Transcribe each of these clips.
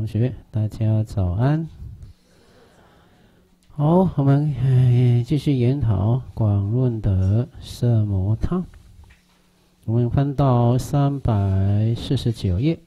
学，大家早安。好，我们继续研讨《广论》的色魔他。我们翻到349页。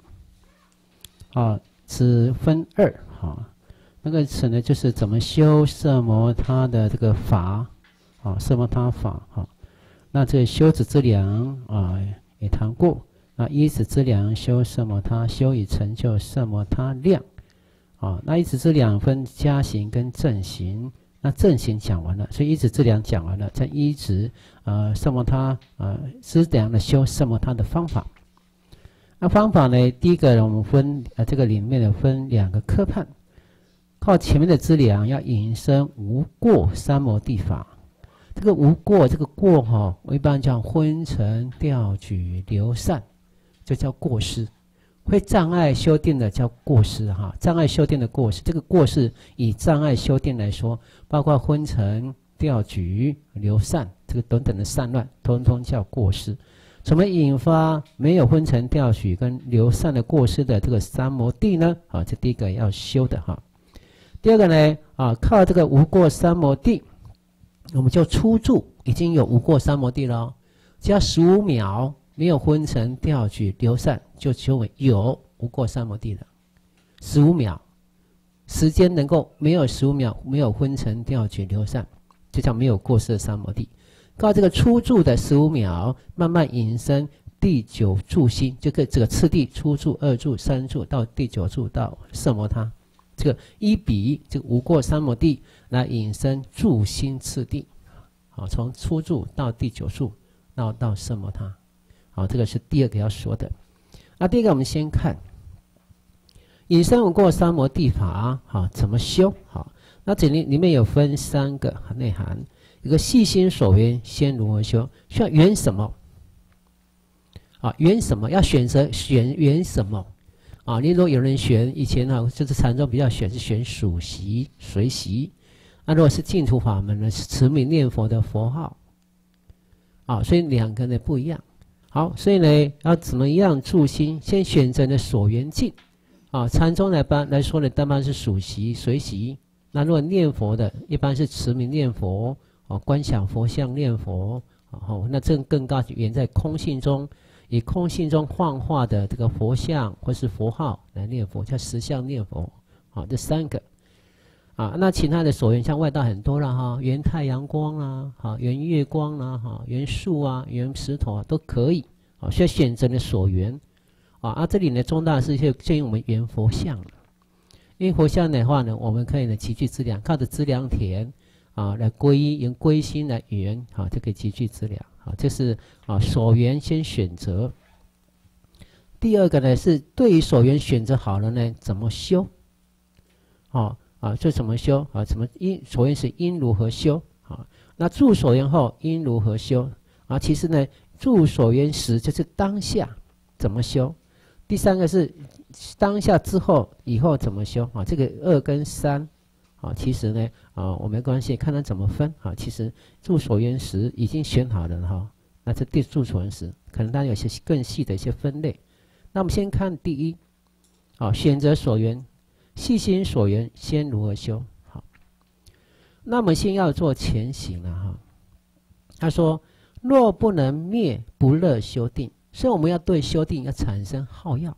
此分二。那个此呢，就是怎么修色魔他的这个法。色魔他法。那这修止之良也谈过。那依止之良修色魔他，修以成就色魔他量。那依止之良分加行跟正行。那正行讲完了，所以依止之良讲完了，在依止色魔他之良的修色魔他的方法。那方法呢，第一个我们分这个里面的分两个科判，靠前面的资粮要引申无过三摩地法。这个无过，这个过我一般叫昏沉、掉举、流散，就叫过失。会障碍修定的叫过失障碍修定的过失。这个过失以障碍修定来说，包括昏沉、掉举、流散这个等等的散乱，通通叫过失。怎么引发没有昏沉、掉举跟流散的过失的这个三摩地呢？这第一个要修的第二个呢靠这个无过三摩地，我们就初住已经有无过三摩地了，只要15秒没有昏沉、掉举、流散，就称为有无过三摩地了。15秒时间能够没有15秒没有昏沉、掉举、流散，就叫没有过失的三摩地。靠这个初住的15秒，慢慢引申第9住心，这个次第初住、2住、3住到第9住到色摩他，这个依比这个无过三摩地来引申住心次第。从初住到第9住到色摩他。这个是第二个要说的。那第一个我们先看引申无过三摩地法怎么修。那这里面有分3个内涵。一个细心所缘先如何修，需要缘什么缘什么，要选择缘什么例如有人选以前就是禅宗比较选是选属习随习。那如果是净土法门呢，是持名念佛的佛号所以两个呢不一样。好，所以呢要怎么样住心，先选择的所缘境禅宗来说呢，当然是属习随习。那如果念佛的一般是持名念佛观想佛像念佛那这更高源在空性中，以空性中幻化的这个佛像或是佛号来念佛，叫实相念佛这3个那其他的所缘像外道很多了缘太阳光缘月光缘树缘石头都可以需要选择的所缘这里呢中大是建议我们缘佛像了。因为佛像的话呢，我们可以呢集聚资粮，靠着资粮田来皈依，用皈心来缘就可以集聚资粮这是所缘先选择。第二个呢是对于所缘选择好了呢，怎么修就怎么修怎么所缘是因如何修那住所缘后因如何修其实呢住所缘时就是当下怎么修。第3个是当下之后以后怎么修这个2跟3其实呢我没关系，看他怎么分其实住所缘时已经选好了那这第住所缘时可能当然有些更细的一些分类。那我们先看第一选择所缘，细心所缘先如何修。那我们先要做前行了他说若不能灭不乐修定，所以我们要对修定要产生好要。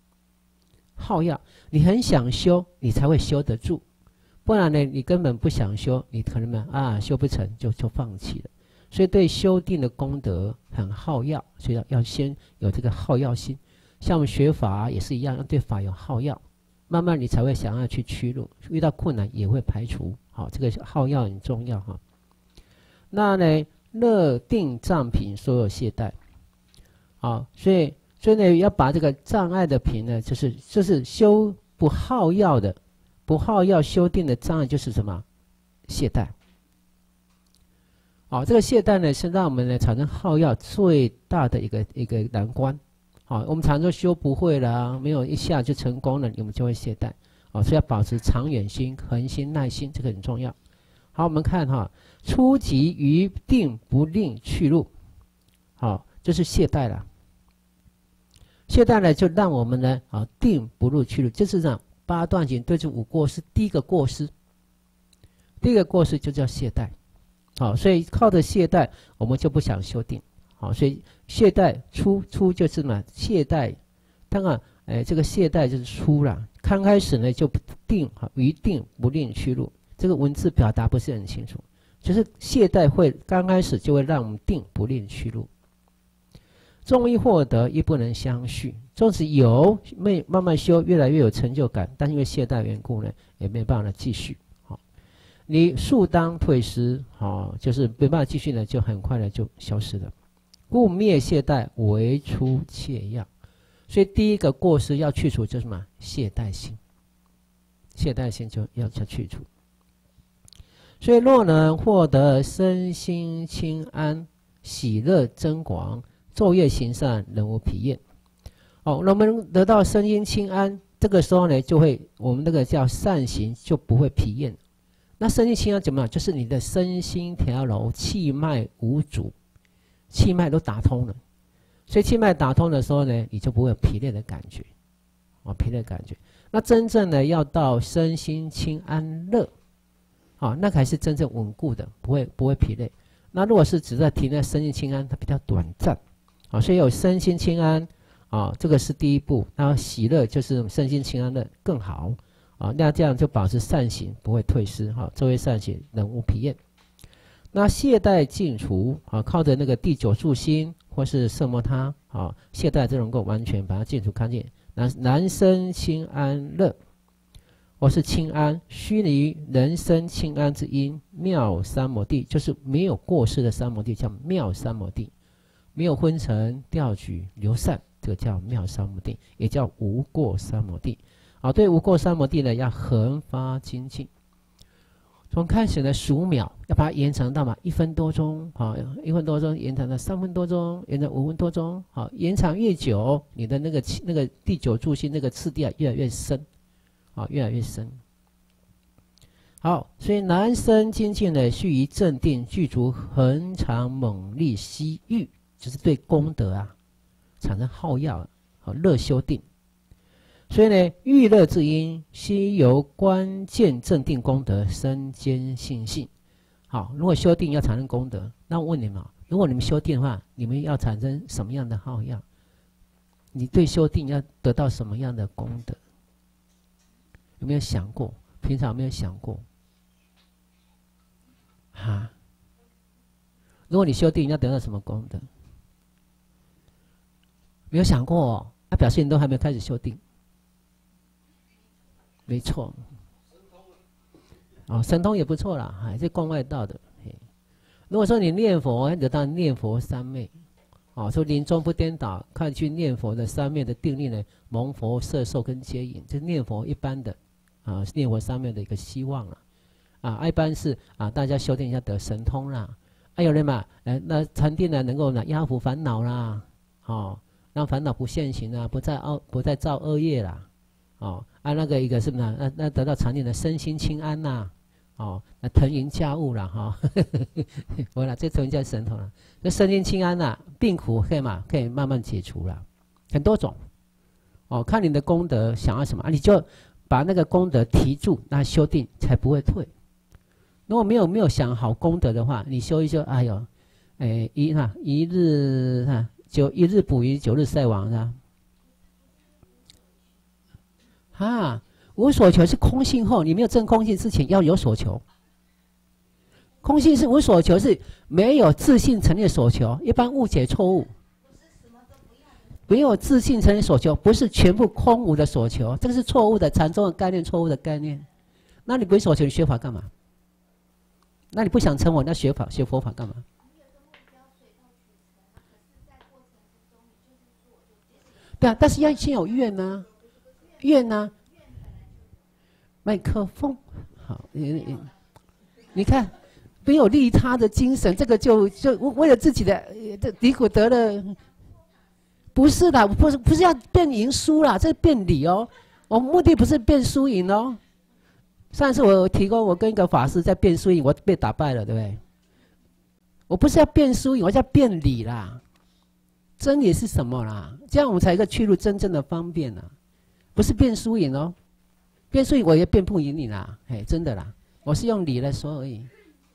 你很想修你才会修得住，不然呢你根本不想修，你可能修不成就放弃了。所以对修定的功德很好要，所以要先有这个好要心。像我们学法也是一样，要对法有好要，慢慢你才会想要去趋入，遇到困难也会排除这个好要很重要那呢乐定障品所有懈怠所以呢要把这个障碍的品呢，就是修不好要的，不好要修定的障碍就是什么懈怠这个懈怠呢是让我们呢产生好要最大的一个难关我们常说修不会了没有一下就成功了，我们就会懈怠所以要保持长远心、恒心、耐心，这个很重要。好，我们看初级于定不令去入就是懈怠了。懈怠呢就让我们呢定不入去入，就是这样八段锦对治五过失，第一个过失就叫懈怠。好，所以靠着懈怠，我们就不想修定。好，所以懈怠出就是嘛，懈怠。当然，这个懈怠就是出了。刚开始呢就不定，于定不令去路。这个文字表达不是很清楚，就是懈怠会刚开始就会让我们定不令去路。纵欲获得亦不能相续，纵使有慢慢修，越来越有成就感，但因为懈怠缘故呢，也没办法继续。好，你速当退失，好，就是没办法继续呢，就很快的就消失了。故灭懈怠为出切要，所以第一个过失要去除就是什么？懈怠心，懈怠心就要去除。所以若能获得身心清安、喜乐增广，昼夜行善，人无疲厌。哦，那我们得到身心清安，这个时候呢，就会我们那个叫善行就不会疲厌。那身心清安怎么样？就是你的身心调柔，气脉无阻，气脉都打通了。所以气脉打通的时候呢，你就不会有疲累的感觉，疲累的感觉。那真正的要到身心清安乐，那才是真正稳固的，不会疲累。那如果是只在停在身心清安，它比较短暂。所以有身心清安这个是第一步。那喜乐就是身心清安乐更好那这样就保持善行不会退失昼夜善行，人无疲厌。那懈怠尽除靠着那个第九住心或是色摩他懈怠就能够完全把它尽除干净。男生清安乐或是清安，须离人生清安之因，妙三摩地，就是没有过失的三摩地，叫妙三摩地。没有昏沉、掉举、流散，这个叫妙三摩地，也叫无过三摩地。对无过三摩地呢，要恒发精进。从开始的数秒，要把它延长到1分多钟，1分多钟延长到3分多钟，延长5分多钟，延长越久，你的那个第九住心那个次第越来越深，越来越深。好，所以男生精进呢，须于正定具足恒常猛力息欲，就是对功德产生好要，乐修定。所以呢，欲乐之因，悉由关键正定功德生坚信性。好，如果修定要产生功德，那我问你们如果你们修定的话，你们要产生什么样的好要？你对修定要得到什么样的功德？有没有想过？平常有没有想过？如果你修定要得到什么功德？没有想过表示你都还没有开始修定。没错，神通也不错啦，这观外道的。如果说你念佛，得到念佛三昧，说临终不颠倒，看去念佛的三昧的定力呢，蒙佛摄受跟接引，这是念佛一般的念佛三昧的一个希望了一般是大家修定一下得神通啦，有人嘛，那禅定呢能够压伏烦恼啦，让烦恼不现行啦，不再造恶业啦。那个一个是不是那得到禅定的身心清安呐那腾云驾雾啦我啦这腾云驾神通啦，那身心清安啦，病苦可以慢慢解除啦，很多种看你的功德想要什么你就把那个功德提住，那修定才不会退。如果没有想好功德的话，你修一修，一日捕鱼，9日晒网是吧？无所求是空性后，你没有证空性之前要有所求。空性是无所求，是没有自信成立的所求，一般误解错误。没有自信成立所求，不是全部空无的所求，这个是错误的禅宗的概念，错误的概念。那你不会所求，你学法干嘛？那你不想成佛，那学佛法干嘛？对但是要先有愿呐。愿呢？麦克风好，你看，没有利他的精神，这个就为了自己的这离苦得了，不是的，不是要变赢输啦，这是变理我目的不是变输赢上次我提供我跟一个法师在变输赢，我被打败了，对不对？我不是要变输赢，我要变理啦。真理是什么啦？这样我们才一个去路真正的方便不是变输赢变数我也变不赢你啦，哎，真的啦，我是用理来说而已。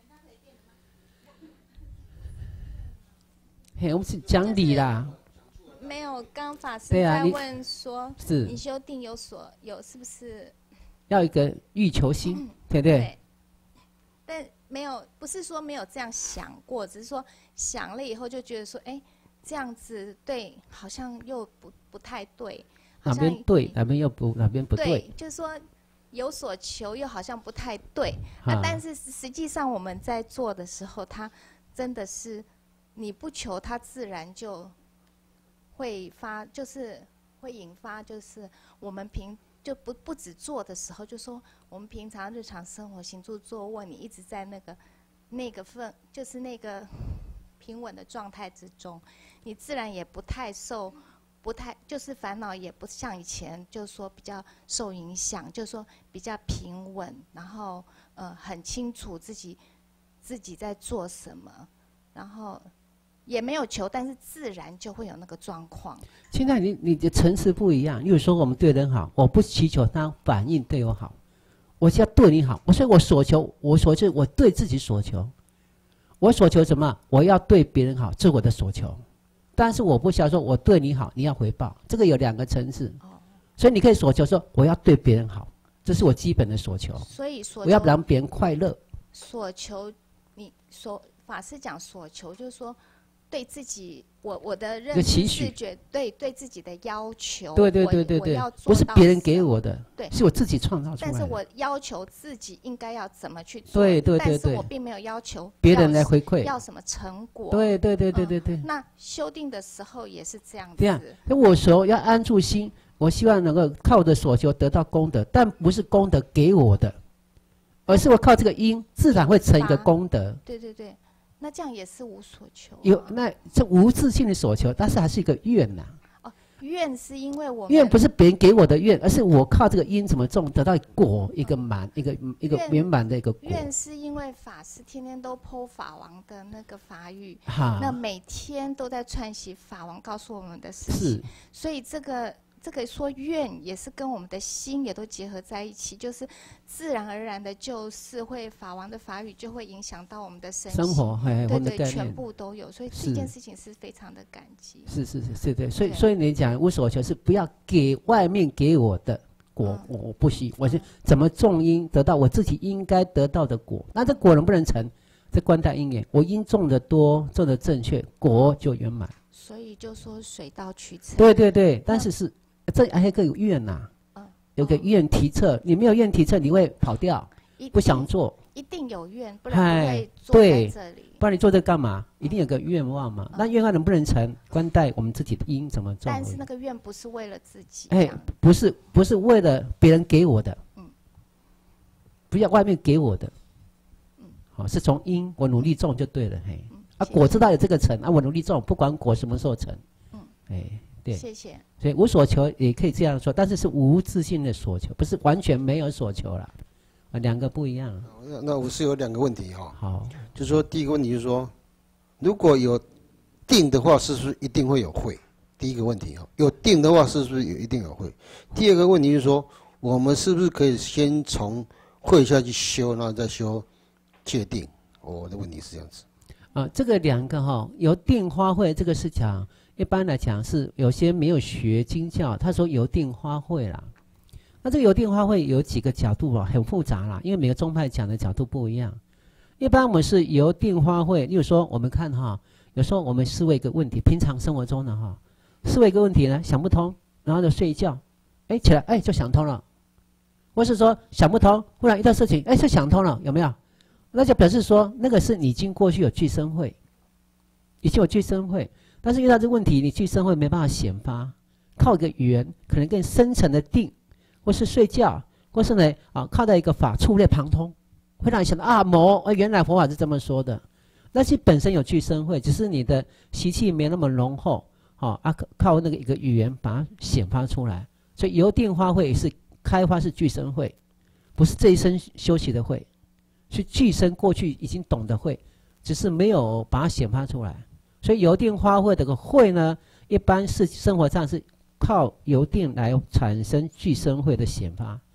嘿，我们是讲理啦。 没有，刚法师在问说， 是你修定有是不是要一个欲求心，对不对？ 对。但没有，不是说没有这样想过，只是说想了以后就觉得说，哎，这样子对，好像又不太对。 哪边对，哪边又不，哪边不对？ 对，就是说有所求，又好像不太对。但是实际上我们在做的时候，它真的是你不求，它自然就会就是会引发，就是我们就不止做的时候，就说我们平常日常生活行住坐卧，你一直在就是那个平稳的状态之中，你自然也不太就是烦恼也不像以前，就是说比较受影响，就是说比较平稳，然后很清楚自己在做什么，然后也没有求，但是自然就会有那个状况。 现在你的层次不一样，有时候我们对人好，我不祈求他反应对我好，我是要对你好，所以我所求，我对自己所求，我所求什么？我要对别人好，这是我的所求。但是我不需要说我对你好，你要回报，这个有2个层次。所以你可以所求说我要对别人好，这是我基本的所求。 所以我要让别人快乐。 所求，法师讲所求，就是说对自己，我的认知是对自己的要求。 对，不是别人给我的， 对， 是我自己创造出来的。 但是我要求自己应该要怎么去做。 对， 但是我并没有要求别人来回馈， 要什么成果。 对。 那修订的时候也是这样子。 这样，我所要安住心，我希望能够靠我的所求得到功德，但不是功德给我的，而是我靠这个因，自然会成一个功德。 对。那这样也是无所求。 那这无自性的所求，但是还是一个愿呐。 愿是因为我们愿不是别人给我的愿，而是我靠这个因怎么种得到果，一个圆满的一个果。 愿是因为法师天天都剖法王的那个法语，那每天都在串习法王告诉我们的事情，所以这个说愿也是跟我们的心也都结合在一起，就是自然而然的，就是会法王的法语就会影响到我们的生活， 对，全部都有，所以这件事情是非常的感激。 是，对，所以你讲无所求是不要给外面给我的果，我不需，我是怎么种因得到我自己应该得到的果，那这果能不能成？这关在因缘，我因种的多，种的正确，果就圆满。 所以就说水到渠成。 对，但是这还有一个有愿呐，有个愿提测，你没有愿提测，你会跑掉，不想做。 一定有愿，不然不会坐在这里。 不然你做这干嘛？一定有个愿望嘛。那愿望能不能成，关在我们自己的因怎么做。 但是那个愿不是为了自己。 不是为了别人给我的，不要外面给我的，好，是从因我努力种就对了，果知道有这个成，我努力种，不管果什么时候成，对， 谢谢。 所以无所求也可以这样说，但是是无自性的所求，不是完全没有所求了，2个不一样。 那我是有2个问题哈。 好， 就是说第一个问题就是说，如果有定的话，是不是一定会有慧？第一个问题哈，有定的话，是不是一定有慧？第二个问题就是说，我们是不是可以先从慧下去修，然后再修戒定？我的问题是这样子。 这个2个由定发慧，这个是讲。一般来讲是有些没有学经教，他说由定发慧啦。那这个由定发慧有几个角度很复杂啦，因为每个宗派讲的角度不一样。一般我们是由定发慧，例如说我们看有时候我们思维一个问题，平常生活中的思维一个问题呢想不通，然后就睡一觉，起来就想通了，或是说想不通，忽然遇到事情就想通了，有没有？那就表示说那个是你已经过去有具身慧，已经有具身慧。但是遇到这个问题，你具身慧没办法显发，靠一个缘，可能更深层的定，或是睡觉，或是呢靠到一个法触类旁通，会让你想到原来佛法是这么说的。那是本身有具身慧，只是你的习气没那么浓厚，靠那个一个语言把它显发出来。所以由定发慧是开发是具身慧，不是这一生修习的慧，是具身过去已经懂的慧，只是没有把它显发出来。所以由定发慧这个慧呢，一般是生活上是靠由定来产生具身慧的显发，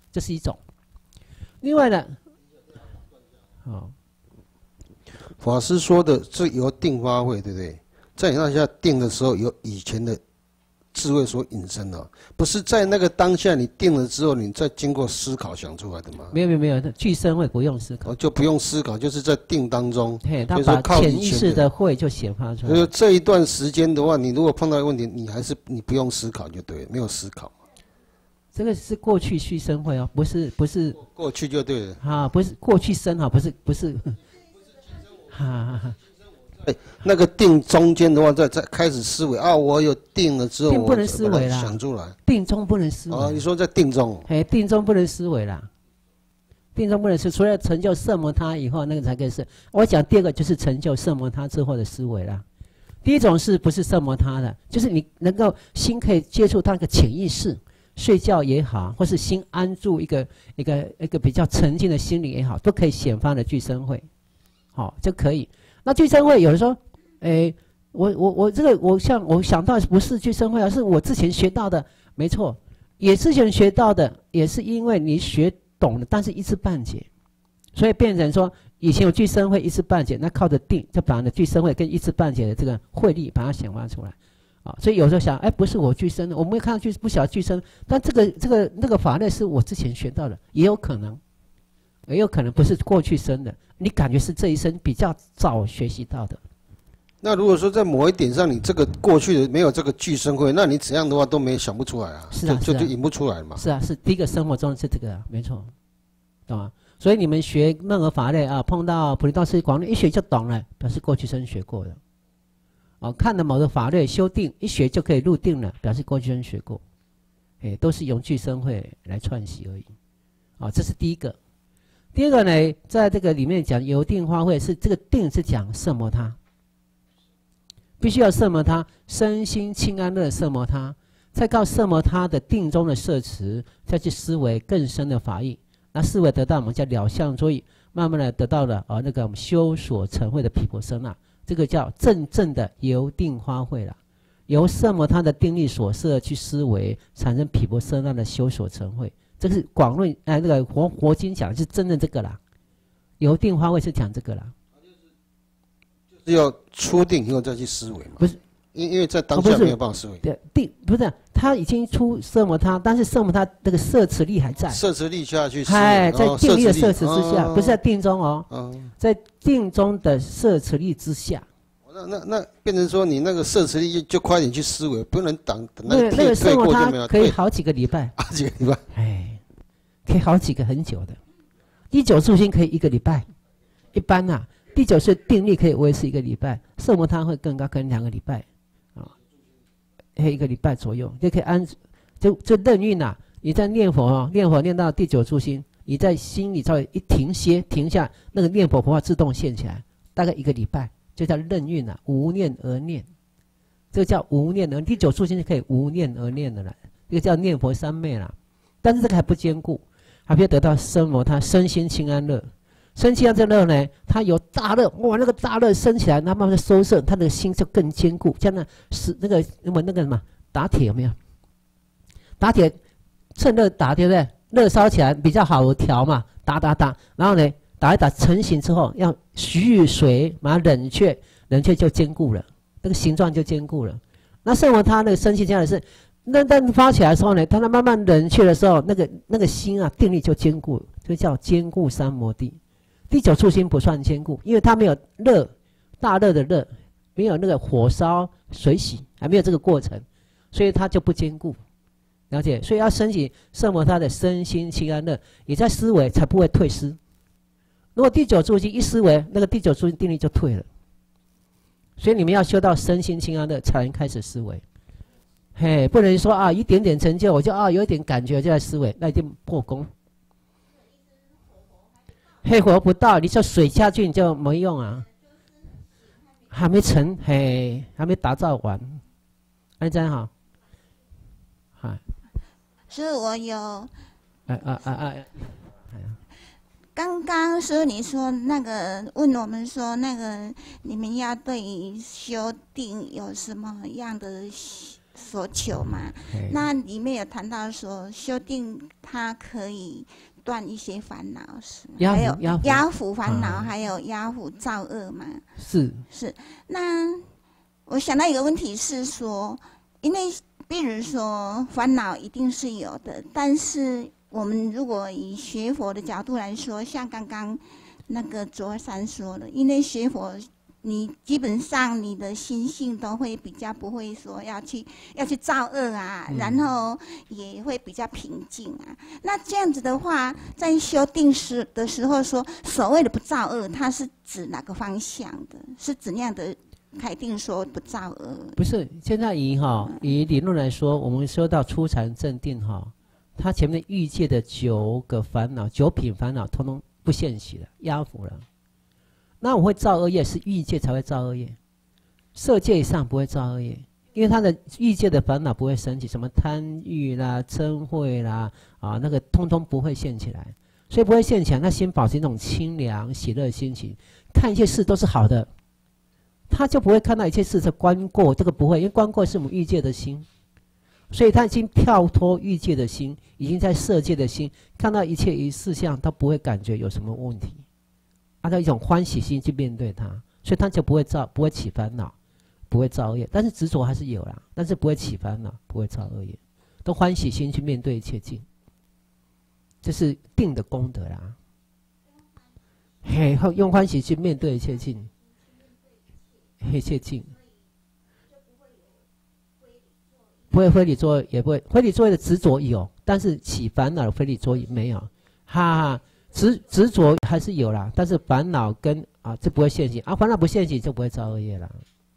这是一种。另外呢， 法师说的是由定发慧，对不对？在你当下定的时候，有以前的智慧所引申的，不是在那个当下你定了之后，你再经过思考想出来的吗？ 没有，具身慧不用思考， 就不用思考，就是在定当中， 嘿，他把潜意识的慧就显发出来。 所以这一段时间的话，你如果碰到问题，你不用思考就对了，没有思考。 这个是过去续生慧哦，不是过去就对了啊，不是过去生啊，不是， 那个定中间的话，再开始思维啊，我有定了之后， 定不能思维啦， 想出来， 定中不能思维啊。你说在定中， 定中不能思维啦，定中不能思，除了成就色摩他以后，那个才可以是。我讲第二个就是成就色摩他之后的思维啦。第一种是不是色摩他的，就是你能够心可以接触到那个潜意识。睡觉也好，或是心安住一个比较沉静的心灵也好，都可以显发的具身慧，好就可以。那具身慧有的时候，我这个我想到不是具身慧，而是我之前学到的，没错，也之前学到的，也是因为你学懂了，但是一知半解，所以变成说以前有具身慧一知半解，那靠着定就把那具身慧跟一知半解的这个慧力把它显发出来。所以有时候想，不是我具身的，我没有看到不晓得具身，但那个法类是我之前学到的，也有可能不是过去生的，你感觉是这一生比较早学习到的。 那如果说在某一点上，你这个过去的没有这个具身慧，那你怎样的话都没想不出来啊，就引不出来嘛。 是啊，是第一个生活中是这个，没错，懂吗？所以你们学任何法类啊，碰到菩提道次广论一学就懂了，表示过去生学过的。看了某个法律修定，一学就可以入定了，表示过去生学过，都是用具身慧来串习而已，这是第一个。第二个呢，在这个里面讲有定发慧，是这个定是讲色摩他，必须要色摩他，身心清安乐色摩他，再靠色摩他的定中的摄持，再去思维更深的法义，那思维得到我们叫了相作意，慢慢的得到了那个我们修所成慧的毗婆舍那。这个叫真正的由定发慧了，由色摩他的定力所摄去思维，产生毗婆舍那的修所成慧。这是广论那个佛经讲的是真的这个啦，由定发慧是讲这个啦， 就是要出定以后再去思维嘛。不是，因为在当下没有办法思维。 对，定不是他已经出色摩他，但是色摩他那个摄持力还在， 摄持力下去思维，在定力的摄持之下，不是在定中在定中的摄持力之下。 那变成说你那个摄持力就快点去思维，不能等那个色摩他可以好几个礼拜， 好几个礼拜， 可以好几个很久的。第九住心可以一个礼拜，一般第九是定力可以维持一个礼拜，色摩他会更高，可能2个礼拜1个礼拜左右就可以就任运你在念佛念到第九住心，你在心里稍微一停下，那个念佛佛号自动现起来，大概1个礼拜。就叫任运无念而念，这个叫无念而第九住心是可以无念而念的了，这个叫念佛三昧啦。但是这个还不坚固，还必须得到生摩他身心清安乐。身心安乐呢，它有大乐，哇，那个大乐升起来，那慢慢的收摄，他的心就更坚固。像那个什么打铁有没有？打铁趁热打，对不对？热烧起来比较好调嘛，打，然后呢？打一打成型之后，要蓄水把它冷却就坚固了，那个形状就坚固了。那圣摩他那个生气这样的是，那发起来的时候呢，它慢慢冷却的时候，那个心定力就坚固，就叫坚固三摩地。第九住心不算坚固，因为它没有大热的热，没有那个火烧水洗，还没有这个过程，所以它就不坚固。了解？所以要升起圣摩他的身心清安乐，你在思维才不会退失。如果第九住心一思维，那个第九住心定力就退了。所以你们要修到身心清安乐，才能开始思维。不能说一点点成就，我就有一点感觉就在思维，那一定破功。黑火不到，你叫水下去你就没用啊，还没成，还没打造完。安真好， 所以我有。刚刚说你说那个问我们说那个你们要对修定有什么样的所求嘛。那里面有谈到说，修定它可以断一些烦恼，是吗？还有压伏烦恼，还有压伏造恶嘛。 是。 那我想到一个问题是说，因为比如说烦恼一定是有的，但是我们如果以学佛的角度来说，像刚刚那个卓山说的，因为学佛，你基本上你的心性都会比较不会说要去造恶啊，然后也会比较平静啊。那这样子的话，在修定的时候说，所谓的不造恶，它是指哪个方向的？是指那样的开定说不造恶？ 不是，现在以理论来说，我们说到初禅正定它前面欲界的9个烦恼、9品烦恼，通通不现起了，压服了。那我会造恶业，是欲界才会造恶业，色界以上不会造恶业，因为他的欲界的烦恼不会升起，什么贪欲啦、嗔恚啦那个通通不会现起来，所以不会现起来，那心保持一种清凉喜乐的心情，看一切事都是好的，他就不会看到一切事是观过，这个不会，因为观过是我们欲界的心，所以他已经跳脱欲界的心，已经在色界的心，看到一切一事项，他不会感觉有什么问题。按照一种欢喜心去面对它，所以他就不会起烦恼，不会造恶业。但是执着还是有啦，但是不会起烦恼，不会造恶业，都欢喜心去面对一切境，这是定的功德啦。用欢喜去面对一切境，一切境，不会非礼作业，也不会非礼作业的执着有，但是起烦恼的非礼作业没有，执着还是有啦，但是烦恼跟这不会现行烦恼不现行就不会造恶业啦。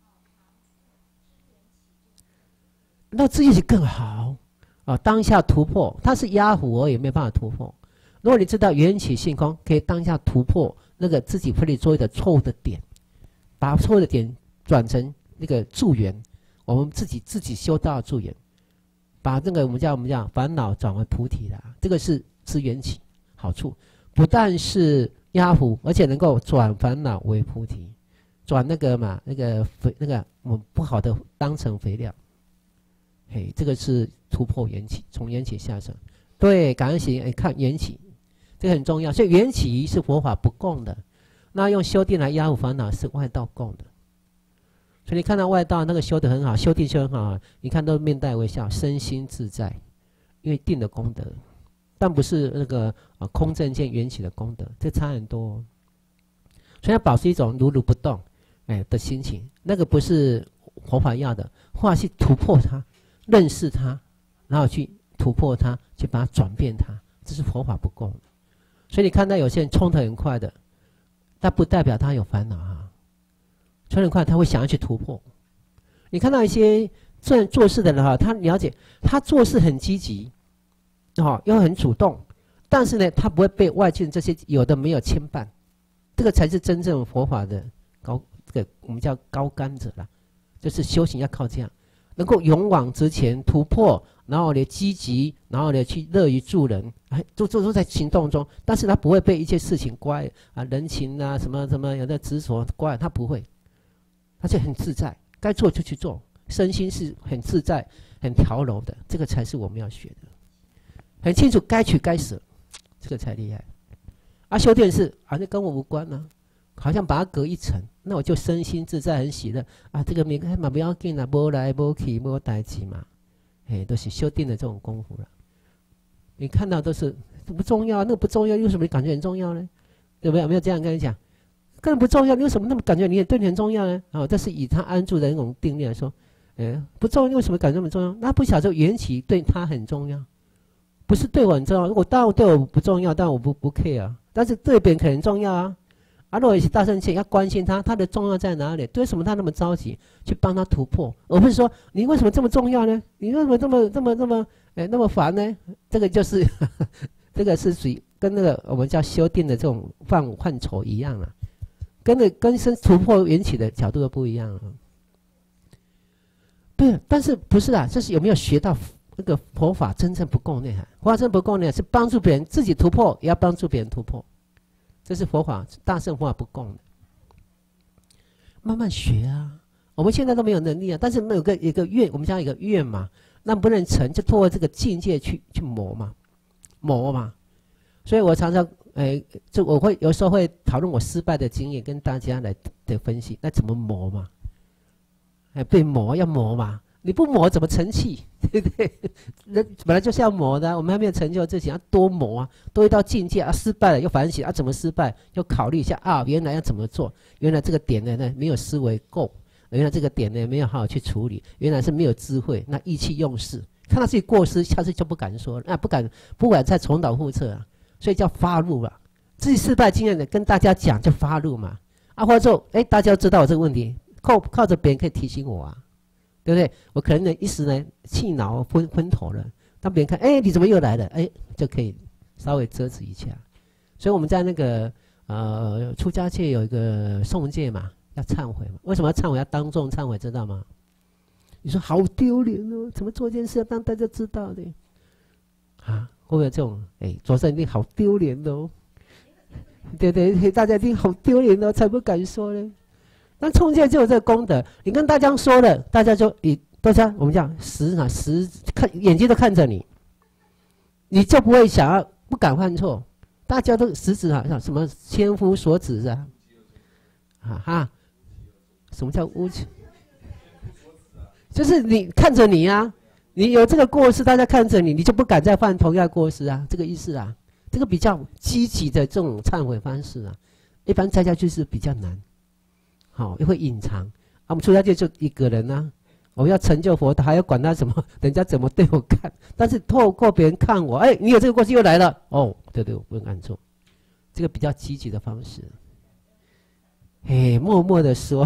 那自己更好当下突破，它是压伏而已，没办法突破。如果你知道缘起性空，可以当下突破那个自己非礼作业的错误的点，把错误的点转成那个助缘，我们自己修道的助缘，把那个我们叫烦恼转为菩提啦，这个是缘起好处。不但是压伏，而且能够转烦恼为菩提，转那个我们不好的当成肥料。这个是突破缘起，从缘起下生。对，感恩行，看缘起，这个很重要。所以缘起是佛法不共的，那用修定来压伏烦恼是外道共的。所以你看到外道那个修得很好，修定修得很好，你看都面带微笑，身心自在，因为定的功德。但不是那个空正见缘起的功德，这差很多所以要保持一种如如不动的心情，那个不是佛法要的，佛法去突破它，认识它，然后去突破它，去把它转变它，这是佛法不共的。所以你看到有些人冲得很快的，但不代表他有烦恼冲得很快他会想要去突破。你看到一些做事的人他了解他做事很积极又很主动，但是呢，他不会被外境这些有的没有牵绊，这个才是真正佛法的这个我们叫高竿者啦，就是修行要靠这样，能够勇往直前突破，然后呢积极，然后呢去乐于助人，都在行动中，但是他不会被一些事情挂人情什么有的执着挂，他不会，他就很自在，该做就去做，身心是很自在、很调柔的，这个才是我们要学的。很清楚该取该舍，这个才厉害。修定是那跟我无关好像把它隔一层，那我就身心自在，很喜乐这个嘛不要紧没来没去没代志嘛，都是修定的这种功夫了。你看到都是不重要，那个不重要，为什么你感觉很重要呢？对不对？有没有这样跟你讲？根本不重要，你为什么那么感觉你对你很重要呢？这是以他安住的那种定力来说，不重要，为什么感觉那么重要？那不晓得缘起对他很重要。不是对我很重要，当然对我不重要，但我不 care 但是对别人可能重要如果是大圣切要关心他的重要在哪里？为什么他那么着急去帮他突破，而不是说你为什么这么重要呢？你为什么那么烦呢？这个就是这个是属于跟那个我们叫修定的这种范畴一样跟突破缘起的角度都不一样对，但是不是这是有没有学到？那个佛法真正不共内涵，佛法真正不共内涵是帮助别人自己突破，也要帮助别人突破，这是佛法大乘佛法不共的。慢慢学我们现在都没有能力啊，但是我们有一个愿，我们讲一个愿嘛，那不能成，就透过这个境界去磨嘛，所以我常常就我会有时候会讨论我失败的经验，跟大家来的分析，那怎么磨嘛？被磨要磨嘛，你不磨怎么成器？对不对？人本来就是要磨的，我们还没有成就之前要多磨啊，多一道境界啊，失败了又反省啊，怎么失败？又考虑一下啊，原来要怎么做？原来这个点呢没有思维够，原来这个点呢没有好好去处理，原来是没有智慧，那意气用事，看到自己过失，下次就不敢说了，那不敢再重蹈覆辙啊，所以叫发怒了。自己失败经验的跟大家讲就发怒嘛，啊，或者说大家知道我这个问题，靠着别人可以提醒我啊。对不对？我可能呢一时呢气恼昏头了，当别人看，你怎么又来了？就可以稍微遮止一下。所以我们在那个出家界有一个诵戒嘛，要忏悔嘛。为什么要忏悔？要当众忏悔，知道吗？你说好丢脸哦，怎么做件事要让大家知道的？啊，会不会有这种？左山一定好丢脸哦。对，大家一定好丢脸哦，才不敢说呢。那冲戒就有这个功德，你跟大家说了，大家就大家我们讲实看眼睛都看着你，你就不会想要不敢犯错，大家都实质啊，什么千夫所指啊，什么叫无情？就是你看着你啊，你有这个过失，大家看着你，你就不敢再犯同样过失啊，这个意思啊，这个比较积极的这种忏悔方式啊，一般在家就是比较难。好，又会隐藏。我们出家界就一个人啊，我要成就佛，他还要管他什么，人家怎么对我看？但是透过别人看我，你有这个过失又来了，对，我不能按错，这个比较积极的方式。默默的说，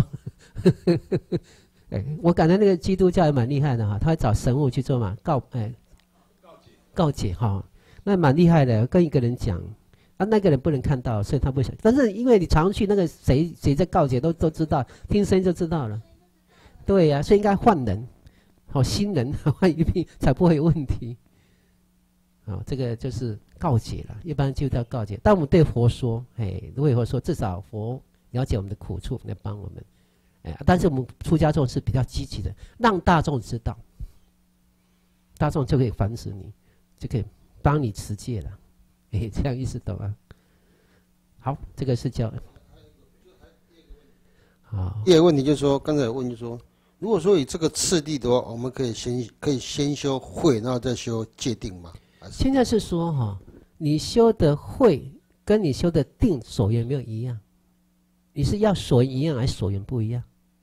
我感觉那个基督教也蛮厉害的哈，他会找神父去做嘛，告解哈，那蛮厉害的，跟一个人讲。那个人不能看到，所以他不想。但是因为你常去那个谁在告解都知道，听声音就知道了。对呀，所以应该换人，新人换一批才不会有问题。这个就是告解了，一般就叫告解。但我们对佛说，如果佛说，至少佛了解我们的苦处来帮我们。但是我们出家众是比较积极的，让大众知道，大众就可以反省你，就可以帮你持戒了。这样意思懂吗？好，这个是叫第二个问题就是说，刚才有问就是说，如果说以这个次第的话，我们可以先修慧，然后再修戒定吗？ 现在是说你修的慧跟你修的定所缘没有一样，你是要所缘一样还是所缘不一样？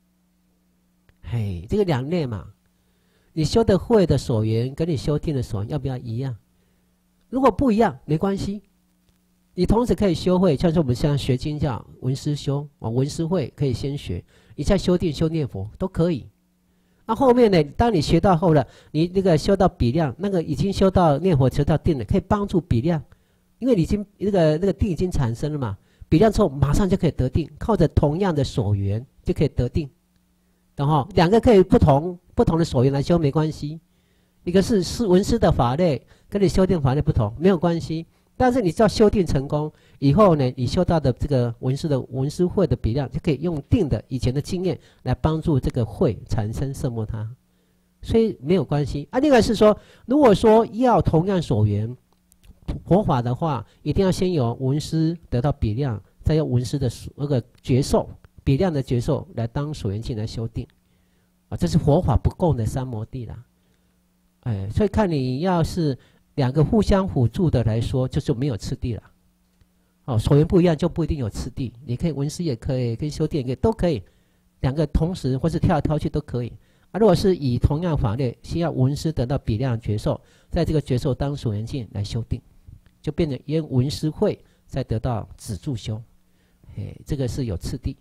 这个两类嘛，你修的慧的所缘跟你修定的所缘要不要一样？如果不一样没关系，你同时可以修慧，像是我们现在学经教文思修文思慧可以先学，你再修定修念佛都可以。那后面呢，当你学到后了，你那个修到比量，那个已经修到念佛修到定了，可以帮助比量，因为你已经那个定已经产生了嘛，比量之后马上就可以得定，靠着同样的所缘就可以得定，懂哈？两个可以不同的所缘来修没关系，一个是文思的法类。跟你修定法类不同，没有关系。但是你只要修定成功以后呢，你修到的这个文思慧的比量，就可以用定的以前的经验来帮助这个慧产生色摩他，所以没有关系。另外是说，如果说要同样所缘佛法的话，一定要先有文思得到比量，再用文思的那个觉受比量的觉受来当所缘境来修定这是佛法不共的三摩地啦。所以看你要是两个互相辅助的来说，就是没有次第了。所缘不一样就不一定有次第，你可以文思也可以，跟修定也可以，都可以，两个同时或是跳来跳去都可以。如果是以同样法类，先要文思得到比量觉受，在这个觉受当所缘境来修定，就变成因文思慧再得到止住修。这个是有次第。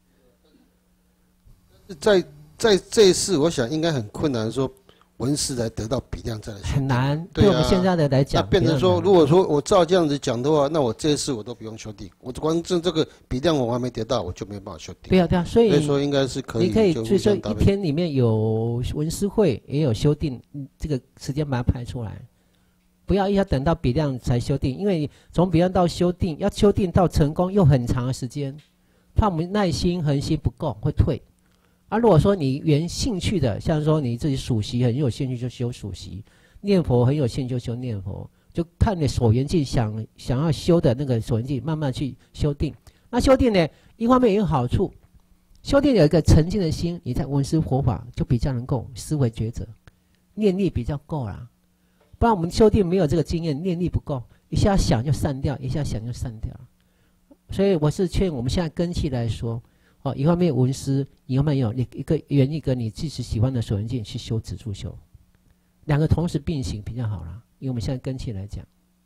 在这一世，我想应该很困难说。文思来得到比量再来修， 很难。对我们现在的来讲， 那变成说，如果说我照这样子讲的话，那我这一世我都不用修定，我光这个比量我还没得到，我就没办法修定。 对啊，所以说应该是可以。 你可以，所以说一天里面有文思慧，也有修定，这个时间把它排出来，不要一下等到比量才修定，因为从比量到修定，要修定到成功又很长的时间，怕我们耐心恒心不够会退。 啊，如果说你原兴趣的，像说你自己属习很有兴趣就修属习，念佛很有兴趣就修念佛，就看你所缘境想要修的那个所缘境，慢慢去修定。那修定呢，一方面也有好处，修定有一个沉静的心，你在闻思佛法就比较能够思维抉择，念力比较够啦。不然我们修定没有这个经验，念力不够，一下想就散掉，一下想就散掉。所以我是劝我们现在根器来说，哦，一方面闻思，一方面有一个缘一个你自己喜欢的所缘境去修止住修，两个同时并行比较好啦。因为我们现在根器来讲，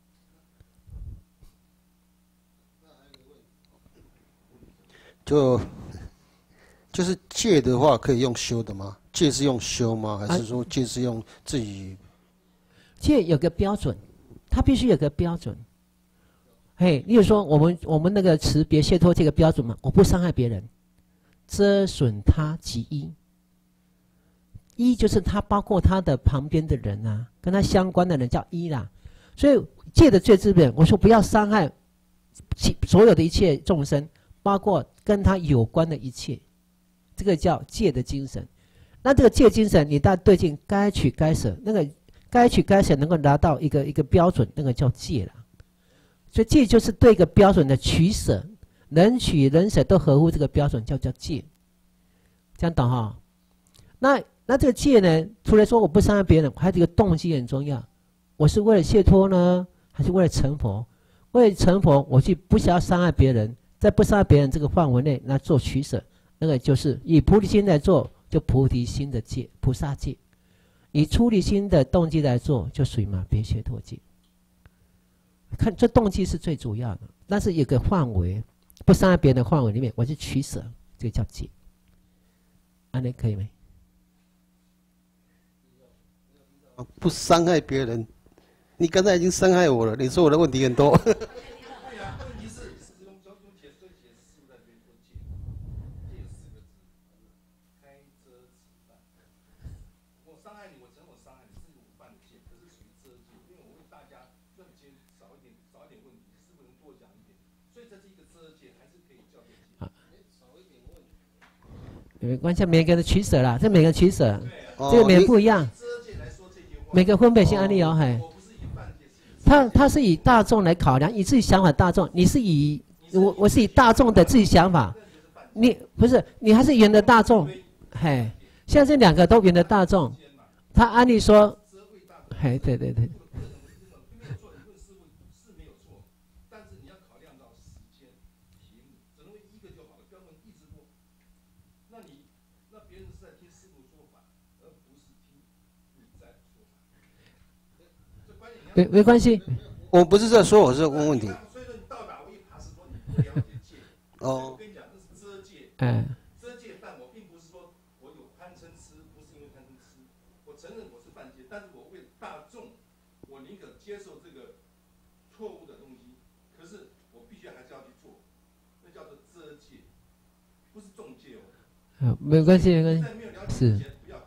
就是戒的话可以用修的吗？戒是用修吗？还是说戒是用自己？ 戒有个标准，它必须有个标准。嘿，例如说我们那个持别解脱这个标准嘛，我不伤害别人，遮损他即一。一就是他包括他的旁边的人啊，跟他相关的人叫一啦。所以戒的最基本，我说不要伤害所有的一切众生，包括跟他有关的一切，这个叫戒的精神。那这个戒精神，你大对境该取该舍，那个该取该舍能够达到一个标准，那个叫戒啦。所以戒就是对一个标准的取舍，能取能舍都合乎这个标准，叫戒。这样懂哈？那这个戒呢，除了说我不伤害别人，还有这个动机很重要。我是为了解脱呢，还是为了成佛？为了成佛，我去不想要伤害别人，在不伤害别人这个范围内，那做取舍，那个就是以菩提心来做，就菩提心的戒，菩萨戒；以出离心的动机来做，就属于嘛别解脱戒。看这动机是最主要的，但是有个范围，不伤害别人的范围里面，我去取舍，这个叫戒。安利可以没？ 不伤害别人，你刚才已经伤害我了。你说我的问题很多。 对啊，问题是用解释是在这边说戒，戒四个字，开遮止犯。我伤害你，我承认我伤害你，是我犯的戒，可是属于遮戒，因为我为大家认清少一点问题，是不能多讲一点，所以这是一个遮戒，还是可以叫做戒。少一点问题。 没关系，每个人的取舍啦，这每个人取舍，这个每个人不一样。每个分别性案例哦，嘿，他是以大众来考量，以自己想法大众，你是以我是以大众的自己想法，你不是你还是沿着大众，嘿，现在这两个都沿着大众，他案例说，嘿，对。没关系， 我不是在说，我是问问题。 所以说你到达我一爬是说你不了解戒。哦。我跟你讲，这是遮戒。遮戒犯我并不是说我有贪嗔痴，不是因为贪嗔痴，我承认我是犯戒，但是我为大众，我宁可接受这个错误的东西，可是我必须还是要去做，那叫做遮戒，不是重戒哦。 没关系，是。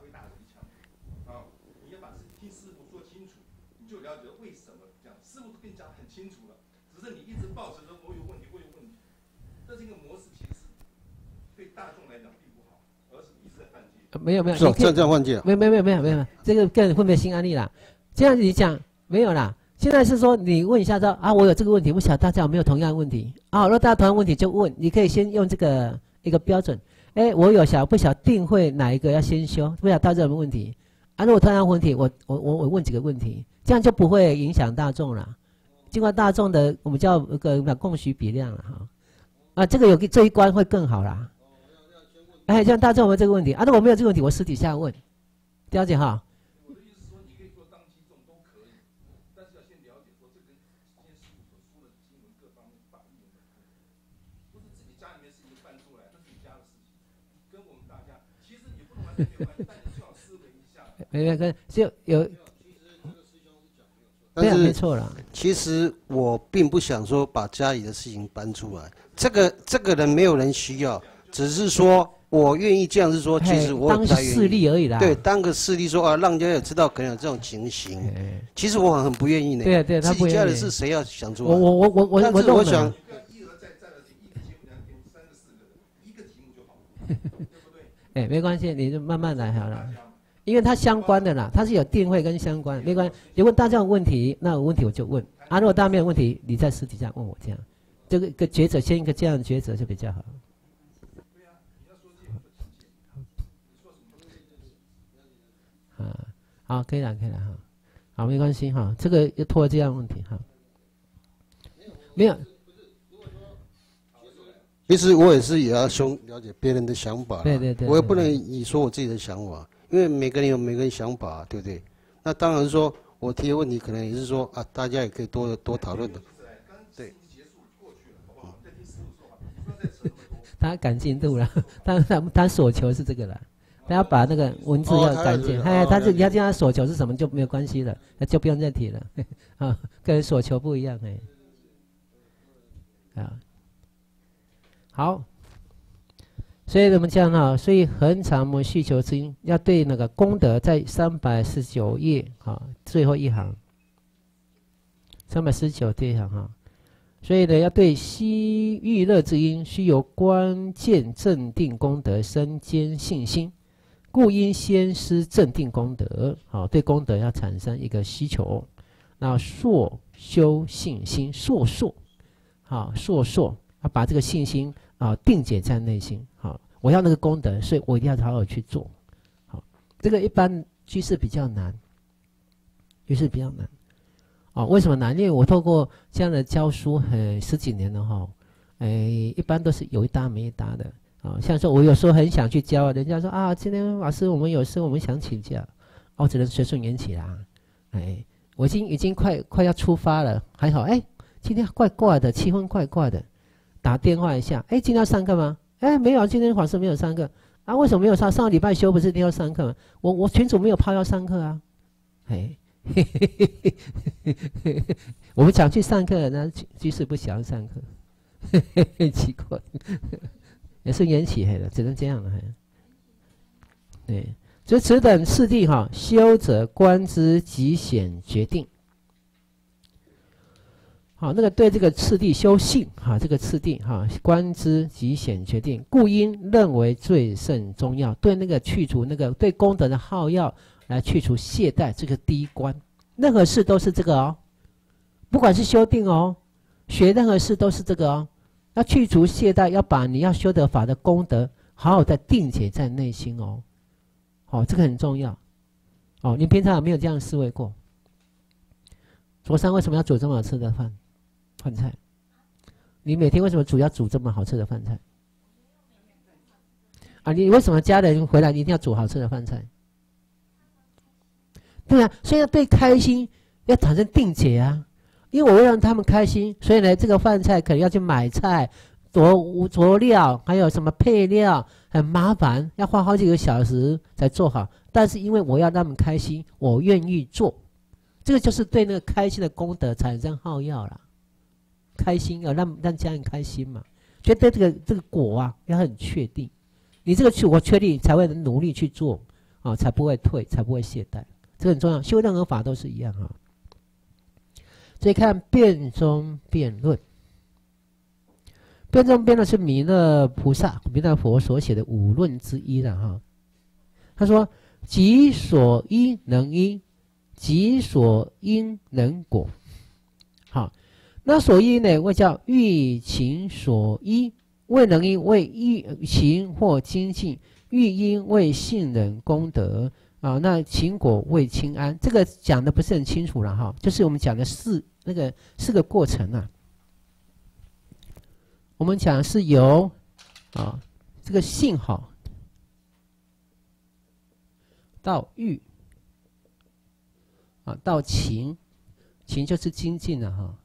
没有， 这样换戒。 没有，这个更分别心案例啦。这样你讲没有啦。现在是说你问一下说啊，我有这个问题，不晓得大家有没有同样的问题啊？如果大家同样的问题就问，你可以先用这个一个标准。哎，我有不晓得定会哪一个要先修，不晓得大家有没有问题啊？如果同样的问题，我问几个问题，这样就不会影响大众了。经过大众的我们叫一个供需比量了哈。啊，这个有这一关会更好啦。哎，像大众有没有这个问题啊？如果没有这个问题，我私底下问，了解哈。 我的意思是说，你可以做当机众都可以，但是要先了解说这跟今天师父所说的经文各方面法律有没有关系，不是自己家里面事情办出来，这是你家的事情，跟我们大家其实也不能完全没有关系，但你最好思维一下。 就有。 但是没错啦。 其实我并不想说把家里的事情搬出来，这个人没有人需要，只是说。我愿意这样子说，其实我当事例而已啦。 对，当个事例说啊，让人家也知道可能有这种情形。其实我很不愿意呢。 对，他不愿意。 自己家的事谁要想出来？ 我但是我想， 一而再再而三，一个节目2点3个4个，一个题目就好了，对不对？ 哎，没关系，你就慢慢来好了。因为它相关的啦，它是有定位跟相关，没关系。你问大家有问题，那有问题我就问啊。如果大家没有问题，你在私底下问我这样，这个一个抉择，先一个这样的抉择就比较好。啊，好，可以了，可以了哈。好，没关系哈，这个要拖这样的问题哈。没有。 其实我也是要了解别人的想法， 对对对， 我也不能你说我自己的想法，因为每个人有每个人想法，对不对？那当然说我提的问题可能也是说啊，大家也可以多讨论的。对。 他赶进度了，他所求是这个了，他要把那个文字要赶进，他是你要知道他所求是什么就没有关系了，那就不用再提了啊，个人所求不一样啊。好，所以我们讲哈，所以恒常无需求之因，要对那个功德在319页最后一行，319第一行哈，所以呢，要对悉欲乐之因，须由关键正定功德生坚信心，故应先施正定功德，对功德要产生一个需求，那硕修信心，硕要把这个信心定解在内心，我要那个功德，所以我一定要好好去做，这个一般居士比较难，为什么难？因为我透过这样的教书10几年了哈，一般都是有一搭没一搭的像说我有时候很想去教，人家说啊，今天老师我们有事我们想请假，我只能随顺缘起啦，我已经快要出发了，还好今天怪怪的，气氛怪怪的。打电话一下，今天要上课吗？没有，今天法师没有上课啊。为什么没有上？上个礼拜修不是一定要上课吗？我群主没有抛要上课啊。我们想去上课，那居士不想上课，奇怪，也是缘起的，只能这样了。对，就此等次第修者观之极显决定。好，那个对这个次第修性这个次第观之极显决定，故应认为最胜中要，对那个去除那个对功德的好要来去除懈怠，这个第一关。任何事都是这个不管是修定学任何事都是这个要去除懈怠，要把你要修得法的功德好好的定解在内心这个很重要你平常有没有这样思维过？卓山为什么要煮这么好吃的饭菜？你每天为什么要煮这么好吃的饭菜？你为什么家人回来你一定要煮好吃的饭菜？对啊，所以要对开心要产生定解因为我会让他们开心，所以呢，这个饭菜可能要去买菜、佐料，还有什么配料，很麻烦，要花好几个小时才做好。但是因为我要让他们开心，我愿意做，这个就是对那个开心的功德产生好要啦。开心要让家人开心嘛，所以对这个果要很确定。你这个我确定才会努力去做才不会退，才不会懈怠。这个很重要，修任何法都是一样所以看辩中辩论，辩中辩论是弥勒菩萨、弥勒佛所写的5论之一的他说：己所因能因，己所因能果。好，那所因呢，谓叫欲情所依；未能因为欲情或精进，欲因为信忍功德。那情果为清安，这个讲的不是很清楚了就是我们讲的4个过程我们讲是由这个性到欲到情就是精进了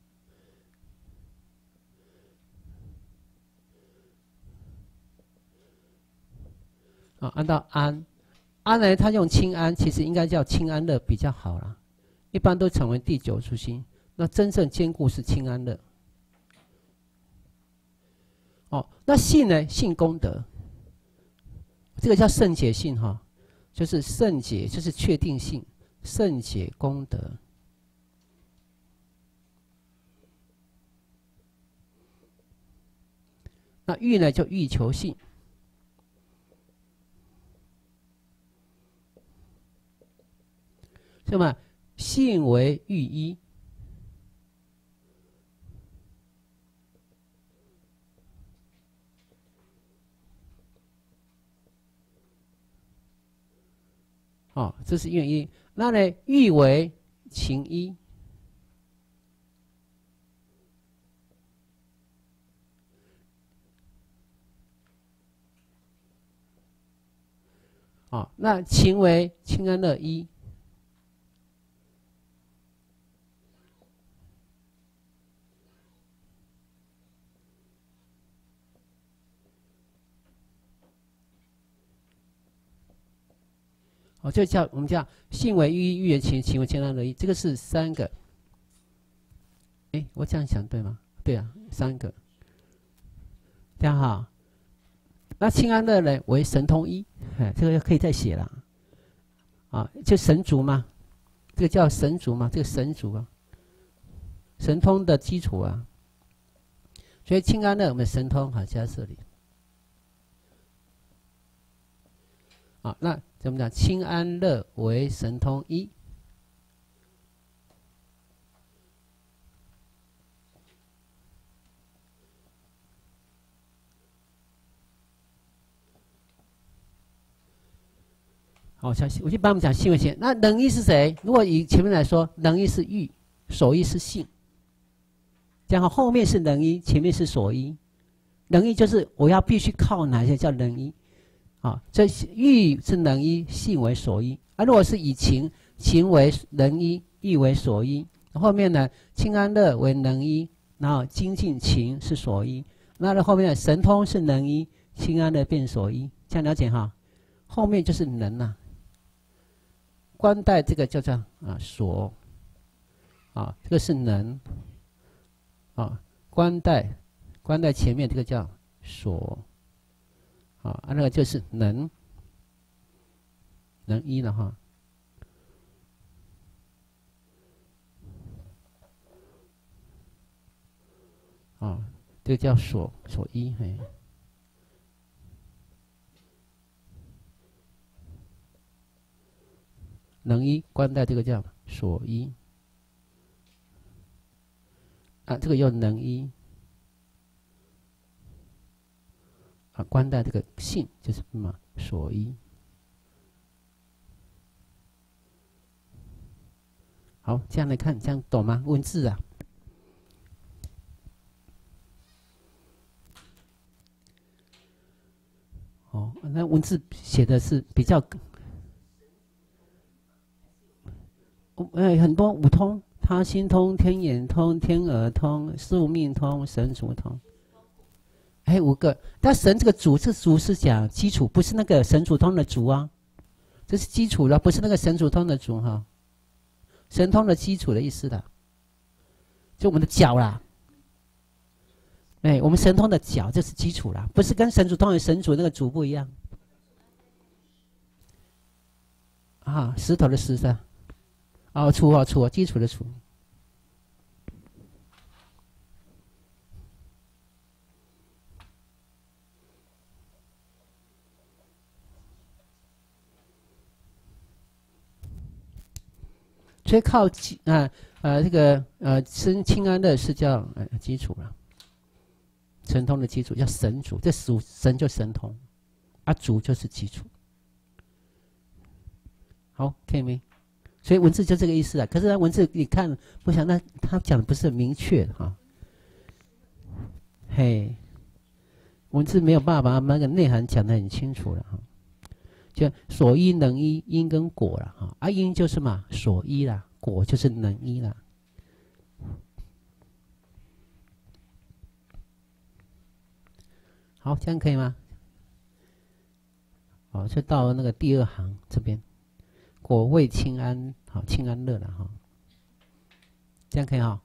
按到安呢，他用清安，其实应该叫清安乐比较好啦，一般都成为第9处心。那真正兼顾是清安乐。那信呢？信功德，这个叫圣解信就是圣解，就是确定性，圣解功德。那欲呢，就欲求性。 什么？性为欲一。哦，这是愿一。那呢，欲为情一。哦，那情为清安乐一。哦，这叫我们叫性为欲一，欲为情，情为清安乐一。这个是3个。哎，我这样想对吗？对啊，3个。这样哈。那清安乐呢为神通一，哎，这个可以再写了。啊，就神足嘛，这个叫神足嘛，这个神足啊，神通的基础啊。所以清安乐我们神通好加这里。啊，那怎么讲？清安乐为神通一。好，我就帮我们讲性为性。那能一是谁？如果以前面来说，能一是欲，所依是性。这样后面是能一，前面是所依。能一就是我要必须靠哪些叫能一？啊，这欲是能一，性为所依。啊，如果是以情，情为能一，欲为所依。后面呢，清安乐为能一，然后精进情是所依。那后面的神通是能一，清安乐变所依。这样了解哈？后面就是能啊。观待这个叫做所，这个是能，观待前面这个叫所，那个就是能一了哈，这个叫所依，嘿。能一观待这个叫所依，这个又能一，观待这个性就是什么所依。好，这样来看，这样懂吗？文字啊，那文字写的是比较。很多五通，他心通、天眼通、天耳通、宿命通、神足通，还有5个。但神这个足，这足是讲基础，不是那个神足通的足啊，这是基础了，不是那个神足通的足哈。神通的基础的意思的，就我们的脚啦。我们神通的脚，这是基础啦，不是跟神足通的神足那个足不一样。石头的石是。处基础的处。所以靠这个生清安乐是叫基础了，神通的基础叫神足，这神就神通，足就是基础。好，可以没？所以文字就这个意思啊。可是呢，文字你看，我想那他讲的不是很明确哈。嘿，文字没有办法把那个内涵讲得很清楚了哈。就所依能依，因跟果了哈。因就是嘛所依啦，果就是能依啦。好，这样可以吗？就到那个第2行这边。果味清安，清安乐了哈，这样可以哈。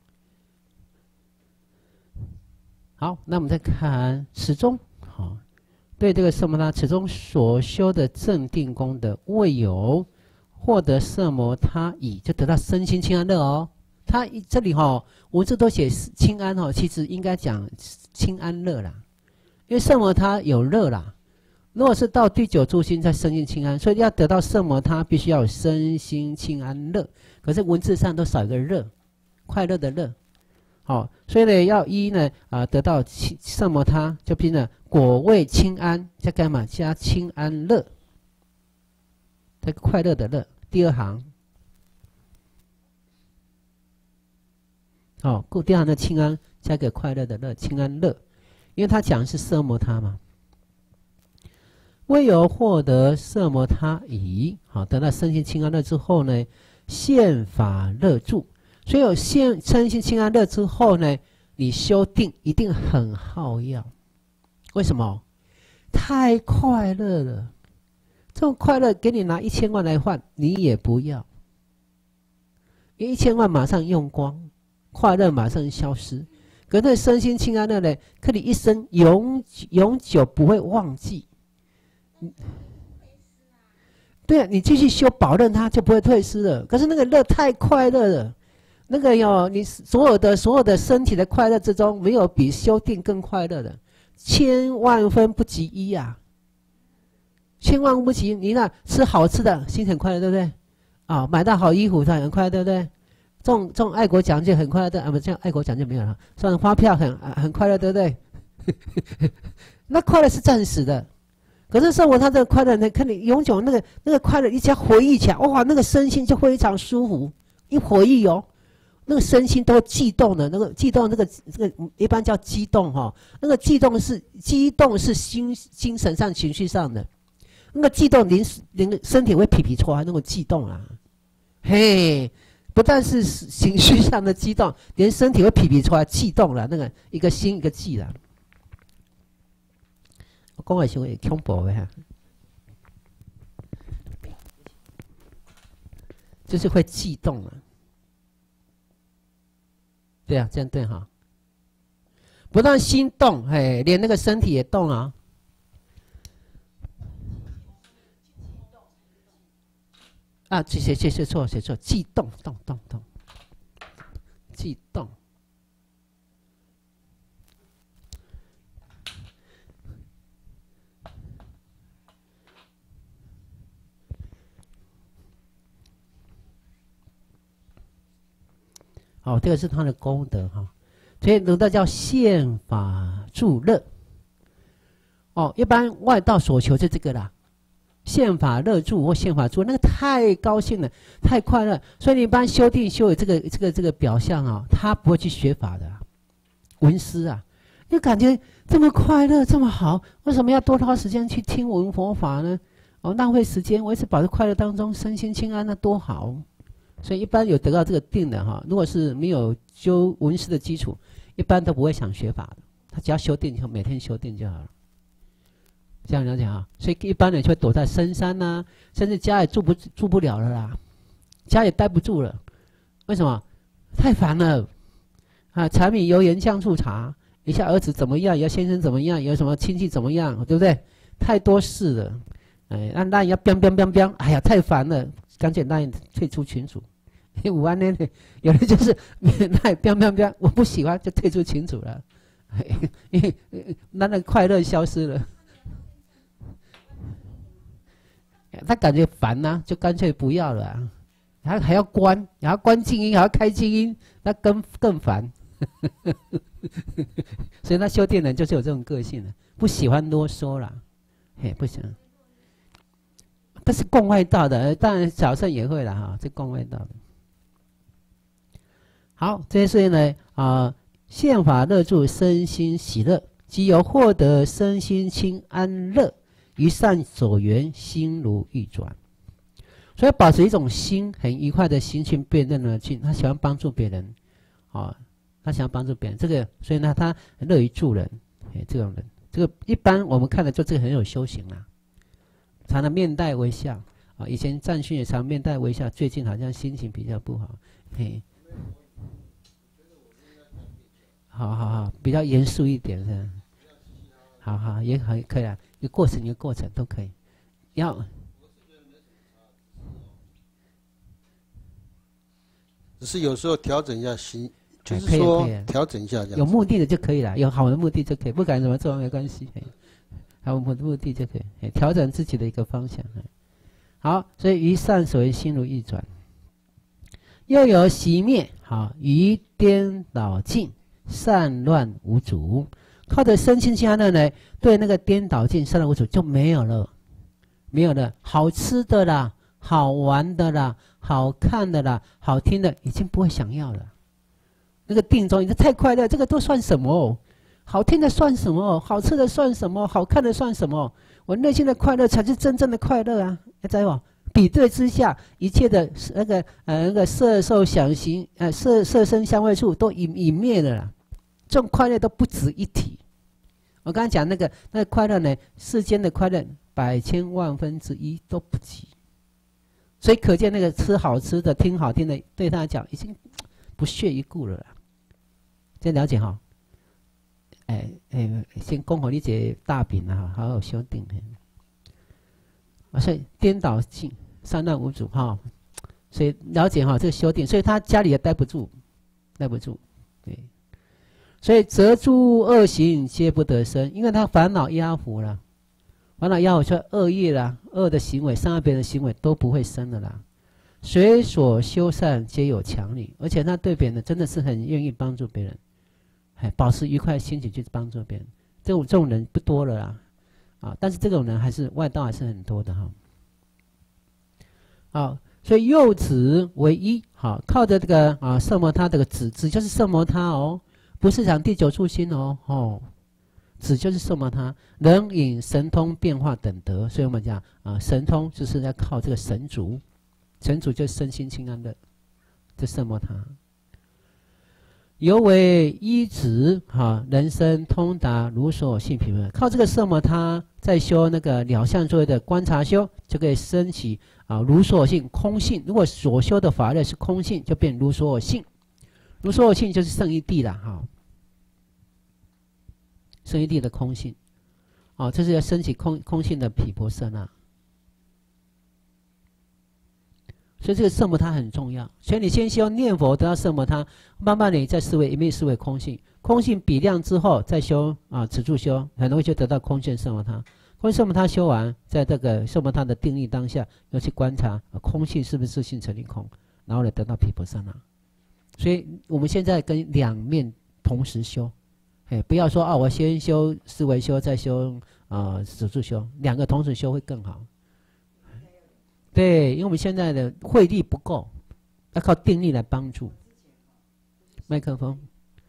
好，那我们再看此中，对这个色摩他，此中所修的正定功德，未有获得色摩他已，就得到身心清安乐哦。他这里文字都写清安其实应该讲清安乐啦，因为色摩他有乐啦。 如果是到第九住心才身心清安，所以要得到色摩他，必须要有身心清安乐。可是文字上都少一个乐，快乐的乐。好，所以呢，要一呢得到色摩他，就变成果位清安，再干嘛？加清安乐，这个快乐的乐。第二行，好，第二行的清安加个快乐的乐，清安乐，因为他讲的是色摩他嘛。唯有获得色摩他已，好，得到身心清安乐之后呢，现法乐住。所以有身心清安乐之后呢，你修定一定很耗药。为什么？太快乐了，这种快乐给你拿1000万来换，你也不要，因为1000万马上用光，快乐马上消失。可那身心清安乐呢，可你一生永久不会忘记。对啊，你继续修保任它就不会退失了。可是那个乐太快乐了。那个你所有的身体的快乐之中，没有比修定更快乐的，1000万分不及一啊！1000万不及，你那吃好吃的，心很快乐，对不对？啊，买到好衣服，它很快乐，对不对？中爱国奖就很快乐的，不，这样爱国奖就没有了。中发票很快乐，对不对？那快乐是暂时的，可是生活它的快乐呢，看你永久那个快乐，一加回忆起来，哇，那个身心就非常舒服，一回忆哦。那个身心都悸动的，那个悸动，这个一般叫激动哈。那个激动是精神上、情绪上的，那个悸动连身体会皮皮搓，那种悸动啊，嘿，不但是情绪上的激动，连身体会皮皮搓，悸动了，那个一个心一个悸了。我讲的时候会恐怖的哈，就是会悸动了。对啊，这样对哈。不但心动，哎，连那个身体也动啊。啊，写错，悸动，动，悸动。好，这个是他的功德哈，所以能够叫现法助乐。哦，一般外道所求就这个啦，现法乐助或现法助，那个太高兴了，太快乐，所以你一般修定修有这个表象啊，他不会去学法的闻思啊，就感觉这么快乐这么好，为什么要多花时间去听闻佛法呢？哦，浪费时间，维持保持快乐当中，身心清安，那多好。所以一般有得到这个定的哈，如果是没有修闻思的基础，一般都不会想学法的。他只要修定，就每天修定就好了。这样了解啊？所以一般人就会躲在深山呐，甚至家也住不了了啦，家也待不住了。为什么？太烦了啊！柴米油盐酱醋茶，一下儿子怎么样，一下先生怎么样，有什么亲戚怎么样，对不对？太多事了。哎，那人家biang，哎呀，太烦了，干脆让人退出群组。午安呢，有的就是那biang，我不喜欢就退出群组了，因为那快乐消失了，他感觉烦呐，就干脆不要了啊，还要关，然后关静音，还要开静音，那更烦。所以那修电人就是有这种个性的，不喜欢啰嗦啦，嘿，不行。这是共外道的，当然小乘也会了哈，这共外道的。好，这些事情呢现法乐助身心喜乐，即由获得身心清安乐，于善所缘，心如欲转。所以保持一种心很愉快的心情辨认呢，他喜欢帮助别人，他想要帮助别人，这个所以呢，他很乐于助人，这种人，这个一般我们看的就这个很有修行啦。常常面带微笑啊，以前战训也常面带微笑，最近好像心情比较不好，嘿，好，比较严肃一点是，好也可以啊，一个过程都可以，要， 只是有时候调整一下心，就是说调整一下这样， 有目的的就可以了，有好的目的就可以，不管怎么做没关系。 好，我们的目的就可以调整自己的一个方向。好，所以于善所为心如意转，又有熄灭，好，于颠倒尽，散乱无阻。靠着身心清安乐呢，对那个颠倒尽、散乱无阻就没有了，没有了。好吃的啦，好玩的啦，好看的啦，好听的，已经不会想要了。那个定中，你太快乐，这个都算什么？好听的算什么？好吃的算什么？好看的算什么？我内心的快乐才是真正的快乐啊！知道不？比对之下，一切的那个色受想行色声香味触都泯灭了啦。这种快乐都不值一提。我刚才讲那个快乐呢，世间的快乐100千万分之一都不及。所以可见那个吃好吃的、听好听的，对他来讲已经不屑一顾了啦。这了解哈？先讲好你这大饼啊，好好修定。所以颠倒尽，散乱无阻哈。所以了解哈，这个修定，所以他家里也待不住，对。所以则诸恶行皆不得生，因为他烦恼压伏了，烦恼压伏出恶业啦，恶的行为、伤害别人的行为都不会生的啦。随所修善皆有强力，而且他对别人真的是很愿意帮助别人。保持愉快的心情去帮助别人，这种人不多了啦，但是这种人还是外道还是很多的哈。好，所以右止为一，好，靠着这个色摩他这个止就是色摩他哦，不是讲第9处心哦，止就是色摩他，能引神通变化等德，所以我们讲神通就是要靠这个神足，神足就是身心清安乐，这色摩他。犹为一止，人生通达如所性平衡，靠这个色摩他在修那个了相作为的观察修，就可以升起如所性空性。如果所修的法类是空性，就变如所性，如所性就是圣义谛啦，圣义谛的空性，这是要升起空性的毗婆舍那。所以这个色摩他很重要，所以你先修念佛得到色摩他，慢慢你再思维，一面思维空性，空性比量之后再修止住修，很容易就得到空性色摩他。空性色摩他修完，在这个色摩他的定义当下，要去观察空性是不是自性成立空，然后来得到毗婆舍那。所以我们现在跟两面同时修，不要说我先修思维修，再修止住修，两个同时修会更好。对，因为我们现在的慧力不够，要靠定力来帮助。麦克风。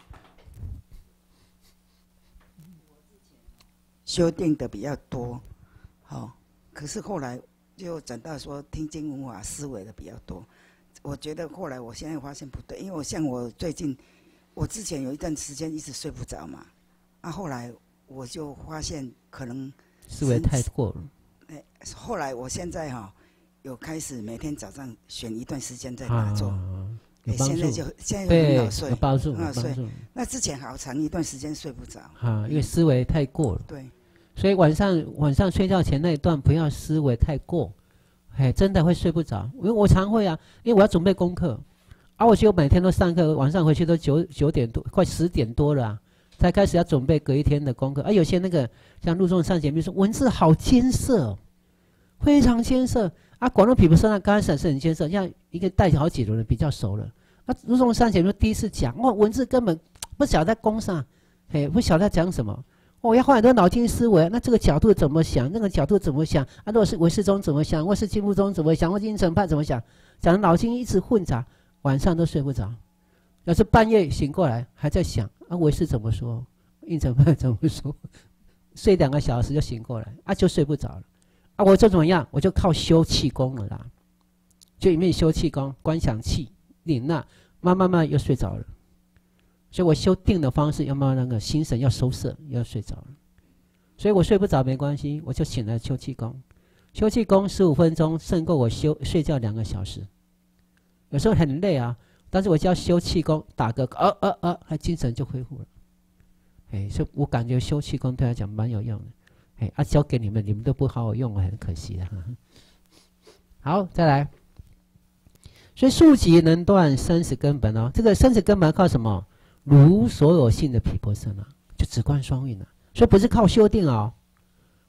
修定的比较多，可是后来就转到说听经闻法思维的比较多。我觉得后来我现在发现不对，因为我最近，我之前有一段时间一直睡不着嘛，后来我就发现可能思维太过了。 后来我现在有开始每天早上选一段时间在打坐，现在就很好睡， 有帮助， 睡。那之前好长一段时间睡不着， 因为思维太过了。 对， 所以晚上睡觉前那一段不要思维太过，真的会睡不着。因为我常会因为我要准备功课，我就每天都上课，晚上回去都9点多，快10点多了才开始要准备隔一天的功课。有些那个像陆仲上节目说文字好艰涩，非常艰涩。广东毗婆舍那刚开始是很艰涩，像一个带好几轮的比较熟了。如仲上节目第一次讲，文字根本不晓得在攻上，不晓得在讲什么。要花很多脑筋思维，那这个角度怎么想，那个角度怎么想？如果是唯识宗怎么想，或是经部宗怎么想，或是应成派怎么想，讲的脑筋一直混杂，晚上都睡不着。要是半夜醒过来还在想唯识怎么说，应成派怎么说，睡2个小时就醒过来，就睡不着了。我就怎么样？我就靠修气功了啦，就里面修气功，观想气，领纳，慢慢又睡着了。所以我修定的方式，要慢慢那个心神要收摄，要睡着了。所以我睡不着没关系，我就醒来修气功。修气功15分钟胜过我睡觉2个小时。有时候很累但是我只要修气功，打个还精神就恢复了。所以我感觉修气功对他讲蛮有用的。教给你们都不好好用，很可惜的。好，再来。所以速疾能断生死根本这个生死根本靠什么？如所有性的毗婆舍那，就止观双运所以不是靠修定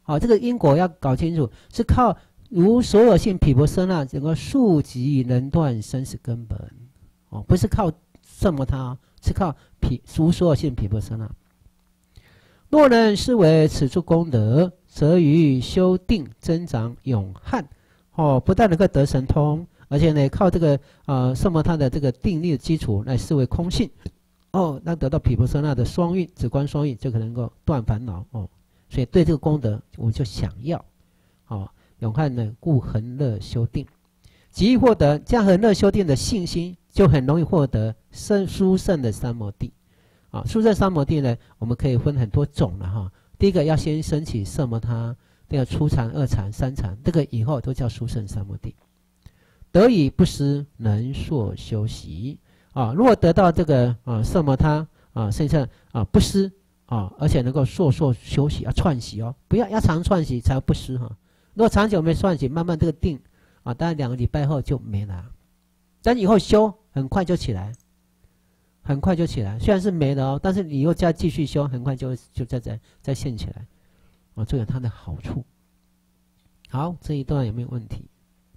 好，这个因果要搞清楚，是靠如所有性毗婆舍那整个速疾能断生死根本，哦，不是靠什么他，是靠如所有性毗婆舍那。若能视为此处功德，则于修定增长永汉，哦，不但能够得神通，而且呢，靠这个什么他的这个定力的基础来视为空性，哦，那得到毗婆舍那的双运，止观双运，就可能够断烦恼哦。所以对这个功德，我们就想要，哦，永汉呢，故恒乐修定，极易获得这样恒乐修定的信心，就很容易获得殊胜的三摩地。啊，殊胜三摩地呢，我们可以分很多种了哈。第一个要先升起色摩他，第二初禅、二禅、三禅，这个以后都叫殊胜三摩地。得以不失，能所修习啊。如果得到这个色摩他剩下不失而且能够所修习串习哦，不要常串习才不失哈。如果长久没串习，慢慢这个定大概2个礼拜后就没了，但以后修很快就起来。很快就起来，虽然是没了哦，但是你又再继续修，很快就再现起来，这有它的好处。好，这一段有没有问题？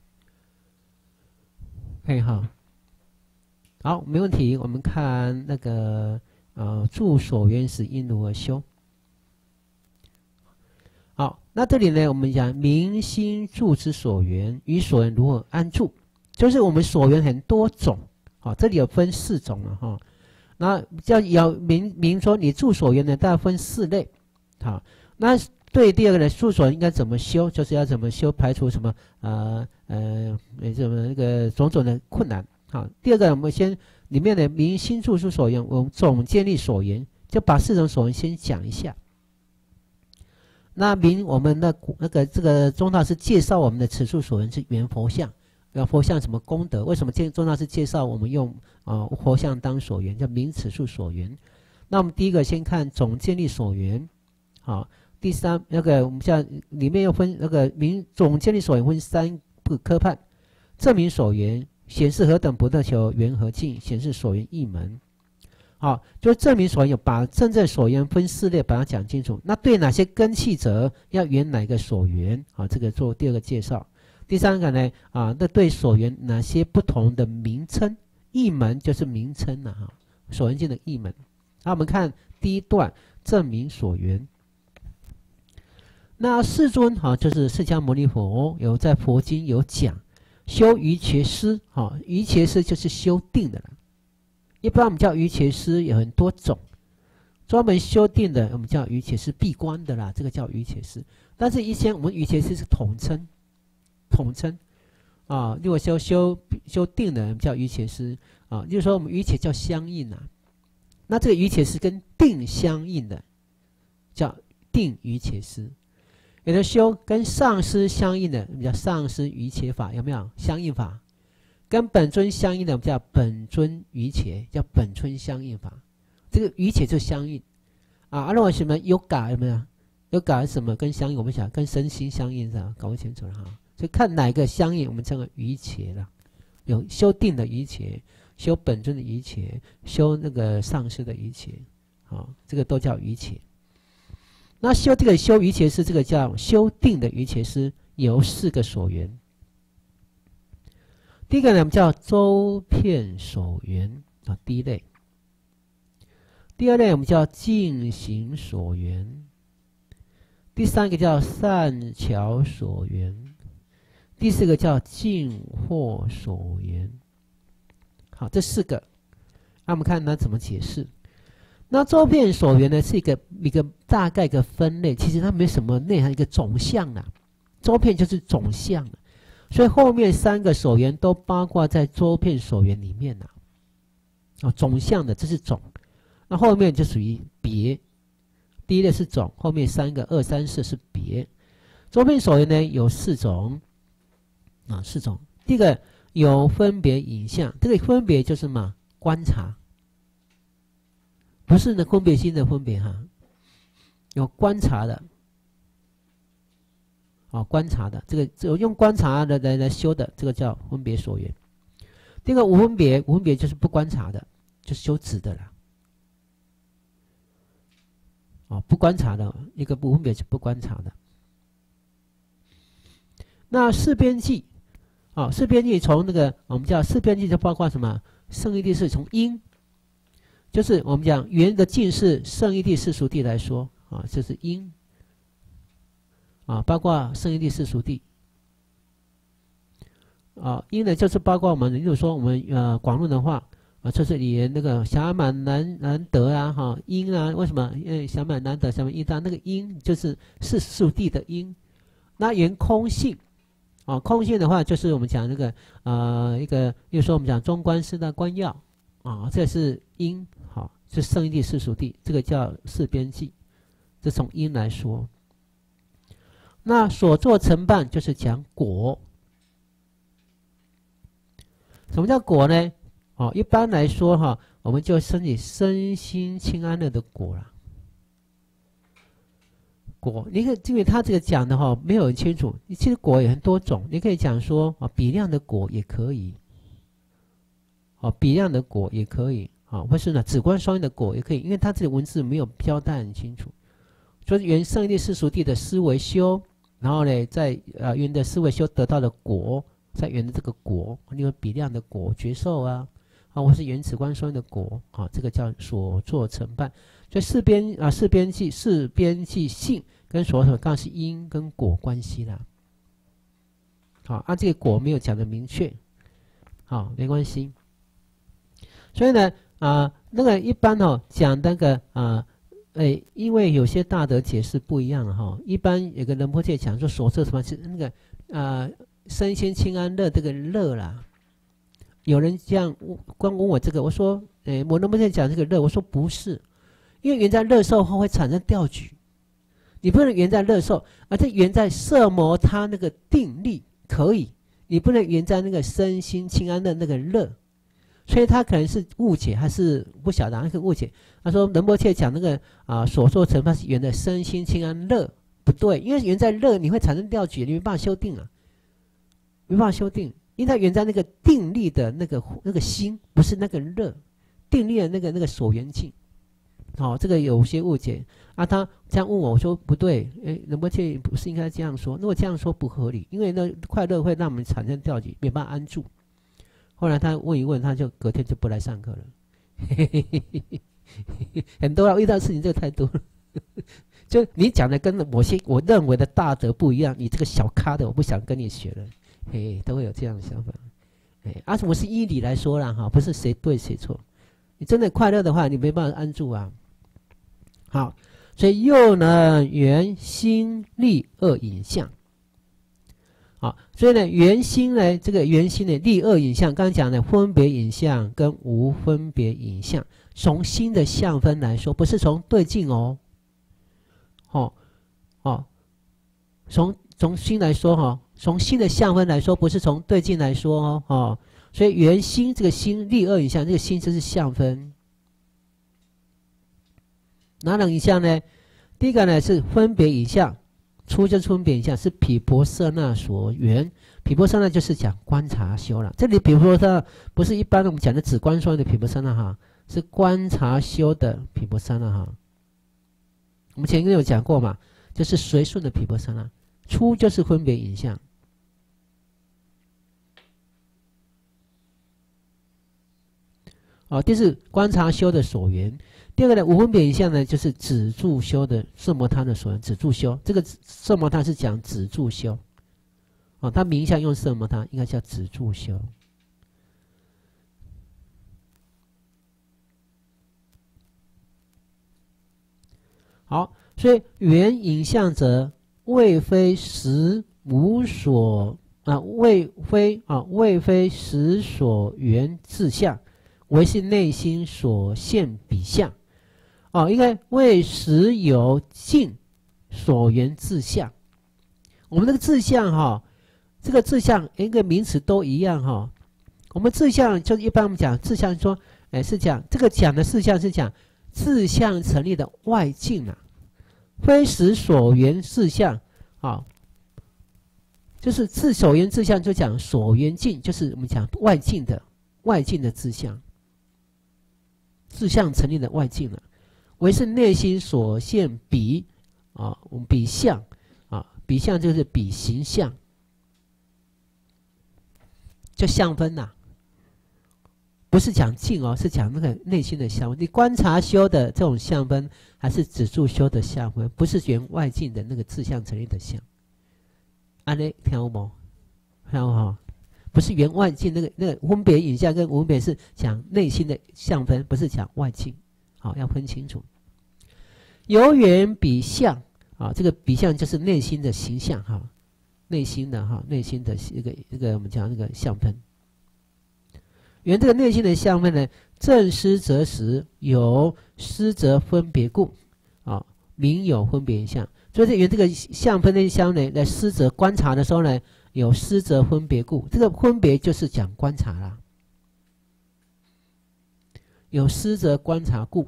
可以哈。好，没问题。我们看那个住所缘时应如何修。好，那这里呢，我们讲明心住之所缘，与所缘如何安住，就是我们所缘很多种，好，这里有分4种了哈。那要明说你住所缘呢，大概分4类。好，那对第二个呢，住所缘应该怎么修，就是要怎么修，排除什么什么那个种种的困难。好，第二个我们先里面的明心住之所缘，我们总建立所缘，就把4种所缘先讲一下。那我们的这个宗大师介绍我们的此处所缘是缘佛像。要佛像什么功德？为什么宗大师介绍我们用佛像当所缘，叫明此处所缘？那我们第一个先看总建立所缘，好，第三我们像里面又分总建立所缘分3个科判，证明所缘显示何等不得求缘何境，显示所缘一门。好，就是证明所缘有把真正所缘分4类，把它讲清楚。那对哪些根器者要缘哪个所缘？这个做第2个介绍。第3个呢那对所缘哪些不同的名称？一门就是名称了哈，所缘境的一门。那我们看第1段证明所缘。那世尊就是释迦牟尼佛有在佛经有讲修瑜伽师，瑜伽师就是修定的了。一般我们叫瑜伽师有很多种，专门修定的我们叫瑜伽师，闭关的啦，这个叫瑜伽师。但是以前我们瑜伽师是统称如果修定的人叫瑜伽师就是说我们瑜伽叫相应那这个瑜伽师跟定相应的叫定瑜伽师，有的修跟上师相应的我们叫上师瑜伽法，有没有相应法？跟本尊相应的我们叫本尊瑜伽，叫本尊相应法。这个瑜伽就相应如果什么 yoga 有没有 yoga 是什么跟相应？我们想跟身心相应是吧？搞不清楚了哈。所以看哪个相应，我们称为瑜伽了。有修定的瑜伽，修本尊的瑜伽，修那个上师的瑜伽，这个都叫瑜伽。那修瑜伽师，这个叫修定的瑜伽师，有4个所缘。第一个呢，我们叫周遍所缘第1类。第2类我们叫净行所缘。第3个叫善巧所缘。第4个叫净惑所缘。好，这4个，那我们看它怎么解释。那周遍所缘呢，是一个大概的分类，其实它没什么内涵，一个总项啦。周遍就是总项，所以后面3个所缘都包括在周遍所缘里面总项的这是总，那后面就属于别。第1类是总，后面3个2、3、4是别。周遍所缘呢有4种4种。第一个有分别影像，这个分别就是观察，不是分别心的分别有观察的观察的，这个用观察的来修的，这个叫分别所缘。第二个无分别就是不观察的，就是修止的了。不观察的一个不分别是不观察的。 那四边际，四边际从那个我们叫四边际就包括什么？圣义地是从因，就是我们讲圆的近是圣义地世俗地来说这是因包括圣义地世俗地因呢就是包括我们，例如说我们广论的话就是连那个暇满难得啊因啊，为什么？因为暇满难得，暇满因当那个因就是世俗地的因。那圆空性空性的话就是我们讲那个一个，例如说我们讲中观四大观要这是因是圣义地世俗地，这个叫四边际，这从因来说。那所作成办就是讲果。什么叫果呢？一般来说我们就升起身心清安乐的果啦。果，你看，因为他这个讲的没有很清楚。其实果有很多种，你可以讲说比量的果也可以，比量的果也可以或是呢止观双运的果也可以，因为他这个文字没有交代很清楚。所以原圣义地世俗地的思维修，然后呢在原的思维修得到的果，在原的这个果，因为比量的果觉受或是原止观双运的果这个叫所作成办。所以四边际性跟所刚刚是因跟果关系啦。这个果没有讲的明确，没关系。所以呢那个一般讲那个因为有些大德解释不一样一般有个仁波切讲说所作什么是那个身心清安乐这个乐啦。有人这样光问我这个，我说我能不能讲这个乐？我说不是。因为缘在乐受后会产生调举，你不能缘在乐受，而且缘在摄摩他那个定力可以，你不能缘在那个身心清安的那个乐，所以他可能是误解还是不晓得，他是误解。他说仁波切讲那个所作成办是缘在身心清安乐，不对，因为缘在乐你会产生调举，你没办法修定没办法修定，因为它缘在那个定力的那个心，不是那个乐，定力的那个所缘境。这个有些误解他这样问我，我说不对，仁波切不是应该这样说，如果这样说不合理，因为那快乐会让我们产生调举，没办法安住。后来他问一问，他就隔天就不来上课了。很多遇到事情这个太多了，就你讲的跟某些我认为的大德不一样，你这个小咖的我不想跟你学了，都会有这样的想法。我是依理来说啦不是谁对谁错。你真的快乐的话，你没办法安住好，所以又呢缘心力二影像。所以呢缘心呢，这个缘心的力二影像，刚刚讲的分别影像跟无分别影像，从心的相分来说，不是从对境从心来说从心的相分来说，不是从对境来说所以缘心这个心力二影像，这个心就是相分。哪两影像呢？第一个呢是分别影像，初就是分别影像，是毗婆舍那所缘。毗婆舍那就是讲观察修了。这里毗婆舍那不是一般我们讲的止观双运的毗婆舍那是观察修的毗婆舍那我们前面有讲过嘛，就是随顺的毗婆舍那。初就是分别影像。第四观察修的所缘。第二个呢无分别影像呢，就是止住修的摄摩他的所缘。止住修这个摄摩他是讲止住修他名相用摄摩他应该叫止住修。好，所以缘影像者未非实无所未非实所缘自相，为是内心所现彼相应该为实有境所缘自相。我们这个自相这个自相一个名词都一样我们自相就是一般我们讲自相说是讲这个讲的自相是讲自相成立的外境非实所缘自相就是自所缘自相，就讲所缘境，就是我们讲外境的自相，自相成立的外境为是内心所现彼我们彼相彼相就是彼形象就相分呐，不是讲境哦，是讲那个内心的相分。你观察修的这种相分，还是止住修的相分，不是缘外境的那个自相成立的相。安尼听有无？听有哈？不是缘外境那个分别影像跟无分别是讲内心的相分，不是讲外境。好，要分清楚。由缘比相啊，这个比相就是内心的形象哈，内心的一个我们讲那个相分。缘这个内心的相分呢，正失则实，有失则分别故，啊，名有分别相。所以缘这个相分的相呢，来失则观察的时候呢，有失则分别故。这个分别就是讲观察啦，有失则观察故，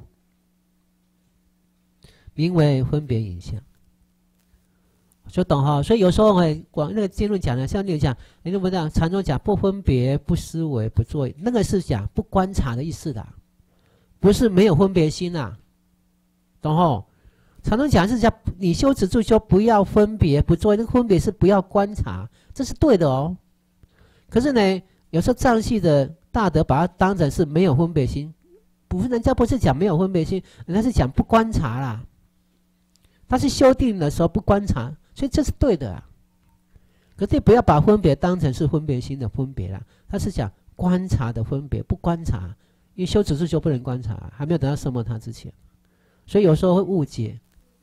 名为分别影像。就懂哈，所以有时候广那个经论讲的，像你讲，你怎么讲？禅宗讲不分别、不思维、不作为，那个是讲不观察的意思的，不是没有分别心呐，懂吼？禅宗讲是讲你修止住修不要分别、不作为，那个分别是不要观察，这是对的哦。可是呢，有时候藏系的大德把它当成是没有分别心，人家不是讲没有分别心，人家是讲不观察啦。他是修定的时候不观察。所以这是对的啊，可是不要把分别当成是分别心的分别啦，他是讲观察的分别，不观察，因为修止住修不能观察，还没有等到摄摩他之前，所以有时候会误解，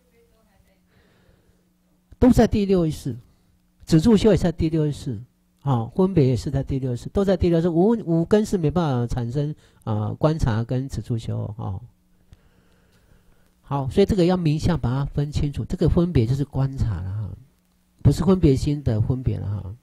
都在第六意识，止住修也在第六意识，分别也是在第六意识，都在第六意识，五根是没办法产生观察跟止住修好，所以这个要明相把它分清楚，这个分别就是观察了哈，不是分别心的分别了哈。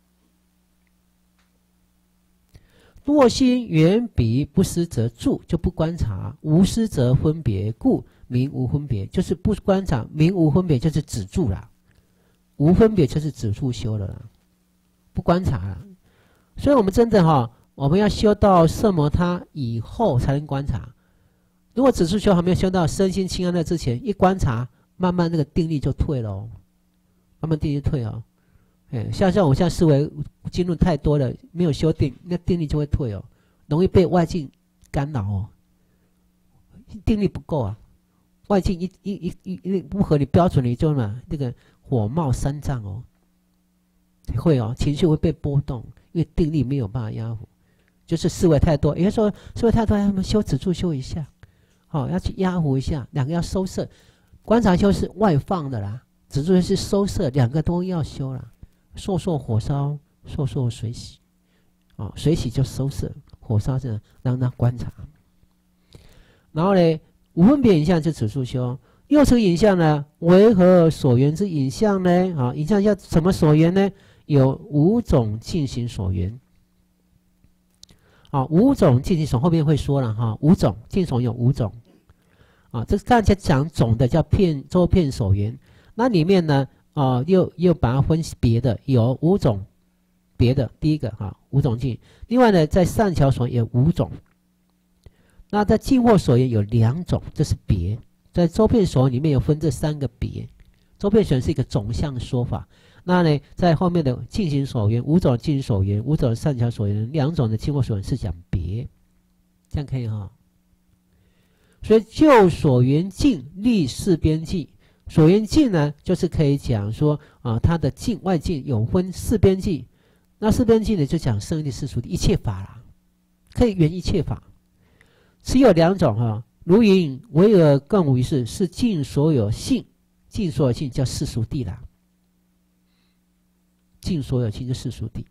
若心缘彼不思则住，就不观察；无思则分别，故名无分别。就是不观察，名无分别就是止住啦，无分别就是止住修了啦，不观察啦。所以我们真的我们要修到摄摩他以后才能观察。如果止住修还没有修到身心清安乐之前，一观察，慢慢那个定力就退了哦，慢慢定力退哦。像我现在思维经论太多了，没有修定，那定力就会退哦，容易被外境干扰哦，定力不够啊，外境一不合你标准，你就那个火冒三丈哦，会哦，情绪会被波动，因为定力没有办法压服，就是思维太多。有人说思维太多，他们修止住修一下。要去压服一下，两个要收摄。观察修是外放的啦，止住是收摄，两个都要修啦。烁烁火烧，烁烁水洗，水洗就收摄，火烧是让它观察。然后呢，无分别影像就止住修。又此影像呢，为何所缘之影像呢？影像要什么所缘呢？有五种境行所缘。五种境行所后面会说了哈，五种境所有五种。这刚才讲总的叫周遍所缘，那里面呢，又把它分别的，有五种别的。第一个五种境，另外呢，在善巧所有五种，那在境惑所缘有两种，这是别。在周遍所缘里面有分这三个别，周遍所缘是一个总项说法。那呢，在后面的境行所缘，五种境行所缘，五种善巧所缘，两种的境惑所缘是讲别，这样可以哈。所以就所缘境立四边际，所缘境呢，就是可以讲说它的境外境有分四边际，那四边际呢就讲胜义世俗的一切法啦，可以圆一切法。只有两种如云唯尔更无一事，是尽所有性，尽所有性叫世俗谛啦。尽所有性就世俗谛。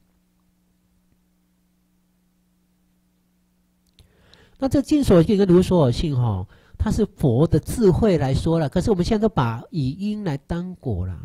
那这尽所有性跟如所有性它是佛的智慧来说了，可是我们现在都把以因来当果了。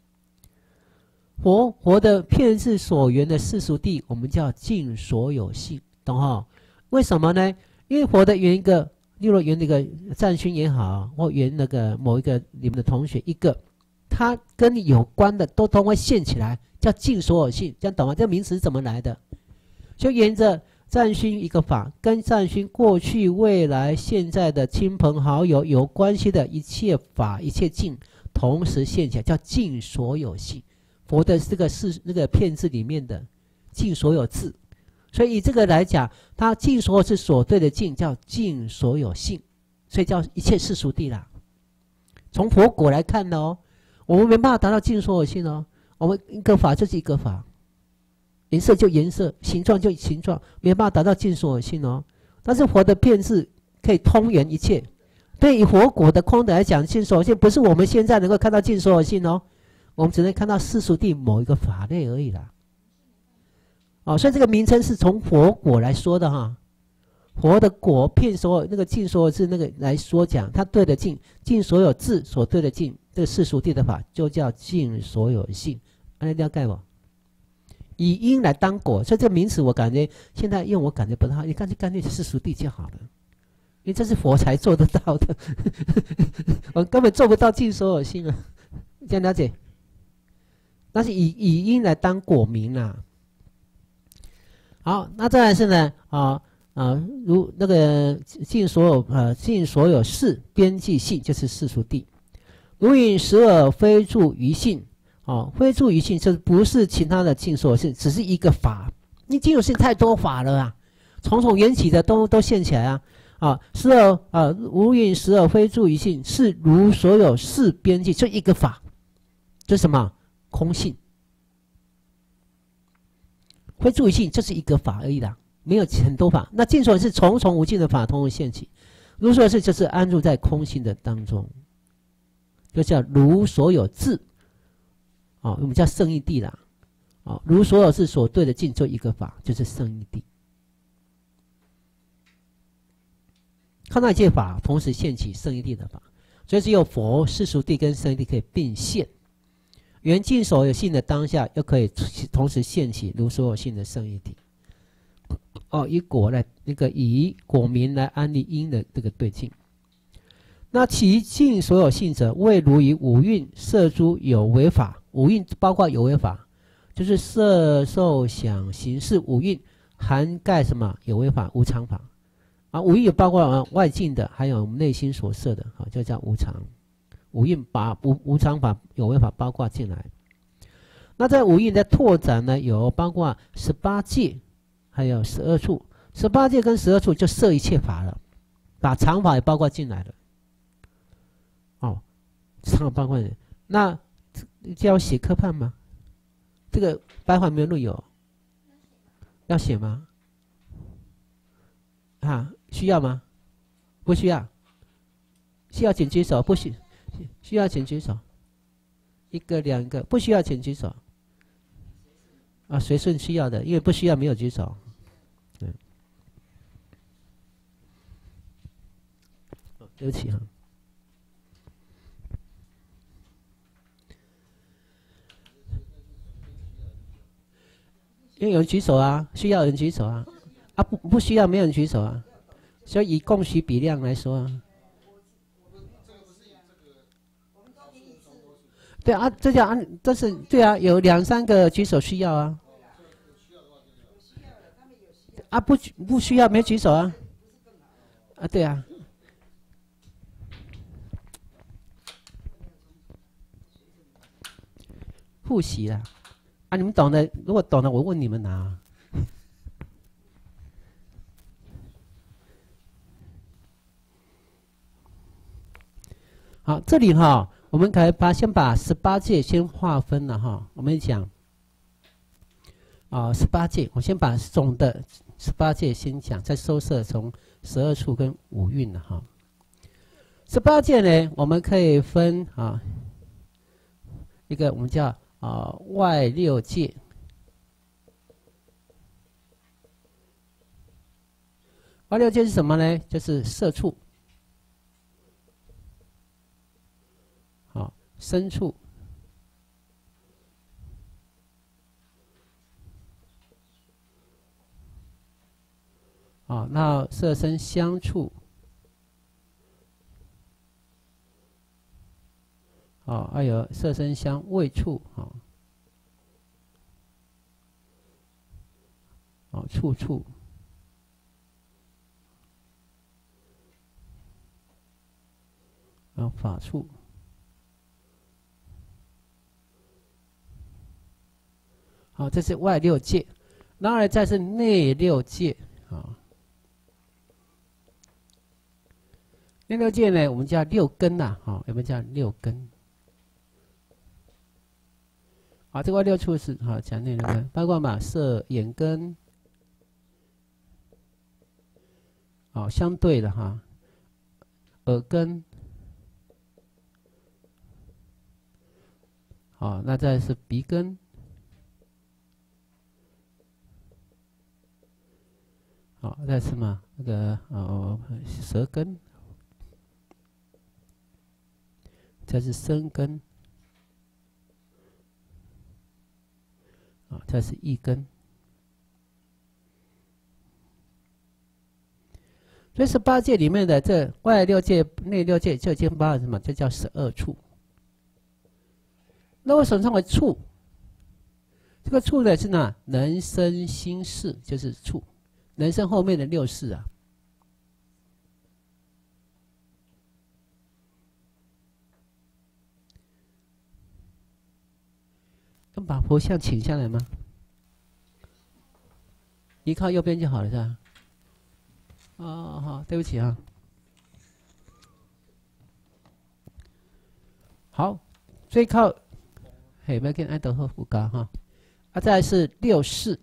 佛的遍智所缘的世俗谛，我们叫尽所有性，懂为什么呢？因为佛的缘一个，例如缘那个赞勋也好，或缘那个某一个你们的同学一个，他跟你有关的都会现起来，叫尽所有性，这样懂吗？这个名词是怎么来的？就沿着赞勋一个法，跟赞勋过去、未来、现在的亲朋好友有关系的一切法、一切境，同时现起来，叫尽所有性。佛的这个是那个片字里面的尽所有字， 所以以这个来讲，它尽所有是所对的尽，叫尽所有性，所以叫一切世俗谛啦。从佛果来看的哦，我们没办法达到尽所有性哦。我们一个法就是一个法，颜色就颜色，形状就形状，没办法达到尽所有性哦。但是佛的遍智可以通圆一切。对于佛果的空的来讲，尽所有性不是我们现在能够看到尽所有性哦，我们只能看到世俗谛某一个法类而已啦。哦，所以这个名称是从佛果来说的哈。佛的果遍所有那个尽所有智那个来说讲，它对的尽所有智所对的尽，这个世俗谛的法就叫尽所有性。按了解不？以因来当果，所以这个名词我感觉现在用我感觉不太好，你干脆世俗谛就好了，因为这是佛才做得到的，我根本做不到尽所有性啊，这样了解？那是以因来当果名啦。好，那再来是呢如那个尽所有事边际性就是世俗谛。如引时而非住于性，非住于性就是不是其他的尽所有性，只是一个法。你尽所有性太多法了啊，重重缘起的都现起来啊。时而如引时而非住于性，是如所有事边际，就一个法，就是什么空性。非住于性就是一个法而已啦。没有很多法，那尽所有是重重无尽的法通通现起，如所有事就是安住在空性的当中，就叫如所有智，我们叫圣义谛啦，如所有事所对的尽就一个法，就是圣义谛。看到一切法同时现起圣义谛的法，所以只有佛世俗谛跟圣义谛可以并现，原尽所有性的当下，又可以同时现起如所有性的圣义谛。以果来以果名来安立因的这个对境。那其尽所有性者，谓如于五蕴摄诸有为法。五蕴包括有为法，就是色受想行识五蕴，涵盖什么有为法、无常法五蕴有包括外境的，还有我们内心所摄的就叫无常。五蕴把无常法、有为法包括进来。那在五蕴的拓展呢，有包括18界。还有12处，18界跟12处就摄一切法了，把常法也包括进来了。常法包括人，那就要写科判吗？这个白话没有录有，要写吗？需要吗？不需要。需要请举手，不需要请举手。一个两个，不需要请举手。随顺需要的，因为不需要没有举手。对不起因为有人举手需要有人举手不需要没有人举手所以以供需比量来说对这叫这是对有2、3个举手需要不需要没举手对复习啦你们懂的，如果懂的我问你们好，这里我们可以先把18界先划分了我们讲18界，我先把总的18界先讲，再收摄从12处跟五蕴了18界呢，我们可以分一个我们叫外6界，外6界是什么呢？就是色处、声处、那色声香处，还有色声香味触触处，法处，这是外6界。 然后呢，再是内六界啊。内六界呢，我们叫六根呐，好，我们叫六根。好，这个六处是好讲内六根，包括嘛色眼根，好相对的哈，耳根，好，那再是鼻根。好，再是嘛那个舌根，再是身根，啊，再是意根。所以18界里面的这外六界、内六界，就已经包含什么？这叫12处。那为什么称为处？这个处呢是呢人生心事，就是处。人生后面的6事啊，能把佛像请下来吗？你靠右边就好了，是吧？哦，好，对不起啊。好，最靠，嘿，要跟爱德和福嘎哈，啊，再来是6事。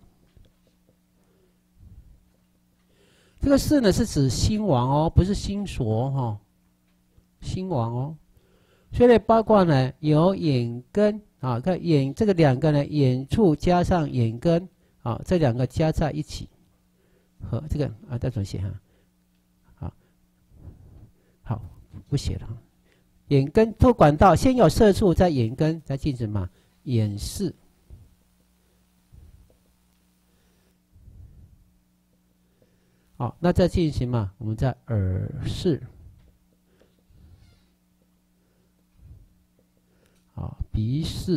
这个事呢是指心王哦，不是心所哈，心王哦。所以呢，包括呢有眼根啊，看眼这个2个呢，眼处加上眼根啊，这2个加在一起，和这个啊，再怎么写哈？好，不写了。眼根透管道，先有色处，再眼根，再进什么？眼识。好，那再进行嘛？我们在耳识，好，鼻识，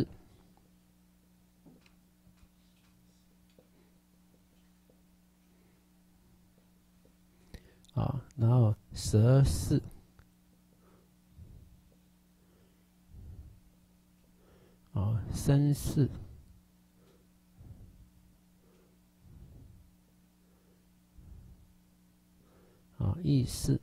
好，然后舌识，好，身识。啊，意识，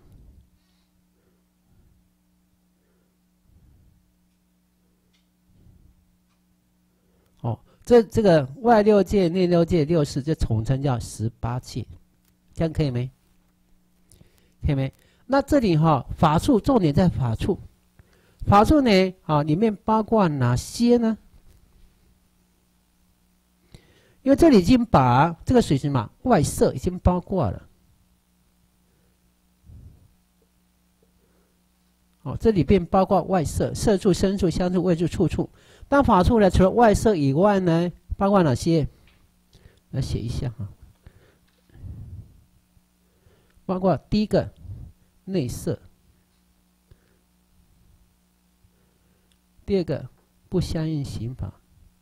哦，这个外6界、内6界、6事，这统称叫18界，这样可以没？可以没？那这里哈，法处重点在法处，法处呢，啊，里面包括哪些呢？因为这里已经把这个水什么外色已经包括了。哦，这里边包括外色、色处、声处、香处、味处、触处。当法处呢，除了外色以外呢，包括哪些？来写一下哈。包括第一个内色，第2个不相应刑法，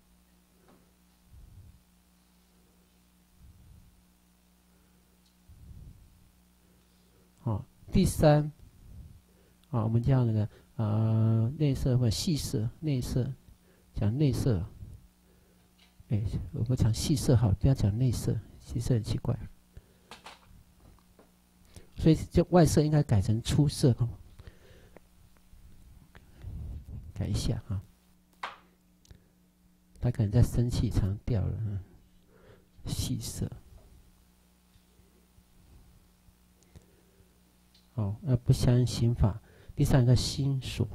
好，第3。啊，我们讲那个内色或细色，内色讲内色，哎，我们讲细色好，不要讲内色，细色很奇怪，所以这外色应该改成粗色哦，改一下哈，他可能在生气，常掉了，细色。哦，不相应刑法。第3个心所，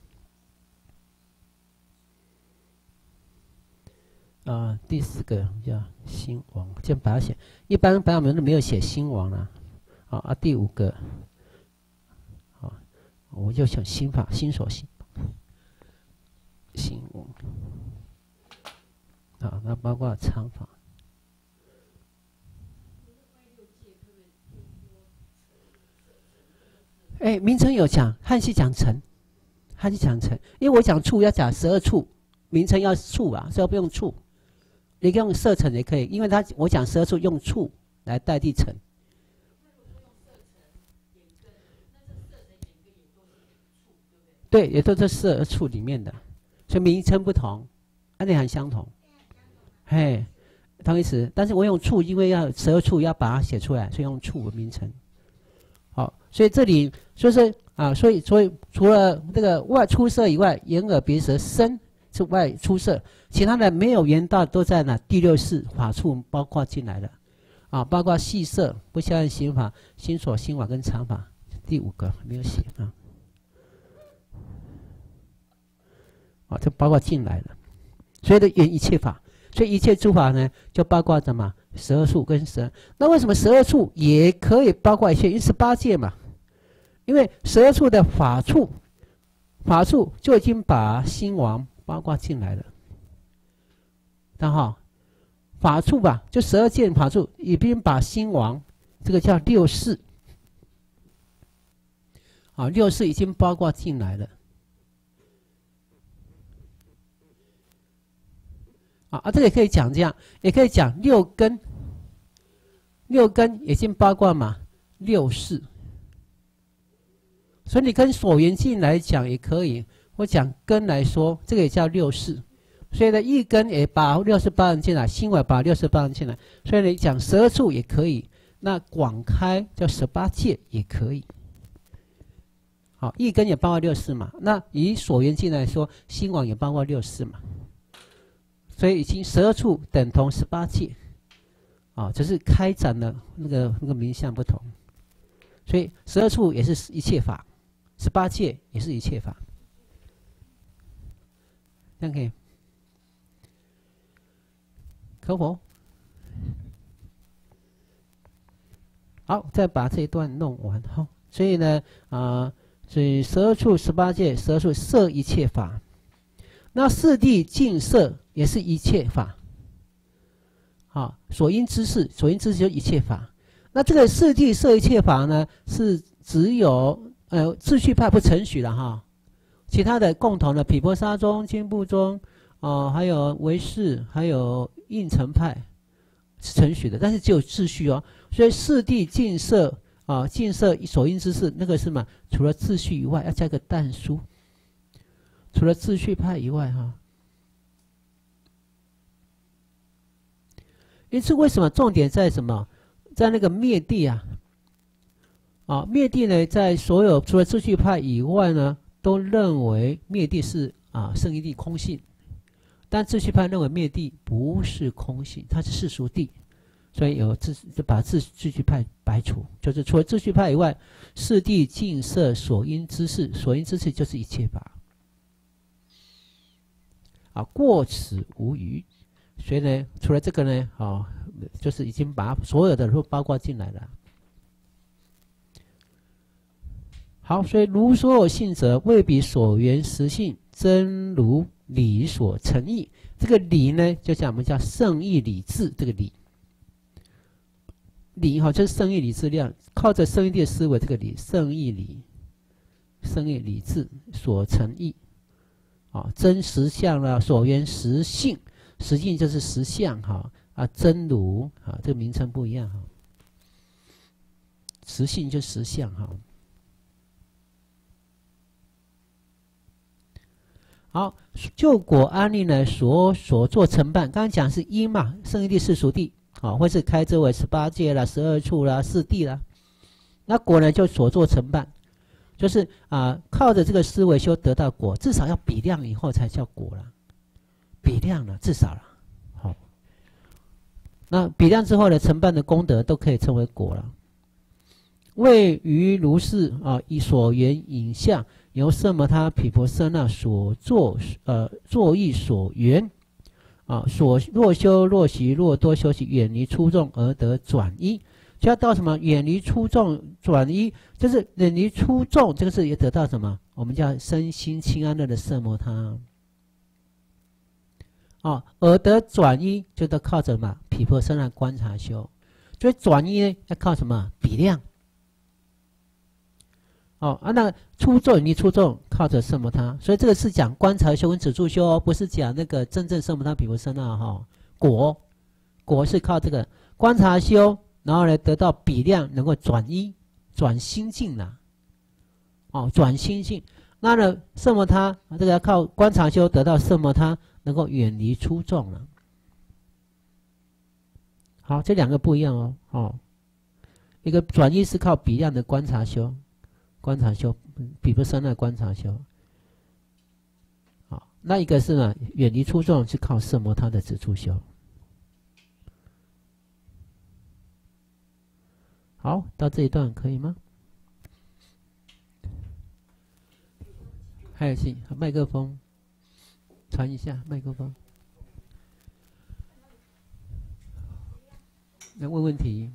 第4个叫心王，这样把它写。一般我们都没有写心王啦，第5个，好，我就想心法，心所心王，好，那包括常法。哎，名称有讲，汉系讲成，汉系讲成，因为我讲处要讲12处，名称要处啊，所以不用处，你用色成也可以，因为我讲12处用处来代替成。对，也都是12处里面的，所以名称不同，内涵相同。嘿， 同义词，但是我用处，因为要12处要把它写出来，所以用处名称。好，所以这里就是啊，所以除了这个外出色以外，眼耳鼻舌身是外出色，其他的没有缘到都在哪第6识法处包括进来了，啊，包括细色、不相应行法、心所、心法跟常法，第5个没有写啊，啊，这包括进来了，所以的缘一切法。所以一切诸法呢，就包括什么12处跟12。那为什么12处也可以包括一切？因为18界嘛。因为12处的法处就已经把心王包括进来了。然后法处吧，就12界法处已经把心王，这个叫6识。啊，6识已经包括进来了。这个也可以讲这样，也可以讲6根已经包括嘛6识，所以你跟所缘境来讲也可以，或讲根来说，这个也叫6识。所以呢，一根也把6识包含进来，心外把6识包含进来，所以你讲12处也可以，那广开叫18界也可以。好，一根也包括6识嘛，那以所缘境来说，心王也包括6识嘛。所以已经12处等同18界，啊，只是开展的那个名相不同。所以12处也是一切法，18界也是一切法，这样可以？可否？好，再把这一段弄完哈。所以呢，所以12处18界，12处摄一切法。那四谛净摄也是一切法，好，所因之事就是一切法。那这个四谛摄一切法呢，是只有秩序派不承许了哈，其他的共同的毗婆沙宗、经部宗，还有唯识，还有应成派是承许的，但是只有秩序哦。所以四谛净摄净摄所因之事，那个是嘛？除了秩序以外，要加个但书。除了秩序派以外哈，因此为什么重点在什么？在那个灭地啊，灭地呢，在所有除了秩序派以外呢，都认为灭地是圣义地空性，但秩序派认为灭地不是空性，它是世俗地，所以就把秩序派排除，就是除了秩序派以外，四谛净摄所因之事，所因之事就是一切法。过此无余，所以呢，除了这个呢，就是已经把所有的都包括进来了。好，所以如所有性者，未比所缘实性真如理所成义。这个理呢，就像我们叫圣义理智，这个理就是圣义理智量，靠着圣义的思维，这个理圣义理智所成义。真实相啦，所缘实性，实性就是实相真如这个名称不一样实性就实相好，就果安立呢，所做承办，刚刚讲是因嘛，圣义地、世俗地，或是开遮为18界啦、12处啦、四谛啦，那果呢就所做承办。就是靠着这个思维修得到果，至少要比量以后才叫果了，比量了至少了，好，那比量之后呢，承办的功德都可以称为果了。为于如是以所缘影像，由色摩他毗婆舍那所作意所缘所若修若习若多修习，远离出众而得转依。就要到什么？远离出众转依，就是远离出众，这个是也得到什么？我们叫身心清安乐的色摩他。而得转依，就都靠着嘛毗婆舍那观察修。所以转依呢，要靠什么？比量。那出众远离出众，靠着色摩他。所以这个是讲观察修跟止住修不是讲那个真正色摩他毗婆舍那果是靠这个观察修。然后呢，得到比量，能够转依、转心境啦，转心境。那呢，色摩他这个要靠观察修得到色摩他，能够远离出众了。 好，这两个不一样哦。哦，一个转依是靠比量的观察修，比波舍那观察修。好，那一个是呢，远离出众是靠色摩他的止住修。好，到这一段可以吗？还有请麦克风传一下麦克风，来问问题。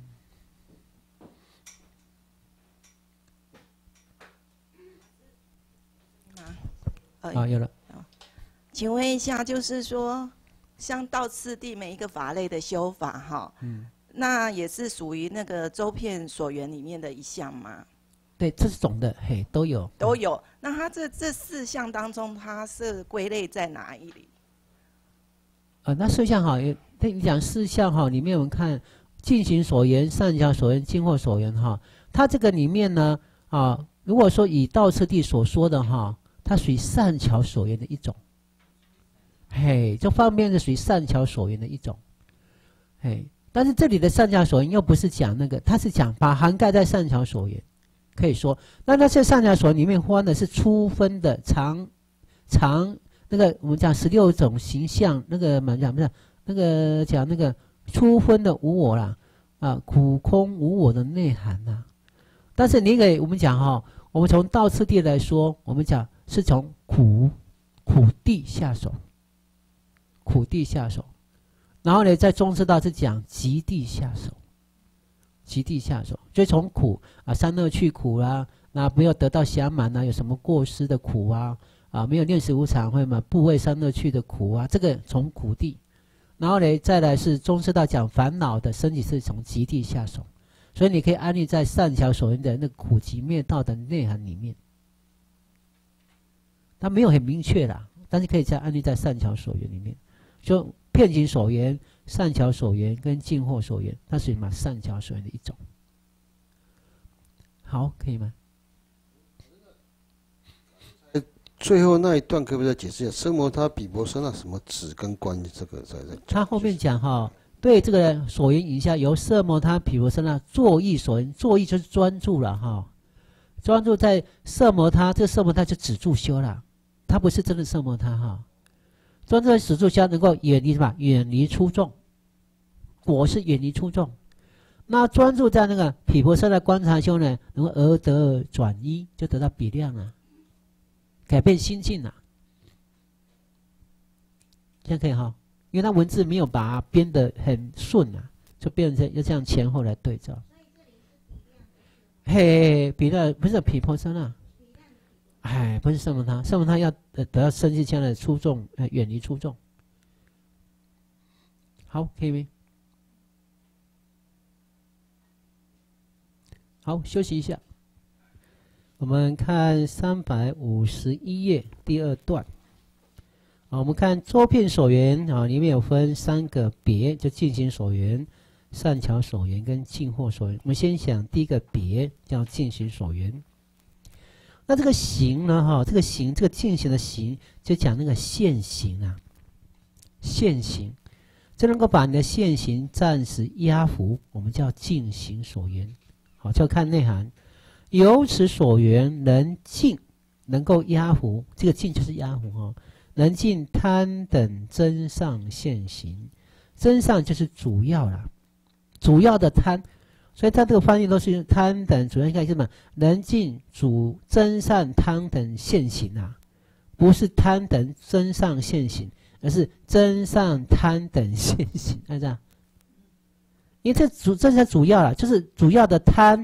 好，有了。 请问一下，就是说，像道次第每一个法类的修法，哈，那也是属于那个周遍所缘里面的一项吗？ 对，这种的，嘿，都有。 都有。那它这4项当中，它是归类在哪一里？ 那4项哈，你讲4项哈，里面我们看进行所缘、善巧所缘、尽惑所缘哈，它这个里面呢，如果说以道次第所说的哈，它属于善巧所缘的一种。嘿，这方面是属于善巧所缘的一种。嘿。但是这里的善巧所缘又不是讲那个，它是讲把涵盖在善巧所缘，可以说，那些善巧所缘里面分的是初分的长那个我们讲16种形象，那个讲不是那个讲那个初分的无我啦，苦空无我的内涵呐。但是你给我们讲哈，我们从道次第来说，我们讲是从苦地下手，然后呢，在中士道是讲极地下手，所以从苦三恶趣苦啦，那没有得到暇满啊，有什么过失的苦啊，没有念识无常会嘛，部位三恶趣的苦啊，这个从苦地，然后呢，再来是中士道讲烦恼的升起是从极地下手，所以你可以安立在善巧所缘的那个苦集灭道的内涵里面，它没有很明确啦，但是可以再安立在善巧所缘里面，就。遍行所缘、善巧所缘跟尽惑所缘，它属于嘛善巧所缘的一种。好，可以吗？ 最后那一段可不可以再解释一下？奢摩他、比婆舍那什么止跟观这个在他后面讲哈，对这个所缘以下，由奢摩他、比婆舍那作意所缘，作意就是专注了哈，专注在奢摩他，这个奢摩他就止住修了，它不是真的奢摩他哈。专注在止住修能够远离什么？远离出众，果是远离出众。那专注在那个毗婆舍那观察修呢，能够而得转依，就得到比量啊，改变心境啊。这样可以哈，因为它文字没有把它编得很顺啊，就变成要这样前后来对照。嘿，比量不是毗婆舍那。哎，不是圣摩他，圣摩他要得到生气腔的出众，远离出众。好，可以没？好，休息一下。我们看351页第2段。我们看周遍所缘里面有分3个别，就进行所缘、善巧所缘跟尽惑所缘。我们先讲第一个别，叫进行所缘。那这个行呢？这个行，这个进行的行，就讲那个现行啊，现行，就能够把你的现行暂时压服，我们叫进行所缘。好，就看内涵，由此所缘能尽，能够压服，这个尽就是压服哈，能尽贪等真上现行，真上就是主要啦，主要的贪。所以它这个翻译都是贪等，主要应该是什么？能尽主真善贪等现行啊，不是贪等真上现行，而是真善贪等现行，是这样。因为这是主要啦，就是主要的贪，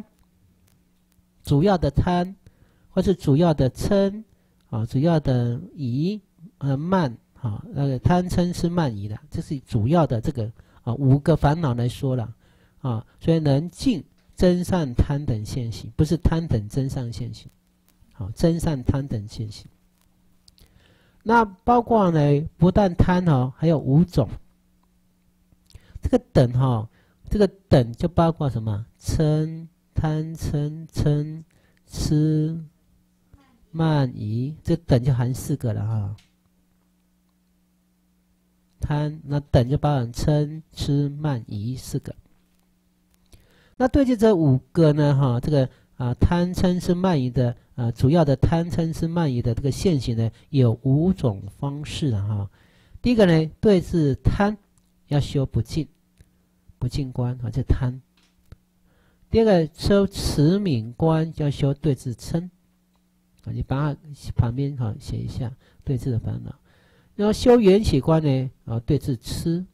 或是主要的嗔，主要的疑，慢，那个贪嗔痴慢疑的，这是主要的这个5个烦恼来说了。所以能尽真善贪等现行，不是贪等真善现行。好，真善贪等现行。那包括呢，不但贪还有5种。这个等这个等就包括什么？嗔、贪嗔、嗔、痴、慢疑，这等就含4个了哈。 贪，那等就包含嗔、痴、慢、疑4个。那对治这5个呢，哈，这个贪嗔痴慢疑的主要的贪嗔痴慢疑的这个现行呢，有5种方式哈。第一个呢，对治贪要修不净观这贪。第二个修持泯观，要修对治嗔你把它旁边写一下对治的烦恼。然后修缘起观呢，对治痴。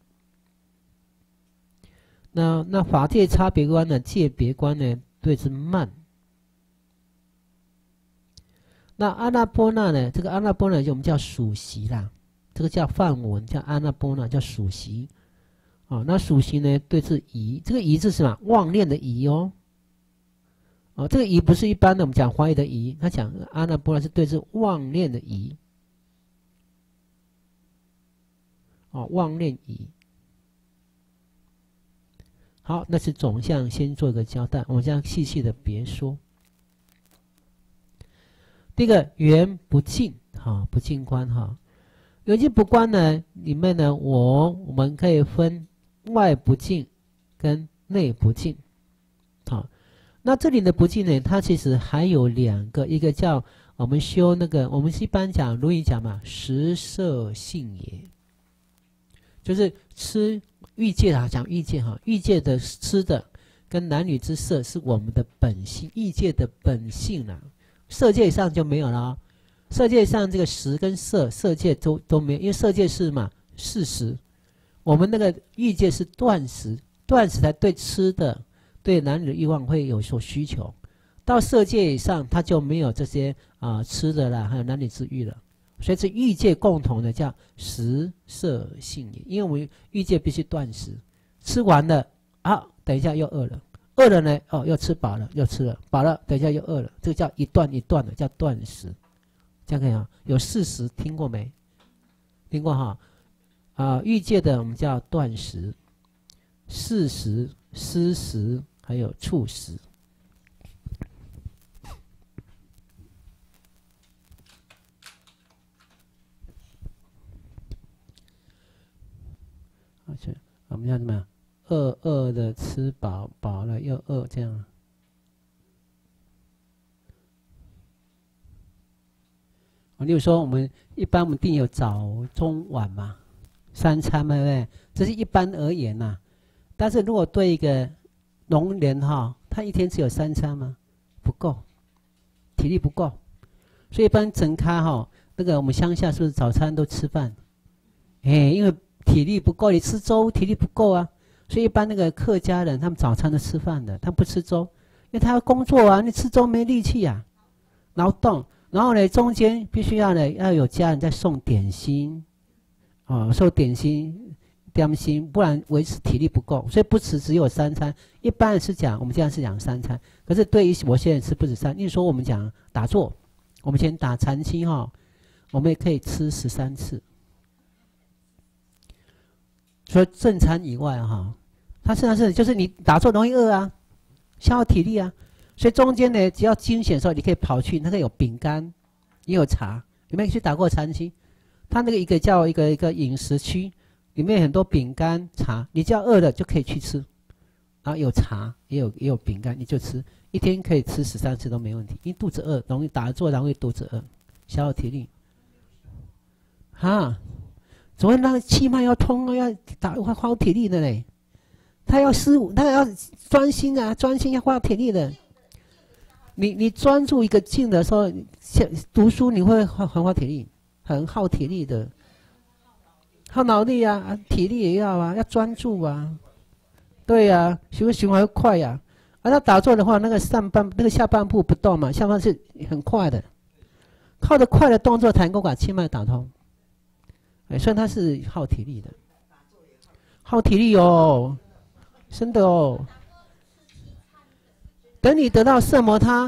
那法界差别观呢，界别观呢，对治慢。那阿那波那呢？这个阿那波那就我们叫属习啦，这个叫梵文，叫阿那波那，叫属习。那属习呢，对治疑。这个疑是什么？妄念的疑哦。这个疑不是一般的我们讲怀疑的疑，他讲阿那波那是对治妄念的疑。妄念疑。好，那是总项先做一个交代，我们这样细细的别说。第一个缘不净，不净观缘净不观呢，里面呢，我们可以分外不净跟内不净。那这里的不净呢，它其实还有2个，一个叫我们修那个，我们一般讲如语讲嘛，食色性也，就是吃欲界讲欲界欲界的吃的跟男女之色是我们的本性，欲界的本性啦。色界上就没有了色界上这个食跟色界都没有，因为色界是嘛事实，我们那个欲界是断食才对吃的对男女的欲望会有所需求，到色界以上它就没有这些吃的啦，还有男女之欲了。所以是欲界共同的叫食色性也，因为我们欲界必须断食，吃完了等一下又饿了，饿了呢又吃饱了，又吃了饱了，等一下又饿了，这个叫一段一段的叫断食。这样可以有40听过没？听过欲界的我们叫断食、事食、思食，还有处食。我们叫什么？饿的吃饱，饱了又饿，这样。例如说，一般我们定有早、中、晚嘛，3餐嘛，对不对？这是一般而言呐。但是如果对一个农人他一天只有3餐吗？不够，体力不够。所以一般整咖那个我们乡下是不是早餐都吃饭？因为体力不够，你吃粥体力不够啊，所以一般那个客家人他们早餐都吃饭的，他不吃粥，因为他要工作啊，你吃粥没力气啊，劳动。然后呢，中间必须要有家人在送点心，送点心，不然维持体力不够，所以不只有3餐。一般人是讲我们这样是讲3餐，可是对于我现在吃不止3，例如说我们讲打坐，我们先打禅期我们也可以吃13次。所以正餐以外它实际上是就是你打坐容易饿啊，消耗体力啊，所以中间呢，只要惊险的时候，你可以跑去那个有饼干，也有茶。有没有去打过禅期？它那个一个叫一个饮食区，里面很多饼干茶，你只要饿了就可以去吃，然后有茶也有饼干，你就吃，一天可以吃13次都没问题。因为肚子饿，容易打坐，容易肚子饿，消耗体力。怎么会让气脉要通要花体力的嘞？他要专心啊，专心要花体力的。你专注一个境的时候，读书你会很花体力，很耗体力的，耗脑力啊，体力也要啊，要专注啊，对呀，循环快呀。他打坐的话，那个下半部不动嘛，下半是很快的，靠着快的动作才能够把气脉打通。所以它是耗体力的，耗体力哦，真的哦。等你得到色摩他，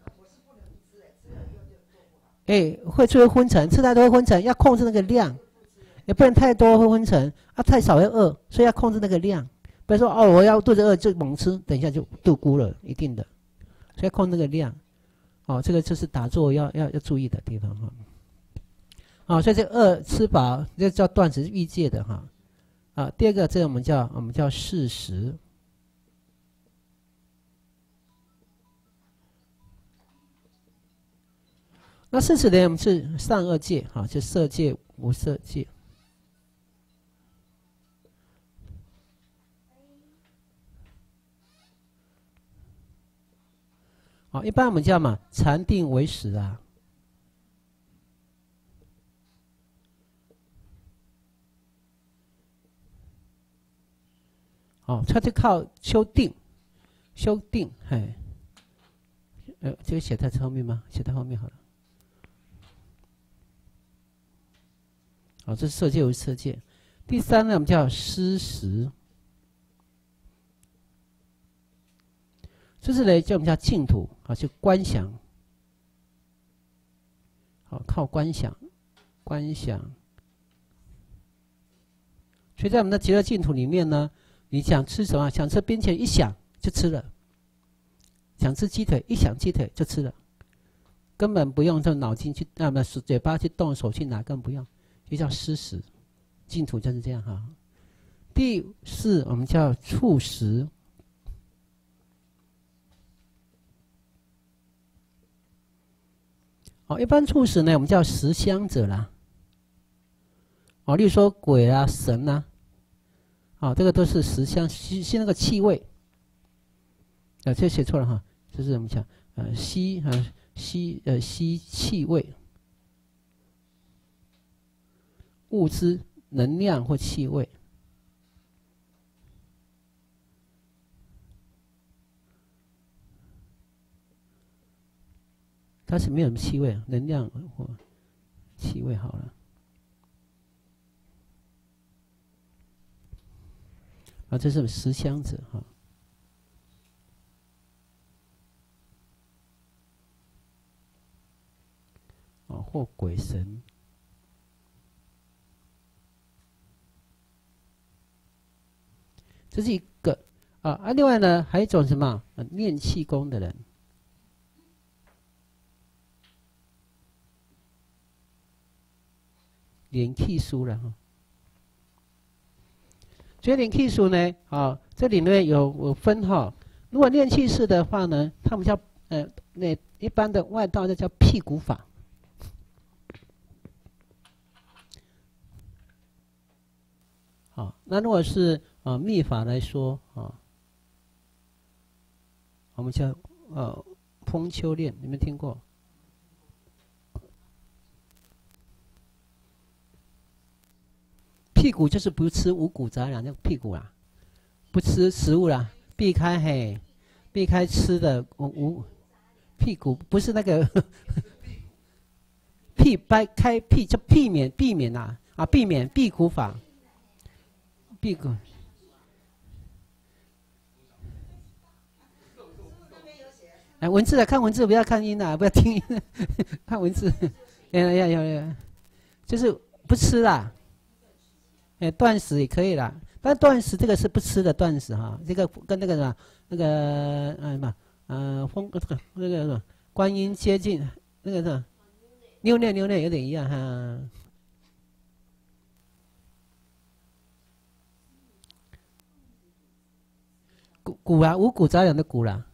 会出现昏沉，吃太多会昏沉，要控制那个量，也不能太多会昏沉，太少会饿，所以要控制那个量。不要说我要肚子饿就猛吃，等一下就肚咕了，一定的，所以要控制那个量。这个就是打坐要注意的地方所以这恶吃饱，这叫断食欲界的哈。第二个这个我们叫事实。那事实呢，我们是善恶界就色界、无色界。一般我们叫嘛，禅定为实啊。他就靠修定，嘿，这个写在后面吗？写在后面好了。这是色界为色界。第三呢，我们叫施食，就是呢，叫我们叫净土去观想，靠观想，所以在我们的极乐净土里面呢。你想吃什么？想吃冰淇淋，一想就吃了；想吃鸡腿，一想鸡腿就吃了，根本不用这脑筋去，嘴巴去动，手去拿，根本不用，就叫施食。净土就是这样哈。第四，我们叫触食。一般触食呢，我们叫食香者啦。例如说鬼啊、神啊。这个都是食香，吸那个气味。这写错了哈，就是我们讲吸气味，物质、能量或气味。它是没有什么气味，能量或气味好了。这是食香者哈。或鬼神。这是一个另外呢，还有一种什么练气功的人。练气术了哈。所以练气术呢，这里面有分哈。如果练气式的话呢，他们叫那一般的外道就叫辟谷法。那如果是密法来说我们叫风丘炼，你们听过？辟谷就是不吃五谷杂粮，叫辟谷啦，不吃食物啦，避开吃的辟谷不是那个避就避免啦避免辟谷法，辟谷。文字看文字，不要看音不要听音看文字。就是不吃啦。断食也可以啦，但断食这个是不吃的断食哈，这个跟那个什么那个什么观音接近那个什么扭捏有点一样哈。谷啊，五谷杂粮的谷啦。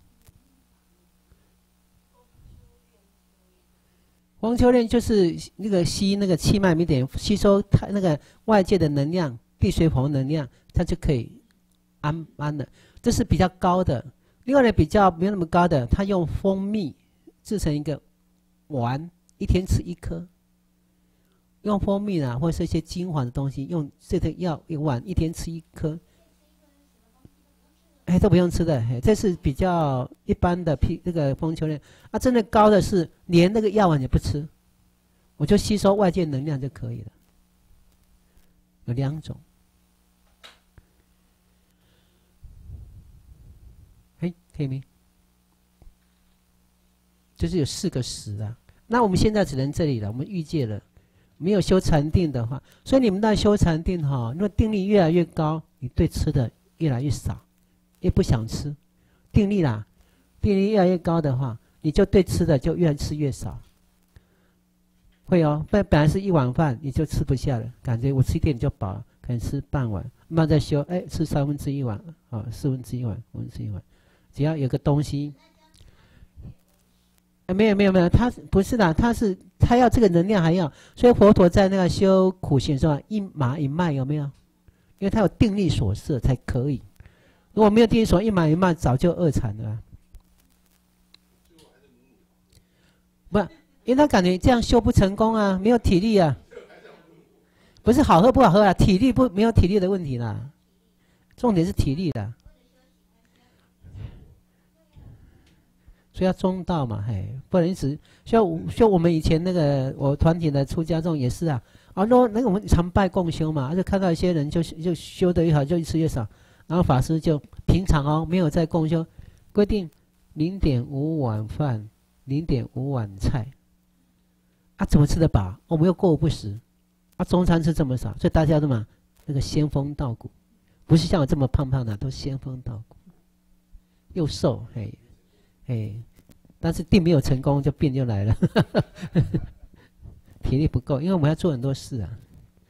风丘炼就是那个吸那个气脉一点，吸收它那个外界的能量，地水火能量，它就可以安了。这是比较高的。另外呢，比较没有那么高的，它用蜂蜜制成一个丸，一天吃1颗。用蜂蜜啊，或是一些精华的东西，用这个药一碗，一天吃1颗。都不用吃的，这是比较一般的那个风丘炼真的高的是连那个药丸也不吃，我就吸收外界能量就可以了。有2种，可以没？就是有4个食啊。那我们现在只能这里了，我们欲界了，没有修禅定的话，所以你们在修禅定如果定力越来越高，你对吃的越来越少。也不想吃，定力越来越高的话，你就对吃的就越吃越少。 会哦，本来是1碗饭你就吃不下了，感觉我吃一点就饱了，可能吃半碗，慢慢再修，哎，吃1/3碗啊，1/4碗，1/4碗，只要有个东西。没有，他不是的，他要这个能量还要，所以佛陀在那个修苦行的时候，一麻一脉有没有？因为他有定力所摄才可以，如果没有定力所，一麻一脉早就2禅了。不，因为他感觉这样修不成功啊，没有体力啊。不是好喝不好喝啊，体力没有体力的问题啦，重点是体力的。所以要中道嘛，嘿，不能一直像我们以前那个我团体的出家众也是啊，那个我们常拜共修嘛，就看到一些人就修得越好，就越吃越少，然后法师就平常哦没有在共修，规定0.5碗饭，0.5碗菜，啊怎么吃得饱？我们又过午不食，啊中餐吃这么少，所以大家都嘛那个仙风道骨，不是像我这么胖胖的，都仙风道骨，又瘦，嘿。但是定没有成功，就病就来了，体力不够，因为我们要做很多事啊。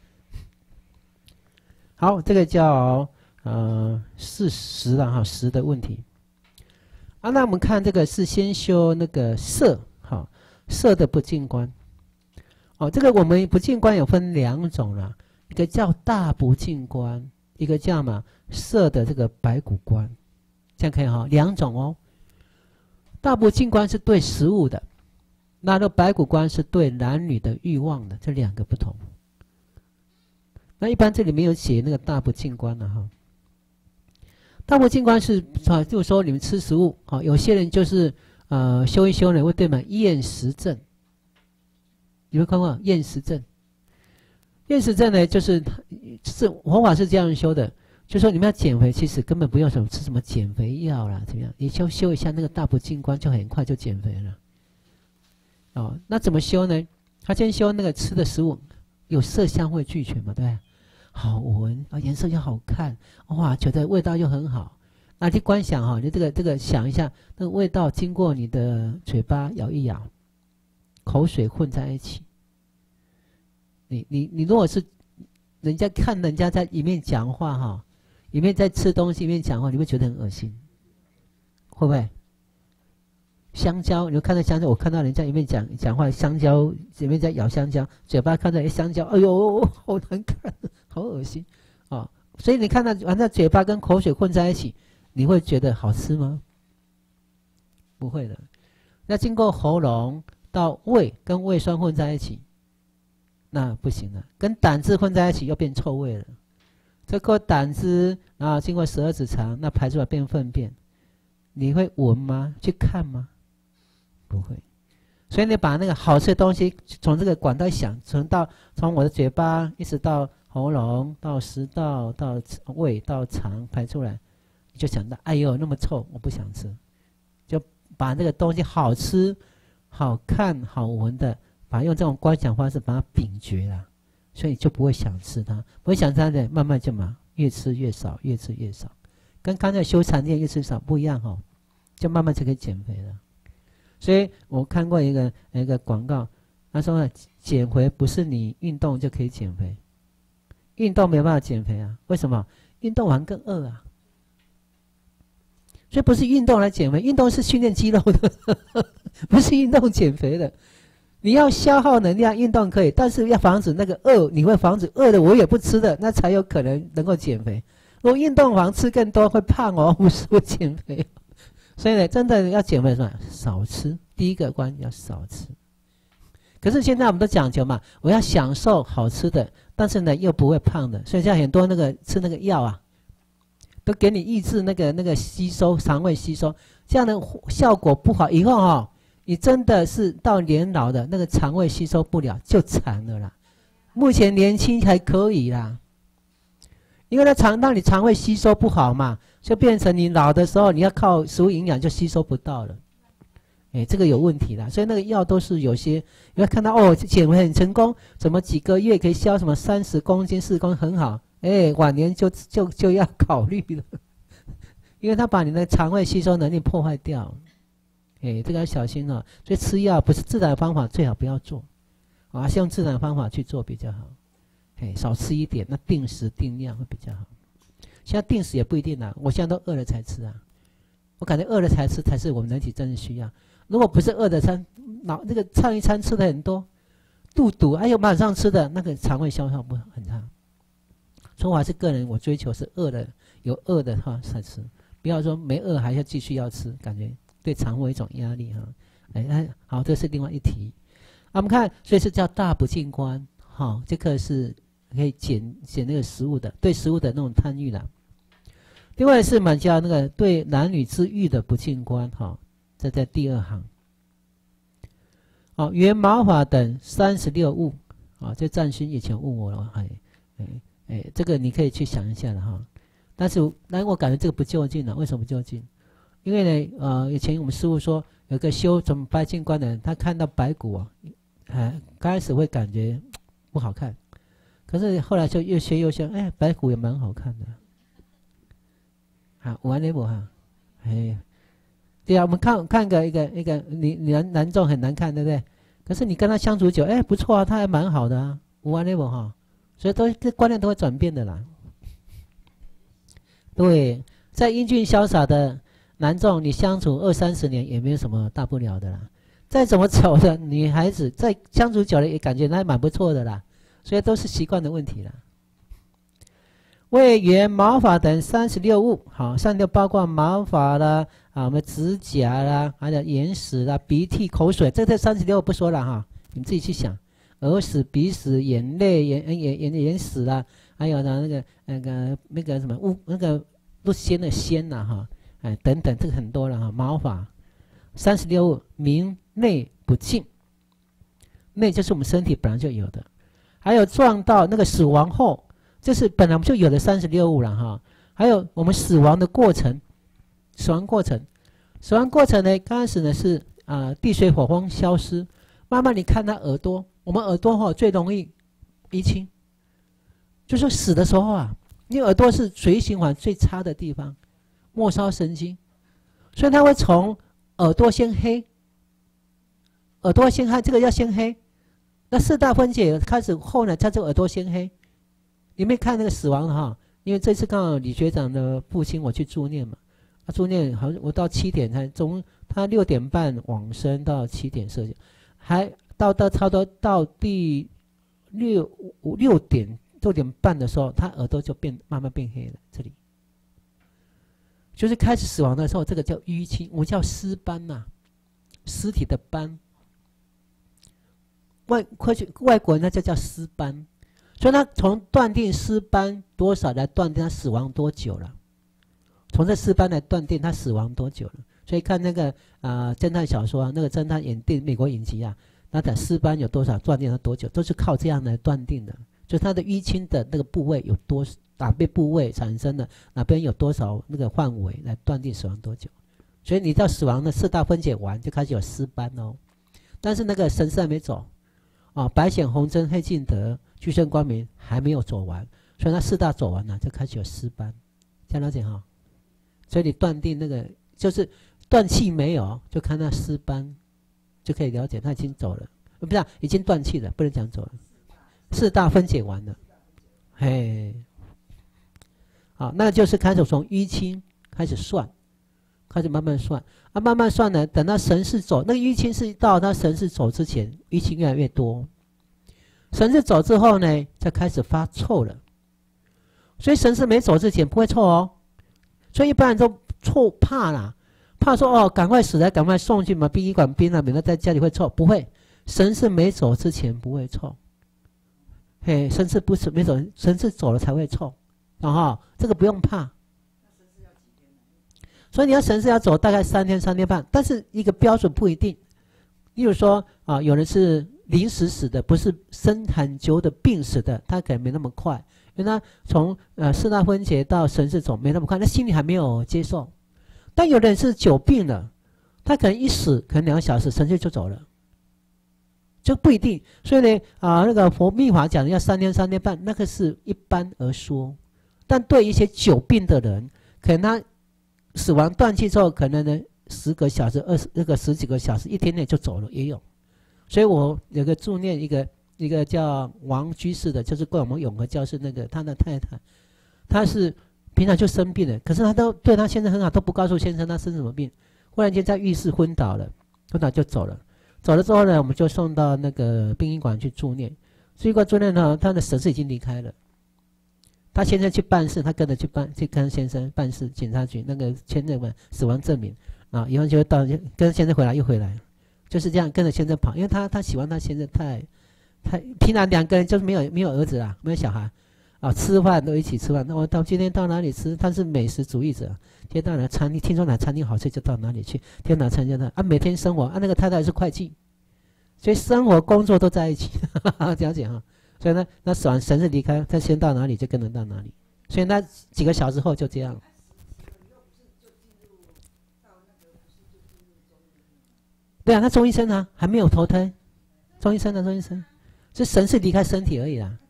好，这个叫是食了哈，食的问题。啊，那我们看这个是先修那个色，好，色的不净观。哦，这个我们不净观有分2种啦，一个叫大不净观，一个叫嘛色的这个白骨观，这样可以哈，2种哦。大不净观是对食物的，那白骨观是对男女的欲望的，这2个不同。那一般这里没有写那个大不净观了哈。大不净观是就是说你们吃食物，有些人就是修一修呢会对嘛厌食症，有没有看过厌食症？厌食症呢就是佛法是这样修的。就说你们要减肥，其实根本不用吃什么减肥药啦，怎么样？你就修一下那个大不净观，就很快就减肥了。哦，那怎么修呢？他先修那个吃的食物有色香味俱全嘛，对吧？好闻啊，颜色又好看，哇，觉得味道又很好。那去观想哈，你这个想一下，那个味道经过你的嘴巴咬一咬，口水混在一起。你如果是人家看人家在一面讲话哈。里面在吃东西，里面讲话，你会觉得很恶心，会不会？香蕉，你会看到香蕉，我看到人家里面讲话，香蕉里面在咬香蕉，嘴巴看到香蕉，哎呦，好难看，好恶心啊！所以你看到完了嘴巴跟口水混在一起，你会觉得好吃吗？不会的。那经过喉咙到胃，跟胃酸混在一起，那不行了，跟胆汁混在一起又变臭味了。这个胆汁，然后经过12指肠，那排出来变粪便，你会闻吗？去看吗？不会。所以你把那个好吃的东西从这个管道想，从我的嘴巴一直到喉咙，到食道，到胃，到肠排出来，你就想到，哎呦，那么臭，我不想吃。就把那个东西好吃、好看、好闻的，把它用这种观想方式把它摒绝了。所以就不会想吃它，不会想吃它的，慢慢就越吃越少，越吃越少，跟刚才修禅定越吃越少不一样哈，就慢慢就可以减肥了。所以我看过一个广告，他说呢，减肥不是你运动就可以减肥，运动没办法减肥啊，为什么？运动完更饿啊。所以不是运动来减肥，运动是训练肌肉的，不是运动减肥的。你要消耗能量，运动可以，但是要防止那个饿，你会防止饿的我也不吃的，那才有可能能够减肥。如果运动完吃更多会胖哦，不是不减肥。所以呢，真的要减肥是吧？少吃，第一个关要少吃。可是现在我们都讲究嘛，我要享受好吃的，但是呢又不会胖的，所以现在很多那个吃那个药啊，都给你抑制那个吸收，肠胃吸收，这样的效果不好，以后你真的是到年老的那个肠胃吸收不了，就惨了啦。目前年轻还可以啦，因为让你肠胃吸收不好嘛，就变成你老的时候你要靠食物营养就吸收不到了。这个有问题啦。所以那个药都是有些，你会看到减肥很成功，怎么几个月可以消什么30公斤、40公斤很好，晚年就要考虑了，因为它把你的肠胃吸收能力破坏掉。这个要小心哦。所以吃药不是自然的方法，最好不要做。 还是用自然方法去做比较好。少吃一点，那定时定量会比较好。现在定时也不一定啦，我现在都饿了才吃啊。我感觉饿了才吃才是我们人体真正需要。如果不是饿的餐，那个上一餐吃的很多，肚堵，还有晚上吃的那个肠胃消化不很差。所以我还是个人，我追求是饿的，有饿的话才吃，不要说没饿还要继续要吃，感觉对肠胃一种压力哈。好，这是另外一题。我们看，所以是叫大不净观，这个是可以减那个食物的，对食物的那种贪欲啦。另外是满加那个对男女之欲的不净观，这在第二行。原毛发等36物，这占勋以前问我了，这个你可以去想一下的哈。但是我感觉这个不就近了，为什么不就近？因为呢，以前我们师父说，有个修什么白净观的人，他看到白骨刚开始会感觉不好看，可是后来就越学越像，白骨也蛮好看的。有安尼无哈？对啊，我们看一个男众很难看，对不对？可是你跟他相处久，不错啊，他还蛮好的啊，有安尼无哈？所以这观念都会转变的啦。对，在英俊潇洒的男众，你相处20-30年也没有什么大不了的啦。再怎么丑的女孩子，在相处久了也感觉还蛮不错的啦。所以都是习惯的问题啦。为原毛发等36物，好，36包括毛发啦，我们指甲啦，还有眼屎啦、鼻涕、口水，这36不说了哈，你们自己去想，耳屎、鼻屎、眼泪、眼屎啦，还有呢那个什么那个不鲜的鲜呐哈，等等，这个很多了哈，毛发36物，明内不净，内就是我们身体本来就有的，还有撞到那个死亡后。这是本来我们就有的36物了哈，还有我们死亡的过程，死亡过程呢，刚开始呢是地水火风消失，慢慢你看它耳朵，我们耳朵最容易淤青，就是死的时候啊，你耳朵是血液循环最差的地方，末梢神经，所以它会从耳朵先黑，这个要先黑，那4大分解开始后呢，它就耳朵先黑。你没看那个死亡的哈？因为这次刚好李学长的父亲我去助念嘛，助念好像我到7点才从他6点半往生到7点设计，还到差不多到第6点半的时候，他耳朵就慢慢变黑了，这里就是开始死亡的时候，这个叫淤青，我们叫尸斑呐，尸体的斑，外国人那叫尸斑。所以他从断定尸斑多少来断定他死亡多久了，从这尸斑来断定他死亡多久了。所以看那个侦探小说那个侦探美国影集那的尸斑有多少断定他多久，都是靠这样来断定的。就他的淤青的那个部位有哪边部位产生的，哪边有多少那个范围来断定死亡多久。所以你到死亡的4大分解完就开始有尸斑哦，但是那个神识还没走白显红真黑净德具胜光明还没有走完，所以他4大走完了就开始有尸斑，这样了解哈。所以你断定那个就是断气没有，就看那尸斑就可以了解他已经走了，不是已经断气了，不能讲走了，4大分解完了，好，那就是开始从淤青开始算，开始慢慢算慢慢算呢，等到神识走，那个淤青是到他神识走之前，淤青越来越多。神识走之后呢，才开始发臭了。所以神识没走之前不会臭哦。所以一般人都臭怕啦，怕说赶快死了，赶快送去殡仪馆冰了，免得在家里会臭。不会，神识没走之前不会臭。神识不是没走，神识走了才会臭。这个不用怕。所以你要神识要走大概3天3天半，但是一个标准不一定。例如说有人是临时死的，不是生很久的病死的，他可能没那么快，因为他从4大分解到神识走没那么快，他心里还没有接受。但有的人是久病了，他可能一死可能2小时神识就走了，就不一定。所以呢那个佛密法讲的要3天3天半，那个是一般而说。但对一些久病的人，可能他死亡断气之后，可能呢10个小时、10几个小时、1天内就走了也有。所以我有个助念一个一个叫王居士的，就是跟我们永和教室那个他的太太，他是平常就生病了，可是他都对他先生很好，都不告诉先生他生什么病。忽然间在浴室昏倒了，昏倒就走了。走了之后呢，我们就送到那个殡仪馆去助念。所以过助念呢，他的神识已经离开了。他先生去办事，他跟着去跟先生办事，警察局那个签那个死亡证明啊，以后就到跟先生回来又回来，就是这样跟着先生跑，因为他喜欢他先生太平常两个人就是没有儿子啊，没有小孩。啊，吃饭都一起吃饭。那我今天到哪里吃？他是美食主义者，今天到哪餐厅，听说哪餐厅好吃就到哪里去。天哪，参加他啊，每天生活啊，那个太太是会计，所以生活工作都在一起，了解哈。所以呢，那神是离开，他先到哪里就跟着到哪里。所以那几个小时后就这样。对啊，他中医生啊，还没有投胎，中医生啊，中医生，这神是离开身体而已啦。